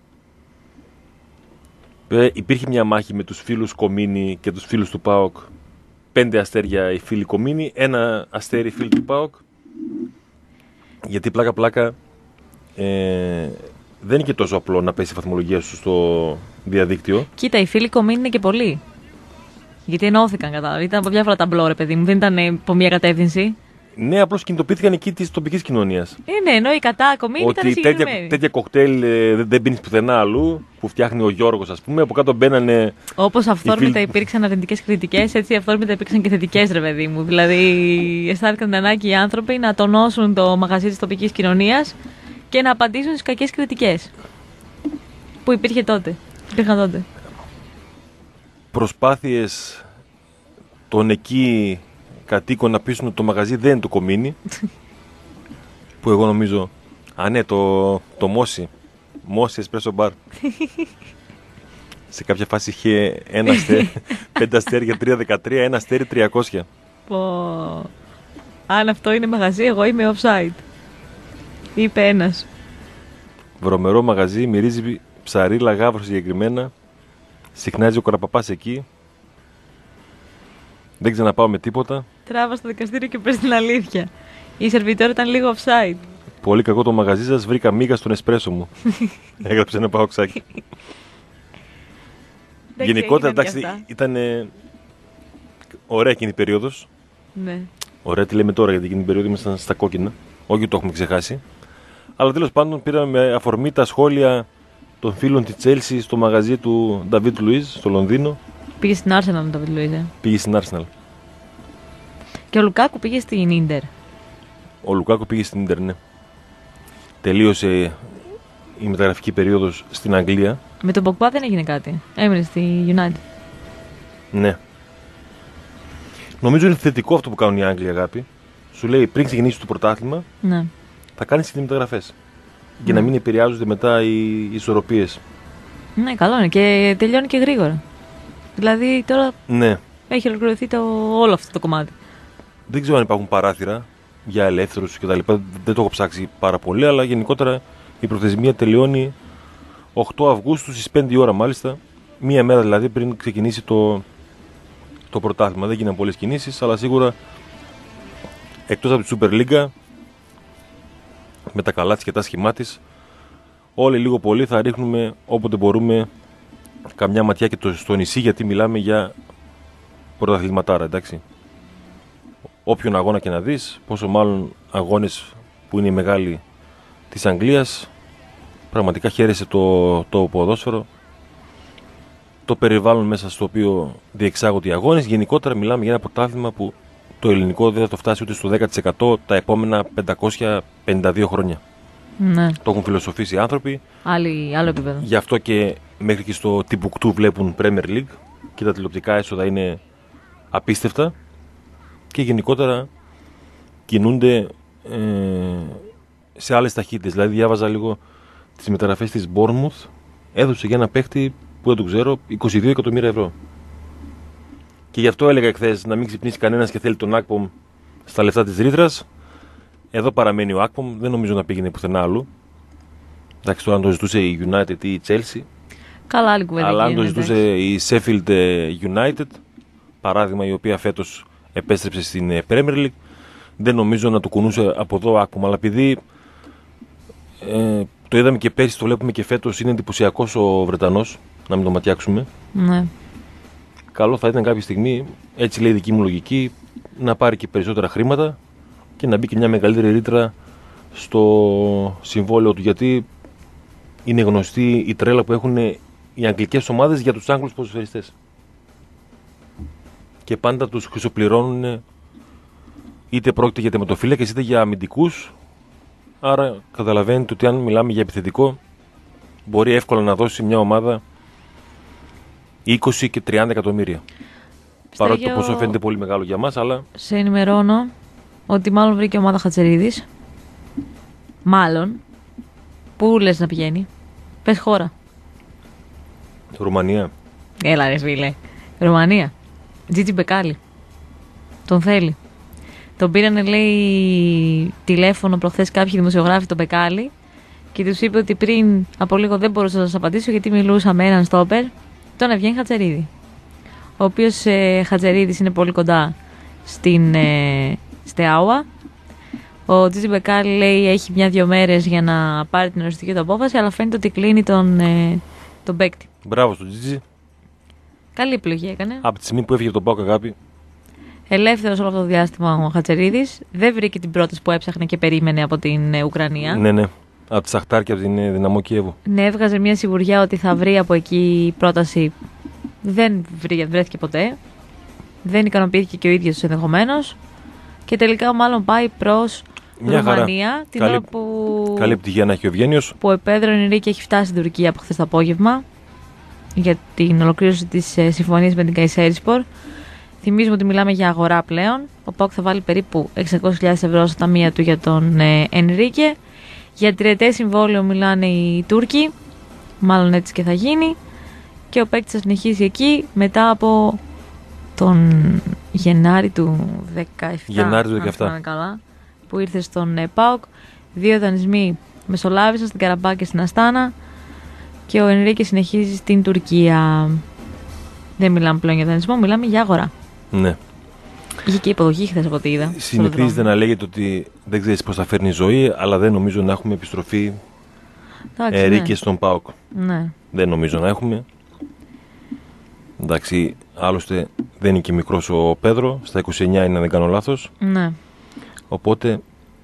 Speaker 3: Ε, υπήρχε μια μάχη με τους φίλους Κομίνη και τους φίλους του ΠΑΟΚ. Πέντε αστέρια οι φίλοι Κομίνη, ένα αστέρι φίλοι του ΠΑΟΚ. Γιατί πλάκα πλάκα ε, δεν είναι και τόσο απλό να πέσει η βαθμολογία σου στο διαδίκτυο.
Speaker 2: Κοίτα, οι φίλοι Κομίνη είναι και πολλοί. Γιατί ενώθηκαν, κατάλαβα. Ήταν από διάφορα ταμπλό, ρε παιδί μου. Δεν ήταν από μία κατεύθυνση.
Speaker 3: Ναι, απλώς κινητοποιήθηκαν εκεί τη τοπική κοινωνία.
Speaker 2: Ε, ναι, ενώ η κατά Κομίνη ήταν συγκεκριμένη.
Speaker 3: Ότι τέτοια, τέτοια κοκτέιλ ε, δεν, δεν πίνει πουθενά αλλού, που φτιάχνει ο Γιώργος, ας πούμε. Από κάτω μπαίνανε.
Speaker 2: Όπως αυθόρμητα
Speaker 3: φίλοι...
Speaker 2: υπήρξαν αρνητικές κριτικές, έτσι αυθόρμητα υπήρξαν και θετικές, ρε παιδί μου. Δηλαδή, αισθάνθηκαν την ανάγκη οι άνθρωποι να τονώσουν το μαγαζί της τοπικής κοινωνίας και να απαντήσουν στις κακές κριτικές. Που υπήρχε τότε. Υπήρχαν τότε.
Speaker 3: Προσπάθειες των εκεί κατοίκων να πείσουν ότι το μαγαζί δεν είναι το Κομίνη. Που εγώ νομίζω. Α, ναι, το, το Μόση. Μόση Espresso Bar. Σε κάποια φάση είχε ένα αστέρι, πέντε αστέρια τρία δεκατρία, ένα αστέρι τριακόσια.
Speaker 2: Πω. Αν αυτό είναι μαγαζί, εγώ είμαι offside. Είπε ένας.
Speaker 3: Βρωμερό μαγαζί, μυρίζει ψαρίλα, γάβρο συγκεκριμένα. Συχνάζει ο Καραπαπάς εκεί. Δεν ξαναπάω με τίποτα.
Speaker 2: Τράβα στο δικαστήριο και πες την αλήθεια. Η σερβιτόρα ήταν λίγο offside.
Speaker 3: Πολύ κακό το μαγαζί σας, βρήκα μίγα στον εσπρέσο μου. Έγραψε ένα παοξάκι. Γενικότερα, εντάξει, ήταν ωραία εκείνη η περίοδος.
Speaker 2: Ναι.
Speaker 3: Ωραία, τι λέμε τώρα, γιατί εκείνη την περίοδο ήμασταν στα κόκκινα. Όχι, το έχουμε ξεχάσει. Αλλά τέλος πάντων πήραμε με αφορμή τα σχόλια των φίλων της Chelsea στο μαγαζί του Νταβίτ Λουίζ στο Λονδίνο.
Speaker 2: Πήγε στην Arsenal με τον Νταβίτ Λουίζ. Ε.
Speaker 3: Πήγε στην Arsenal.
Speaker 2: Και ο Λουκάκου πήγε στην Ίντερ.
Speaker 3: Ο Λουκάκου πήγε στην Ίντερ, ναι. Τελείωσε η μεταγραφική περίοδος στην Αγγλία.
Speaker 2: Με τον Ποκπά δεν έγινε κάτι. Έμεινε στη United.
Speaker 3: Ναι. Νομίζω είναι θετικό αυτό που κάνουν οι Άγγλοι, αγάπη. Σου λέει πριν ξεκινήσει το πρωτάθλημα, ναι, θα κάνεις τις μεταγραφές. Για ναι, να μην επηρεάζονται μετά οι ισορροπίες.
Speaker 2: Ναι, καλό είναι. Και τελειώνει και γρήγορα. Δηλαδή τώρα
Speaker 3: ναι,
Speaker 2: έχει ολοκληρωθεί το, όλο αυτό το κομμάτι.
Speaker 3: Δεν ξέρω αν υπάρχουν παράθυρα για ελεύθερους κτλ. Δεν το έχω ψάξει πάρα πολύ, αλλά γενικότερα η προθεσμία τελειώνει οκτώ Αυγούστου στις πέντε η ώρα μάλιστα. Μία μέρα δηλαδή πριν ξεκινήσει το, το πρωτάθλημα. Δεν γίνανε πολλές κινήσεις, αλλά σίγουρα εκτός από τη Super League, με τα καλά της και τα σχημά της, όλοι λίγο πολύ θα ρίχνουμε όποτε μπορούμε καμιά ματιά και το, στο νησί, γιατί μιλάμε για πρωταθληματάρα, εντάξει. Όποιον αγώνα και να δεις, πόσο μάλλον αγώνες που είναι οι μεγάλοι της Αγγλίας, πραγματικά χαίρεσε το, το ποδόσφαιρο, το περιβάλλον μέσα στο οποίο διεξάγονται οι αγώνες. Γενικότερα μιλάμε για ένα πρωτάθλημα που το ελληνικό δεν θα το φτάσει ούτε στο δέκα τοις εκατό τα επόμενα πεντακόσια πενήντα δύο χρόνια.
Speaker 2: Ναι.
Speaker 3: Το έχουν φιλοσοφήσει οι άνθρωποι.
Speaker 2: Άλλη, άλλο επίπεδο.
Speaker 3: Γι' αυτό και μέχρι και στο Τιμπουκτού βλέπουν Premier League και τα τηλεοπτικά έσοδα είναι απίστευτα. Και γενικότερα κινούνται ε, σε άλλες ταχύτητες. Δηλαδή διάβαζα λίγο τις μεταγραφές της Bournemouth, έδωσε για ένα παίχτη που δεν το ξέρω είκοσι δύο εκατομμύρια ευρώ. Και γι' αυτό έλεγα εχθές να μην ξυπνήσει κανένας και θέλει τον Ακπομ στα λεφτά της ρήτρας. Εδώ παραμένει ο Ακπομ, δεν νομίζω να πήγαινε πουθενά άλλου. Εντάξει, τώρα αν το ζητούσε η United ή η Chelsea.
Speaker 2: Καλά, άλλη κουβέντα.
Speaker 3: Αλλά αν το ζητούσε η Sheffield United, παράδειγμα, η οποία φέτος επέστρεψε στην Premier League, δεν νομίζω να του κουνούσε από εδώ ο Ακπομ. Αλλά επειδή ε, το είδαμε και πέρσι, το βλέπουμε και φέτος, είναι εντυπωσιακός ο Βρετανός, να μην το ματιάξουμε.
Speaker 2: Ναι.
Speaker 3: Καλό θα ήταν κάποια στιγμή, έτσι λέει η δική μου λογική, να πάρει και περισσότερα χρήματα και να μπει και μια μεγαλύτερη ρήτρα στο συμβόλαιο του. Γιατί είναι γνωστή η τρέλα που έχουν οι αγγλικές ομάδες για τους Άγγλους ποδοσφαιριστές. Και πάντα τους χρυσοπληρώνουν, είτε πρόκειται για τερματοφύλακες είτε για αμυντικούς. Άρα καταλαβαίνετε ότι αν μιλάμε για επιθετικό, μπορεί εύκολα να δώσει μια ομάδα είκοσι και τριάντα εκατομμύρια.
Speaker 2: Στέγιο...
Speaker 3: Παρότι το ποσό φαίνεται πολύ μεγάλο για μας, αλλά...
Speaker 2: Σε ενημερώνω ότι μάλλον βρήκε ομάδα Χατσερίδης. Μάλλον. Πού λες να πηγαίνει? Πες χώρα.
Speaker 3: Ρουμανία.
Speaker 2: Έλα ρε φίλε. Ρουμανία. Τζίτζι Μπεκάλι. Τον θέλει. Τον πήρανε, λέει, τηλέφωνο προχθές κάποιοι δημοσιογράφοι τον Μπεκάλι και τους είπε ότι πριν από λίγο δεν μπορούσα να σας απαντήσω γιατί μιλούσα με έναν στόπερ, τον Ευγένη Χατζερίδη. Ο οποίος ε, Χατζερίδης είναι πολύ κοντά στην ε, Στεάουα. Ο Τζίτζι Μπεκάλι, λέει, έχει μια-δυο μέρες για να πάρει την οριστική του απόφαση, αλλά φαίνεται ότι κλείνει τον, ε, τον παίκτη.
Speaker 3: Μπράβο στον Τζίτζι.
Speaker 2: Καλή επιλογή έκανε.
Speaker 3: Από τη στιγμή που έφυγε από τον ΠΑΟΚ, αγάπη.
Speaker 2: Ελεύθερος όλο αυτό το διάστημα ο Χατζερίδης. Δεν βρήκε την πρόταση που έψαχνε και περίμενε από την ε, Ουκρανία.
Speaker 3: Ναι, ναι. Από τη Σαχτάρ και από την ε, Δυναμό Κιέβου.
Speaker 2: Ναι, έβγαζε μια σιγουριά ότι θα βρει από εκεί πρόταση. Δεν βρή, βρέθηκε ποτέ. Δεν ικανοποιήθηκε και ο ίδιος ενδεχομένως. Και τελικά μάλλον πάει προς Ρουμανία. Την
Speaker 3: καλή,
Speaker 2: ώρα που.
Speaker 3: Καλή επιτυχία να έχει ο Ευγένιος.
Speaker 2: Που ο Πέδρο Ενρίκη έχει φτάσει στην Τουρκία από χθες το απόγευμα για την ολοκλήρωση της ε, συμφωνίας με την Καϊσέρισπορ. Θυμίζουμε ότι μιλάμε για αγορά πλέον. Ο ΠΑΟΚ θα βάλει περίπου εξακόσιες χιλιάδες ευρώ στα ταμεία του για τον ε, Ενρίκε. Για τριετές συμβόλαιο μιλάνε οι Τούρκοι. Μάλλον έτσι και θα γίνει. Και ο παίκτης θα συνεχίσει εκεί μετά από τον Γενάρη του δεκαεπτά.
Speaker 3: Γενάρη του δεκαεπτά.
Speaker 2: Αν καλά, που ήρθε στον ε, ΠΑΟΚ. Δύο δανεισμοί μεσολάβησαν στην Καραμπά και στην Αστάνα. Και ο Ενρίκε συνεχίζει στην Τουρκία. Δεν μιλάμε πλέον για δανεισμό, μιλάμε για αγορά.
Speaker 3: Ναι.
Speaker 2: Είχε και υποδοχή χθες από ό,τι είδα.
Speaker 3: Συνηθίζεται να λέγεται ότι δεν ξέρεις πώς θα φέρνει η ζωή, αλλά δεν νομίζω να έχουμε επιστροφή Ενρίκε ναι. στον ΠΑΟΚ.
Speaker 2: Ναι.
Speaker 3: Δεν νομίζω να έχουμε. Εντάξει, άλλωστε δεν είναι και μικρός ο Πέδρο, στα είκοσι εννιά είναι, αν δεν κάνω λάθος.
Speaker 2: Ναι.
Speaker 3: Οπότε,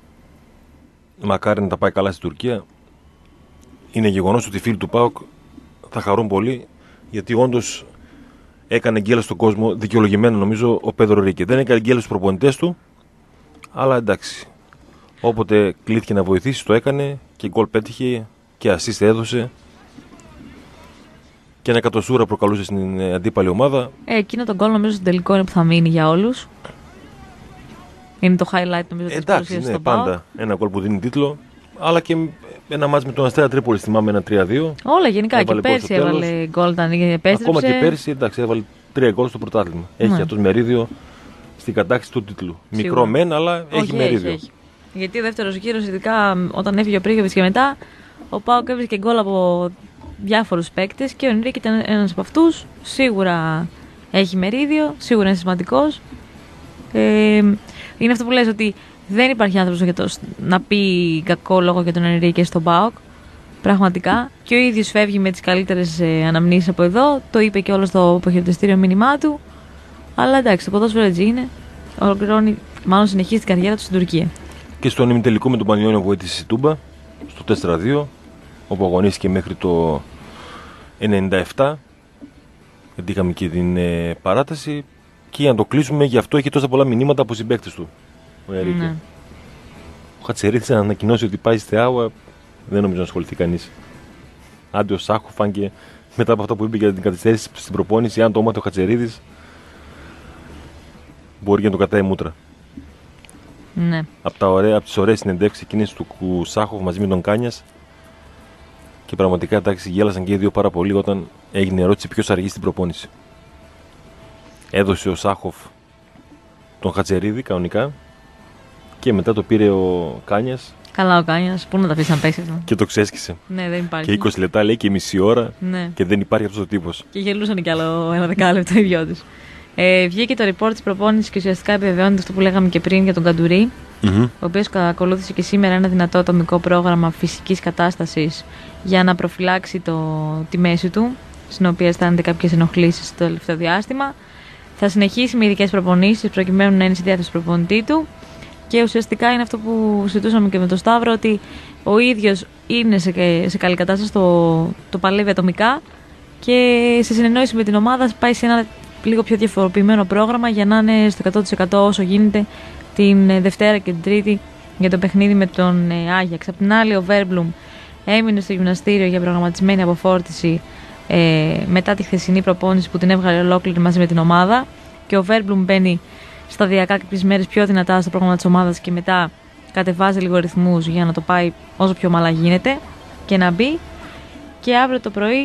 Speaker 3: μακάρι να τα πάει καλά στην Τουρκία. Είναι γεγονός ότι οι φίλοι του ΠΑΟΚ θα χαρούν πολύ, γιατί όντως έκανε γκέλα στον κόσμο, δικαιολογημένο νομίζω, ο Πέδρο Ρίκε. Δεν έκανε γκέλα στους προπονητές του, αλλά εντάξει. Όποτε κλήθηκε να βοηθήσει, το έκανε και γκολ πέτυχε και ασίστ έδωσε. Και ένα κατοσούρα προκαλούσε στην αντίπαλη ομάδα.
Speaker 2: Ε, εκείνο το γκολ νομίζω στο τελικό είναι που θα μείνει για όλους. Είναι το highlight νομίζω της
Speaker 3: παρουσίας ναι, πάντα ΠΑΟΚ. Ένα γκολ που δίνει τίτλο. Αλλά και ένα μάτς με τον Αστέρα Τρίπολης, θυμάμαι, ένα τρία δύο.
Speaker 2: Όλα γενικά. Έβαλε και πέρσι έβαλε γκολ όταν επέστρεψε.
Speaker 3: Ακόμα και πέρσι, εντάξει, έβαλε τρία γκολ στο πρωτάθλημα. Ναι. Έχει αυτός μερίδιο στην κατάκτηση του τίτλου. Σίγουρα. Μικρό μεν, αλλά
Speaker 2: όχι,
Speaker 3: έχει μερίδιο.
Speaker 2: Έχει, έχει. Γιατί ο δεύτερος γύρος, ειδικά όταν έφυγε ο Πρίγιοβιτς και μετά, ο ΠΑΟΚ έβρισκε γκολ από διάφορους παίκτες και ο Ενρίκε ήταν ένας από αυτούς. Σίγουρα έχει μερίδιο, σίγουρα είναι σημαντικός. Ε, είναι αυτό που λες ότι δεν υπάρχει άνθρωπος για το, να πει κακό λόγο για τον Ενρίκε στον ΠΑΟΚ. Πραγματικά. Και ο ίδιος φεύγει με τις καλύτερες ε, αναμνήσεις από εδώ. Το είπε και όλο στο αποχαιρετιστήριο μήνυμά του. Αλλά εντάξει, το ποδόσφαιρο έτσι είναι. Ολοκληρώνει, μάλλον συνεχίζει την καριέρα του στην Τουρκία.
Speaker 3: Και στον ημιτελικό με τον Πανιόνιο βοήθησε η Τούμπα στο τέσσερα δύο, όπου αγωνίστηκε μέχρι το ενενήντα επτά. Γιατί είχαμε και την ε, παράταση. Και για να το κλείσουμε, γι' αυτό έχει τόσα πολλά μηνύματα από συμπαίκτες του. Ο Ενρίκε. Ναι. Ο Χατσερίδης να ανακοινώσει ότι πάει στη Άουα, δεν νομίζω να ασχοληθεί κανείς. Άντε ο Σάχοφ, αν και μετά από αυτό που είπε για την καθυστέρηση στην προπόνηση, αν το έμαθε ο Χατσερίδης, μπορεί να το κατάει μούτρα.
Speaker 2: Ναι.
Speaker 3: Από, τα ωραία, από τις ωραίες συνεντεύξεις εκείνες του Σάχοφ μαζί με τον Κάνιας. Και πραγματικά εντάξει, γέλασαν και οι δύο πάρα πολύ όταν έγινε ερώτηση ποιος αργεί στην προπόνηση. Έδωσε ο Σάχοφ τον Χατσερίδη κανονικά και μετά το πήρε ο Κάνιας.
Speaker 2: Καλά ο Κάνιας, πού να τα αφήσει να πέσει αυτό.
Speaker 3: Και το ξέσκησε.
Speaker 2: Ναι, δεν υπάρχει.
Speaker 3: Και είκοσι λεπτά λέει και μισή ώρα
Speaker 2: ναι.
Speaker 3: Και δεν υπάρχει αυτός ο τύπος.
Speaker 2: Και γελούσαν κι άλλο ένα δεκάλεπτο οι δυο τους. Ε, βγήκε το report της προπόνησης και ουσιαστικά επιβεβαιώνεται αυτό που λέγαμε και πριν για τον Καντουρί, mm-hmm. ο οποίος ακολούθησε και σήμερα ένα δυνατό ατομικό πρόγραμμα φυσικής κατάστασης για να προφυλάξει το, τη μέση του, στην οποία αισθάνεται κάποιες ενοχλήσεις στο τελευταίο διάστημα. Θα συνεχίσει με ειδικές προπονήσεις προκειμένου να είναι στη διάθεση του προπονητή του και ουσιαστικά είναι αυτό που συζητούσαμε και με τον Σταύρο, ότι ο ίδιος είναι σε, σε καλή κατάσταση, το, το παλεύει ατομικά και σε συνεννόηση με την ομάδα πάει σε ένα λίγο πιο διαφοροποιημένο πρόγραμμα για να είναι στο εκατό τοις εκατό όσο γίνεται την Δευτέρα και την Τρίτη για το παιχνίδι με τον Άγιαξ. Απ' την άλλη ο Βέρμπλουμ έμεινε στο γυμναστήριο για προγραμματισμένη αποφόρτιση ε, μετά τη χθεσινή προπόνηση που την έβγαλε ολόκληρη μαζί με την ομάδα, και ο Βέρμπλουμ μπαίνει σταδιακά κάποιες μέρες πιο δυνατά στο πρόγραμμα της ομάδας και μετά κατεβάζει λίγο ρυθμούς για να το πάει όσο πιο μαλά γίνεται και να μπει. Και αύριο το πρωί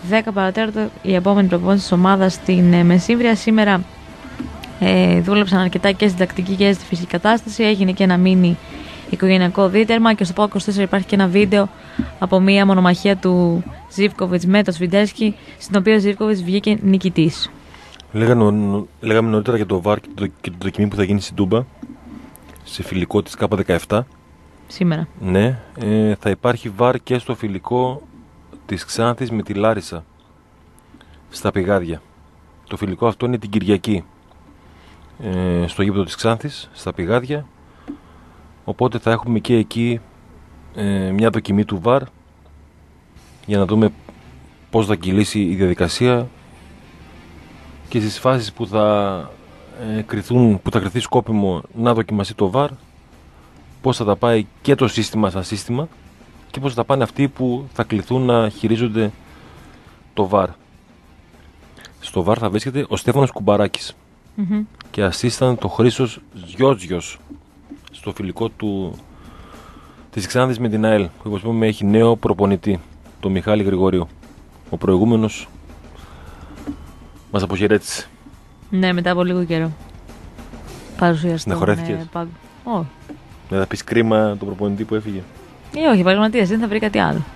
Speaker 2: δέκα παρατέταρτο η επόμενη προπόνηση της ομάδας στην ε, Μεσύμβρια. Σήμερα ε, δούλεψαν αρκετά και στην τακτική και στη φυσική κατάσταση. Έγινε και ένα μίνι οικογενειακό δίτερμα και στο ΠΑΟΚ είκοσι τέσσερα υπάρχει και ένα βίντεο από μία μονομαχία του Ζίβκοβιτς με τον Σβιντέρσκι, στην οποία ο Ζίβκοβιτς βγήκε νικητής.
Speaker 3: Λέγαμε, λέγαμε νωρίτερα για το βαρ και το, και το δοκιμή που θα γίνει στην Τούμπα, σε φιλικό της Κάπα δεκαεπτά.
Speaker 2: Σήμερα.
Speaker 3: Ναι, ε, θα υπάρχει βαρ και στο φιλικό της Ξάνθης με τη Λάρισα, στα Πηγάδια. Το φιλικό αυτό είναι την Κυριακή, ε, στο γήπεδο της Ξάνθης, στα Πηγάδια. Οπότε θα έχουμε και εκεί ε, μια δοκιμή του βαρ για να δούμε πώς θα κυλήσει η διαδικασία και στις φάσεις που θα, ε, κριθούν, που θα κριθεί σκόπιμο να δοκιμαστεί το βαρ, πώς θα τα πάει και το σύστημα σαν σύστημα και πώς θα τα πάνε αυτοί που θα κληθούν να χειρίζονται το βαρ. Στο βαρ θα βρίσκεται ο Στέφανος Κουμπαράκης
Speaker 2: Mm-hmm.
Speaker 3: και ασίσταν το Χρήστος Γιώτζιος στο φιλικό του της Ξάνθης με την ΑΕΛ, που όπως πούμε έχει νέο προπονητή, τον Μιχάλη Γρηγορίου. Ο προηγούμενος μας αποχαιρέτησε.
Speaker 2: Ναι, μετά από λίγο καιρό. Παρουσιαστή.
Speaker 3: Συνεχωρέθηκες?
Speaker 2: Ναι, πα... Όχι.
Speaker 3: Δεν θα πεις κρίμα τον προπονητή που έφυγε?
Speaker 2: Ε, όχι, επαγγελματίας, δεν θα βρει κάτι άλλο.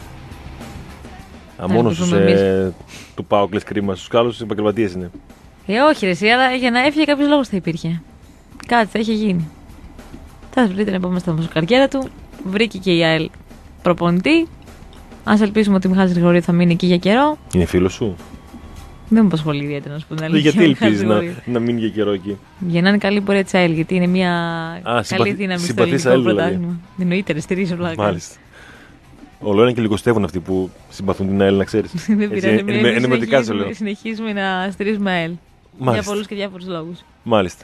Speaker 3: Α, μόνο στους ε, του ΠΑΟΚ λες κρίμα, στους άλλους επαγγελματίες είναι.
Speaker 2: Ε, όχι, ρε, εσύ, αλλά για να έφυγε κάποιος λόγος θα υπήρχε. Κάτι θα είχε γίνει. Θα βρει την επόμενη στα καριέρα του. Βρήκε και η ΑΕΛ προπονητή. Ας ελπίσουμε ότι ο Μιχάλης Γρηγορίου θα μείνει εκεί για καιρό.
Speaker 3: Είναι φίλος σου?
Speaker 2: Δεν μου απασχολεί ιδιαίτερα να σου πω την αλήθεια.
Speaker 3: Γιατί ελπίζεις να, να μείνει για καιρό εκεί?
Speaker 2: Για να είναι καλή πορεία της ΑΕΛ, γιατί είναι μια
Speaker 3: Α,
Speaker 2: καλή δύναμη στο ελληνικό πρωτάθλημα. Εννοείται, ρε, στηρίζω πλάκα.
Speaker 3: Μάλιστα. Όλο ένα και λιγοστεύουν αυτοί που συμπαθούν την ΑΕΛ, να ξέρεις.
Speaker 2: Δεν πειράζει,
Speaker 3: ενημερωτικά σε λέω.
Speaker 2: Συνεχίζουμε να στηρίζουμε ΑΕΛ. Για πολλούς και διάφορους λόγους.
Speaker 3: Μάλιστα.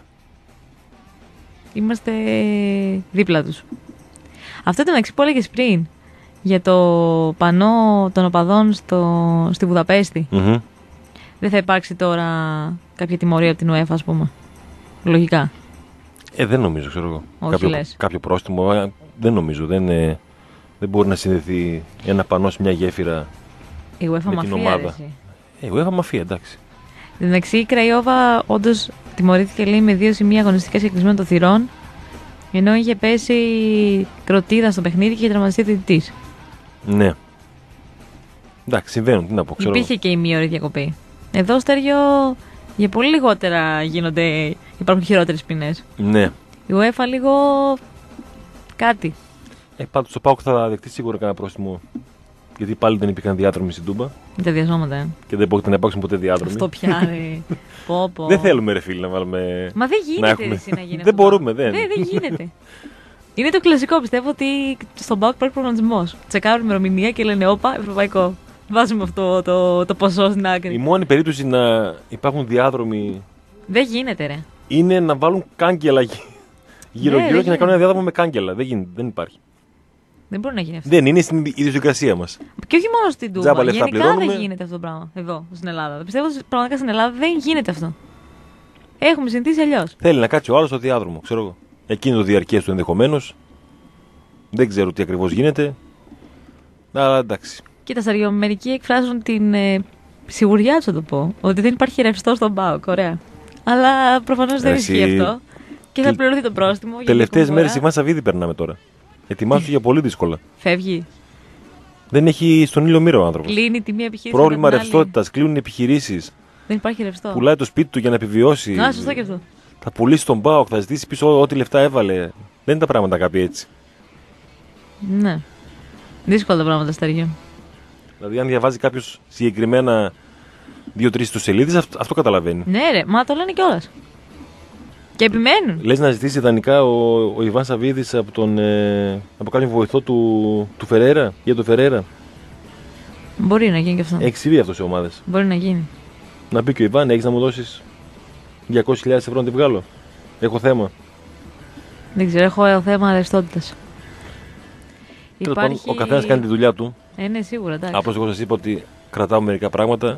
Speaker 2: Είμαστε δίπλα τους. Αυτό το μεταξύ που έλεγες πριν για το πανό των οπαδών στο, στη Βουδαπέστη.
Speaker 3: Mm-hmm.
Speaker 2: Δεν θα υπάρξει τώρα κάποια τιμωρία από την UEFA, ας πούμε? Λογικά.
Speaker 3: Ε, δεν νομίζω, ξέρω εγώ.
Speaker 2: Όχι,
Speaker 3: κάποιο,
Speaker 2: λες.
Speaker 3: κάποιο πρόστιμο, ε, δεν νομίζω. Δεν, ε, δεν μπορεί να συνδεθεί ένα πανό σε μια γέφυρα
Speaker 2: Η UEFA
Speaker 3: με
Speaker 2: μαφία,
Speaker 3: την ομάδα.
Speaker 2: αρέσει.
Speaker 3: Ε, η UEFA μαφία, εντάξει.
Speaker 2: Εν τω μεταξύ, η Κραϊόβα όντως τιμωρήθηκε, λέει, με δύο σημεία αγωνιστικές και κλεισμένο των θυρών, ενώ είχε πέσει κροτίδα στο παιχνίδι και είχε τραυματιστεί διαιτητής.
Speaker 3: Ναι. Εντάξει, συμβαίνουν, τι να πω, ξέρω.
Speaker 2: Υπήρχε και η μία ώρα διακοπή. Εδώ, Στέργιο, για πολύ λιγότερα γίνονται, υπάρχουν χειρότερες ποινές.
Speaker 3: Ναι.
Speaker 2: Η UEFA λίγο κάτι.
Speaker 3: Ε, πάντως το ΠΑΟΚ θα δεχτεί σίγουρα κανένα πρόστιμο. Γιατί πάλι δεν υπήρχαν διάδρομοι στην Τούμπα.
Speaker 2: Με τα διασώματα, ε.
Speaker 3: Και δεν πρόκειται να υπάρξουν ποτέ διάδρομοι.
Speaker 2: Αυτό πια, ρε. πω, πω.
Speaker 3: Δεν θέλουμε, ρε φίλε, να βάλουμε.
Speaker 2: Μα δεν γίνεται,
Speaker 3: να έχουμε...
Speaker 2: εσύ, να γίνει
Speaker 3: δεν
Speaker 2: αυτό.
Speaker 3: μπορούμε, δεν.
Speaker 2: Δεν, δεν γίνεται. Είναι το κλασικό, πιστεύω ότι στον ΠΑΟΚ υπάρχει προγραμματισμός. Τσεκάρουν ημερομηνία και λένε όπα, ευρωπαϊκό. Βάζουμε αυτό το, το ποσό στην άκρη.
Speaker 3: Η μόνη περίπτωση να υπάρχουν διάδρομοι.
Speaker 2: Δεν γίνεται, ρε.
Speaker 3: Είναι να βάλουν κάγκελα γύρω-γύρω
Speaker 2: ναι,
Speaker 3: και να κάνουν ένα διάδρομο με κάγκελα. Δεν, γίνεται, δεν υπάρχει.
Speaker 2: Δεν μπορεί να γίνει αυτό.
Speaker 3: Δεν είναι στην ιδιοσυγκρασία μας.
Speaker 2: Και όχι μόνο στην Τούμπα.
Speaker 3: Τζάμπα λεφτά
Speaker 2: Γενικά
Speaker 3: πληρώνουμε.
Speaker 2: δεν γίνεται αυτό το πράγμα εδώ στην Ελλάδα. Πιστεύω ότι πραγματικά στην Ελλάδα δεν γίνεται αυτό. Έχουμε συνηθίσει αλλιώς.
Speaker 3: Θέλει να κάτσει ο άλλος στο διάδρομο, ξέρω εγώ. Εκείνο το διαρκές του ενδεχομένως. Δεν ξέρω τι ακριβώς γίνεται. Αλλά εντάξει.
Speaker 2: Κοίτα, Σαριό, μερικοί εκφράζουν την ε, σιγουριά του, θα το πω, ότι δεν υπάρχει ρευστό στον ΠΑΟΚ. Ωραία. Αλλά προφανώς δεν
Speaker 3: Εσύ...
Speaker 2: ισχύει αυτό. Και θα πληρωθεί το πρόστιμο.
Speaker 3: Τελευταίες μέρες η Ιβάν Σαββίδη περνάμε τώρα. Ετοιμάσου για πολύ δύσκολα.
Speaker 2: Φεύγει.
Speaker 3: Δεν έχει στον ήλιο μοίρα ο άνθρωπος.
Speaker 2: Κλείνει τη μία επιχείρηση.
Speaker 3: Πρόβλημα ρευστότητας, κλείνουν επιχειρήσεις.
Speaker 2: Δεν υπάρχει ρευστό.
Speaker 3: Πουλάει το σπίτι του για να επιβιώσει.
Speaker 2: Α, σωστό και αυτό.
Speaker 3: Θα πουλήσει τον ΠΑΟΚ, θα ζητήσει πίσω ό,τι λεφτά έβαλε. Δεν είναι τα πράγματα κάποιοι έτσι.
Speaker 2: Ναι. Δύσκολα τα πράγματα, Στέργιο.
Speaker 3: Δηλαδή, αν διαβάζει κάποιο συγκεκριμένα δύο-τρεις ιστοσελίδες, αυτό, αυτό καταλαβαίνει.
Speaker 2: Ναι, ρε, μα το λένε κιόλας. Και επιμένουν.
Speaker 3: Λες να ζητήσει ιδανικά ο, ο Ιβάν Σαββίδης από, τον, ε, από κάποιον βοηθό του, του Φεραίρα, για τον Φεραίρα.
Speaker 2: Μπορεί να γίνει και αυτό.
Speaker 3: Έχει συμβεί αυτό σε ομάδες.
Speaker 2: Μπορεί να γίνει.
Speaker 3: Να πει και ο Ιβάν, έχεις να μου δώσεις διακόσιες χιλιάδες ευρώ να τη βγάλω. Έχω θέμα.
Speaker 2: Δεν ξέρω, έχω θέμα ρευστότητας.
Speaker 3: Υπάρχει... Ο καθένας κάνει τη δουλειά του.
Speaker 2: Ε, ναι, σίγουρα, εντάξει.
Speaker 3: Απλώς εγώ σας είπα ότι κρατάω μερικά πράγματα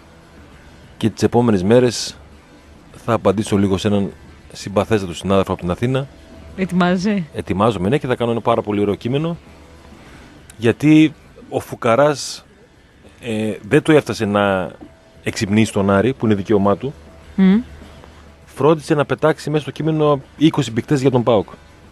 Speaker 3: και τις επόμενες μέρες θα απαντήσω λίγο σε έναν συμπαθέστατο συνάδελφο από την Αθήνα.
Speaker 2: Ετοιμάζεσαι.
Speaker 3: Ετοιμάζομαι, ναι, και θα κάνω ένα πάρα πολύ ωραίο κείμενο. Γιατί ο Φουκαράς ε, δεν το έφτασε να εξυπνήσει τον Άρη, που είναι δικαίωμά του.
Speaker 2: Mm.
Speaker 3: Φρόντισε να πετάξει μέσα στο κείμενο είκοσι μπικτές για τον ΠΑΟΚ.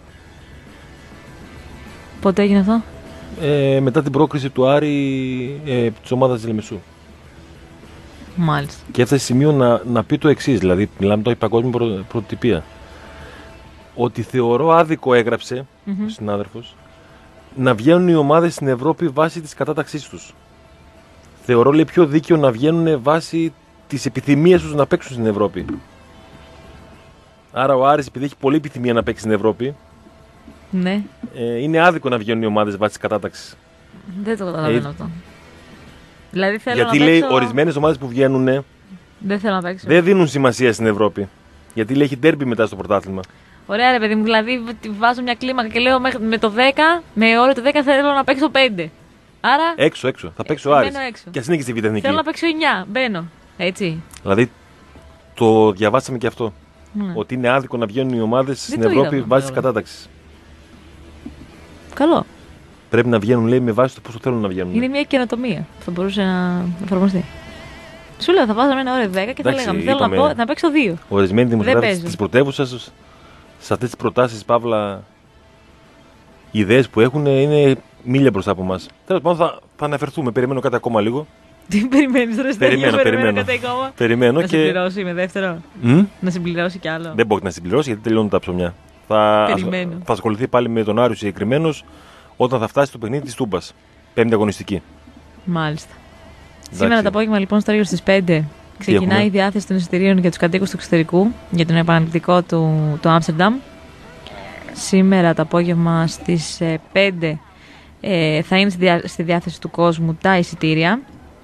Speaker 2: Πότε έγινε αυτό?
Speaker 3: Ε, μετά την πρόκριση του Άρη ε, της ομάδας της Λεμεσού.
Speaker 2: Μάλιστα.
Speaker 3: Και έφτασε σημείο να, να πει το εξής, δηλαδή μιλάμε τώρα για παγκόσμια προ, πρωτοτυπία. Ότι θεωρώ άδικο, έγραψε mm-hmm. ο συνάδελφος, να βγαίνουν οι ομάδες στην Ευρώπη βάσει της κατάταξής τους. Θεωρώ, λέει, πιο δίκαιο να βγαίνουν βάσει της επιθυμίας τους να παίξουν στην Ευρώπη. Άρα ο Άρης, επειδή έχει πολλή επιθυμία να παίξει στην Ευρώπη,
Speaker 2: ναι.
Speaker 3: ε, είναι άδικο να βγαίνουν οι ομάδες βάσει της κατάταξης.
Speaker 2: Δεν το καταλαβαίνω ε, αυτό. Δηλαδή θέλω
Speaker 3: γιατί
Speaker 2: να
Speaker 3: λέει
Speaker 2: παίξω...
Speaker 3: ορισμένες ομάδες που βγαίνουν
Speaker 2: δεν, θέλω να παίξω.
Speaker 3: δεν δίνουν σημασία στην Ευρώπη. Γιατί λέει έχει ντέρμπι μετά στο πρωτάθλημα.
Speaker 2: Ωραία, ρε παιδί μου, δηλαδή βάζω μια κλίμακα και λέω με το δέκα, με όριο το δέκα θέλω να παίξω πέντε. Άρα.
Speaker 3: Έξω, έξω. Θα παίξω Άρης. Και ας είναι και στη Β'
Speaker 2: Θέλω να παίξω εννιά. Μπαίνω. Έτσι.
Speaker 3: Δηλαδή το διαβάσαμε και αυτό. Mm. Ότι είναι άδικο να βγαίνουν οι ομάδες στην Ευρώπη βάσει της κατάταξης.
Speaker 2: Καλό.
Speaker 3: Πρέπει να βγαίνουν, λέει, με βάση το πόσο θέλουν να βγαίνουν.
Speaker 2: Είναι μια καινοτομία που θα μπορούσε να εφαρμοστεί. Σου λέω, θα βάζαμε ένα όριο δέκα και
Speaker 3: εντάξει,
Speaker 2: θα λέγαμε θέλω είπαμε, να, πω, να παίξω δύο.
Speaker 3: Ορισμένοι δημοσιογράφοι της πρωτεύουσας σε αυτές τις προτάσεις, παύλα, οι ιδέες που έχουν είναι μίλια μπροστά από εμάς. Τέλος πάντων, θα, θα αναφερθούμε. Περιμένω κάτι ακόμα λίγο.
Speaker 2: Τι περιμένεις, ρε Στέλιο?
Speaker 3: Περιμένω, περιμένω.
Speaker 2: περιμένω.
Speaker 3: περιμένω
Speaker 2: να
Speaker 3: και...
Speaker 2: συμπληρώσει με δεύτερο.
Speaker 3: Mm?
Speaker 2: Να συμπληρώσει κι άλλο.
Speaker 3: Δεν μπορεί να συμπληρώσει γιατί τελειώνουν τα ψωμιά. Θα, θα ασχοληθεί πάλι με τον Άριο συγκεκριμένος όταν θα φτάσει στο παιχνίδι της Τούμπας. Πέμπτη αγωνιστική.
Speaker 2: Μάλιστα. Εντάξει. Σήμερα το απόγευμα, λοιπόν, στο Ρίγο στις πέντε ξεκινάει η διάθεση των εισιτηρίων για τους κατοίκους του εξωτερικού για τον επαναληπτικό του, του Άμστερνταμ. Σήμερα το απόγευμα στις πέντε ε, θα είναι στη, διά, στη διάθεση του κόσμου τα εισιτήρια.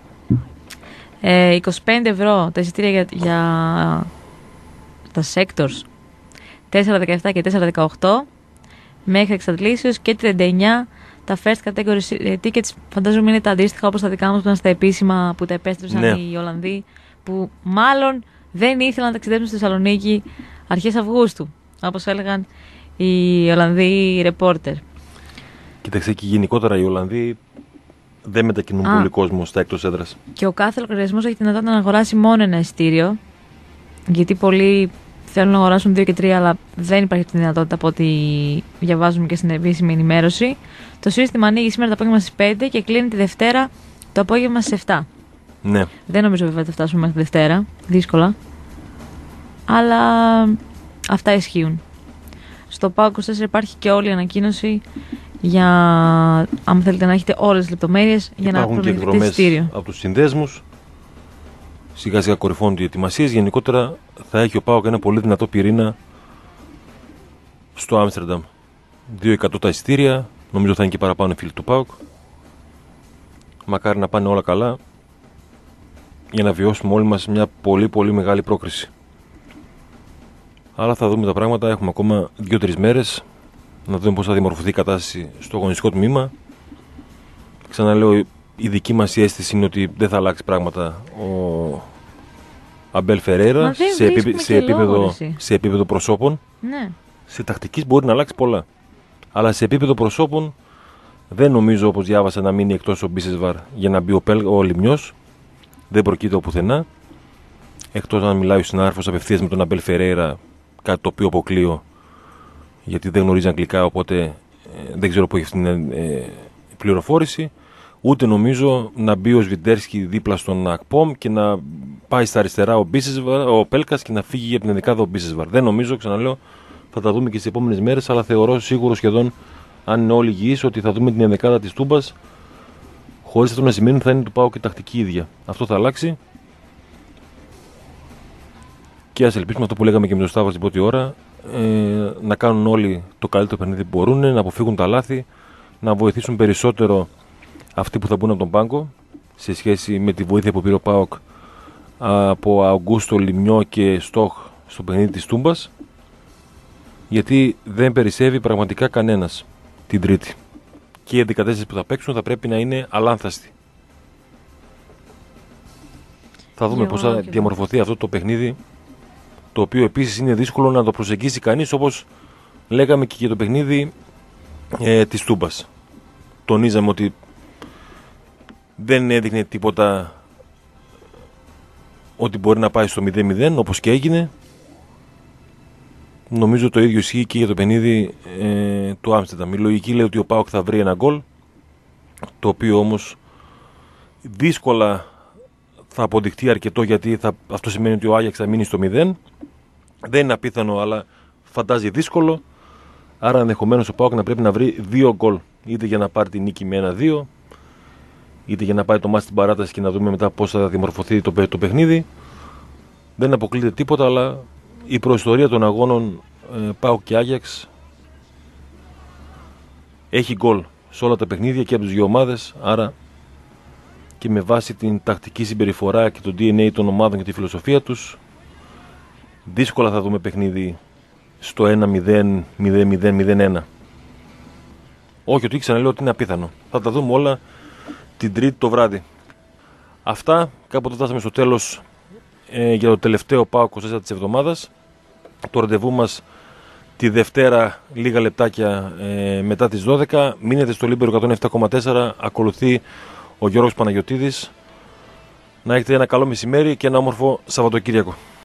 Speaker 2: Ε, είκοσι πέντε ευρώ τα εισιτήρια για, για τα sectors τέσσερα δεκαεπτά και τέσσερα δεκαοκτώ μέχρι εξαντλήσεως και τριάντα εννιά τα first category tickets. Φαντάζομαι είναι τα αντίστοιχα όπως τα δικά μας που ήταν στα επίσημα που τα επέστρεψαν ναι. οι Ολλανδοί, που μάλλον δεν ήθελαν να ταξιδέψουν στη Θεσσαλονίκη αρχές Αυγούστου, όπως έλεγαν οι Ολλανδοί ρεπόρτερ.
Speaker 3: Κοίταξε, και γενικότερα οι Ολλανδοί δεν μετακινούν Α. πολύ κόσμο στα εκτός έδρας. Και
Speaker 2: ο κάθε λογαριασμός έχει τη δυνατότητα να αγοράσει μόνο ένα εισιτήριο, γιατί πολλοί θέλουν να αγοράσουν δύο και τρία, αλλά δεν υπάρχει αυτή τη δυνατότητα από ό,τι διαβάζουμε και στην επίσημη ενημέρωση. Το σύστημα ανοίγει σήμερα το απόγευμα στις πέντε και κλείνει τη Δευτέρα το απόγευμα στις επτά.
Speaker 3: Ναι.
Speaker 2: Δεν νομίζω βέβαια ότι θα φτάσουμε μέχρι τη Δευτέρα. Δύσκολα. Αλλά αυτά ισχύουν. Στο ΠΑΟΚ είκοσι τέσσερα υπάρχει και όλη η ανακοίνωση για, αν θέλετε να έχετε όλες τις λεπτομέρειες, για να προμηθευτείτε εισιτήριο.
Speaker 3: Από τους συνδέσμους. Σιγά σιγά κορυφώνουν οι ετοιμασίες. Γενικότερα θα έχει ο ΠΑΟΚ ένα πολύ δυνατό πυρήνα στο Άμστερνταμ. δύο εκατό τα εισιτήρια. Νομίζω θα είναι και παραπάνω οι φίλοι του ΠΑΟΚ. Μακάρι να πάνε όλα καλά για να βιώσουμε όλοι μας μια πολύ πολύ μεγάλη πρόκριση. Αλλά θα δούμε τα πράγματα. Έχουμε ακόμα δύο τρεις μέρες να δούμε πώς θα δημορφωθεί η κατάσταση στο αγωνιστικό τμήμα. Ξαναλέω, η δική μας αίσθηση είναι ότι δεν θα αλλάξει πράγματα ο Αμπέλ Φερέιρα σε, επίπε, σε, επίπεδο, σε επίπεδο προσώπων.
Speaker 2: Ναι.
Speaker 3: Σε τακτικής μπορεί να αλλάξει πολλά. Αλλά σε επίπεδο προσώπων δεν νομίζω, όπως διάβασα, να μείνει εκτός ο Μπίσεσβαρ για να μπει ο, Πέλ, ο Λιμιός. Δεν προκείται πουθενά. Εκτός αν μιλάει ο συνάδελφος απευθείας με τον Αμπέλ Φερέιρα, κάτι το οποίο αποκλείω γιατί δεν γνωρίζει αγγλικά, οπότε ε, δεν ξέρω πού έχει αυτή την ε, πληροφόρηση. Ούτε νομίζω να μπει ο Σβιντέρσκι δίπλα στον Ακπόμ και να πάει στα αριστερά ο, ο Πέλκας και να φύγει για την ενδεκάδα ο Μπίσεσβαρ. Δεν νομίζω, ξαναλέω, θα τα δούμε και στις επόμενες μέρες, αλλά θεωρώ σίγουρο σχεδόν, αν είναι όλοι υγιείς, ότι θα δούμε την ενδεκάδα της Τούμπας, χωρίς αυτό να σημαίνει ότι θα είναι του ΠΑΟΚ και τακτική ίδια. Αυτό θα αλλάξει. Και ας ελπίσουμε αυτό που λέγαμε και με τον Σταύρο στην πρώτη ώρα, ε, να κάνουν όλοι το καλύτερο παιχνίδι που μπορούν, να αποφύγουν τα λάθη, να βοηθήσουν περισσότερο αυτοί που θα μπουν από τον πάγκο σε σχέση με τη βοήθεια που πήρε ο ΠΑΟΚ από Αουγκούστο, Λιμιό και Στόχ στο παιχνίδι της Τούμπας, γιατί δεν περισσεύει πραγματικά κανένας την Τρίτη. Και οι δεκατέσσερις που θα παίξουν θα πρέπει να είναι αλάνθαστοι. Θα δούμε πώς θα διαμορφωθεί αυτό το παιχνίδι, το οποίο επίσης είναι δύσκολο να το προσεγγίσει κανείς, όπως λέγαμε και για το παιχνίδι ε, της Τούμπας. Τονίζαμε ότι δεν έδειχνε τίποτα ότι μπορεί να πάει στο μηδέν μηδέν, όπως και έγινε. Νομίζω το ίδιο ισχύει και για το παιχνίδι ε, του Άμστερνταμ. Η λογική λέει ότι ο ΠΑΟΚ θα βρει ένα γκολ, το οποίο όμως δύσκολα θα αποδειχτεί αρκετό, γιατί θα, αυτό σημαίνει ότι ο Άγιαξ θα μείνει στο μηδέν. Δεν είναι απίθανο, αλλά φαντάζει δύσκολο. Άρα ενδεχομένως ο ΠΑΟΚ να πρέπει να βρει δύο γκολ, είτε για να πάρει τη νίκη με ένα δύο, είτε για να πάει το μάτς στην παράταση και να δούμε μετά πώς θα διαμορφωθεί το, το παιχνίδι. Δεν αποκλείεται τίποτα, αλλά η προϊστορία των αγώνων ε, ΠΑΟΚ και Άγιαξ έχει γκολ σε όλα τα παιχνίδια και από τις δύο ομάδες. Άρα και με βάση την τακτική συμπεριφορά και το ντι εν έι των ομάδων και τη φιλοσοφία τους, δύσκολα θα δούμε παιχνίδι στο ένα μηδέν, μηδέν μηδέν, μηδέν ένα. Όχι ότι ξαναλέω ότι είναι απίθανο. Θα τα δούμε όλα την Τρίτη το βράδυ. Αυτά, κάποτε φτάσαμε στο τέλος ε, για το τελευταίο ΠΑΟΚ είκοσι τέσσερα της εβδομάδας. Το ραντεβού μας τη Δευτέρα λίγα λεπτάκια ε, μετά τις δώδεκα. Μείνετε στο Λίμπερο εκατόν επτά κόμμα τέσσερα. Ακολουθεί ο Γιώργος Παναγιωτίδης. Να έχετε ένα καλό μεσημέρι και ένα όμορφο Σαββατοκύριακο.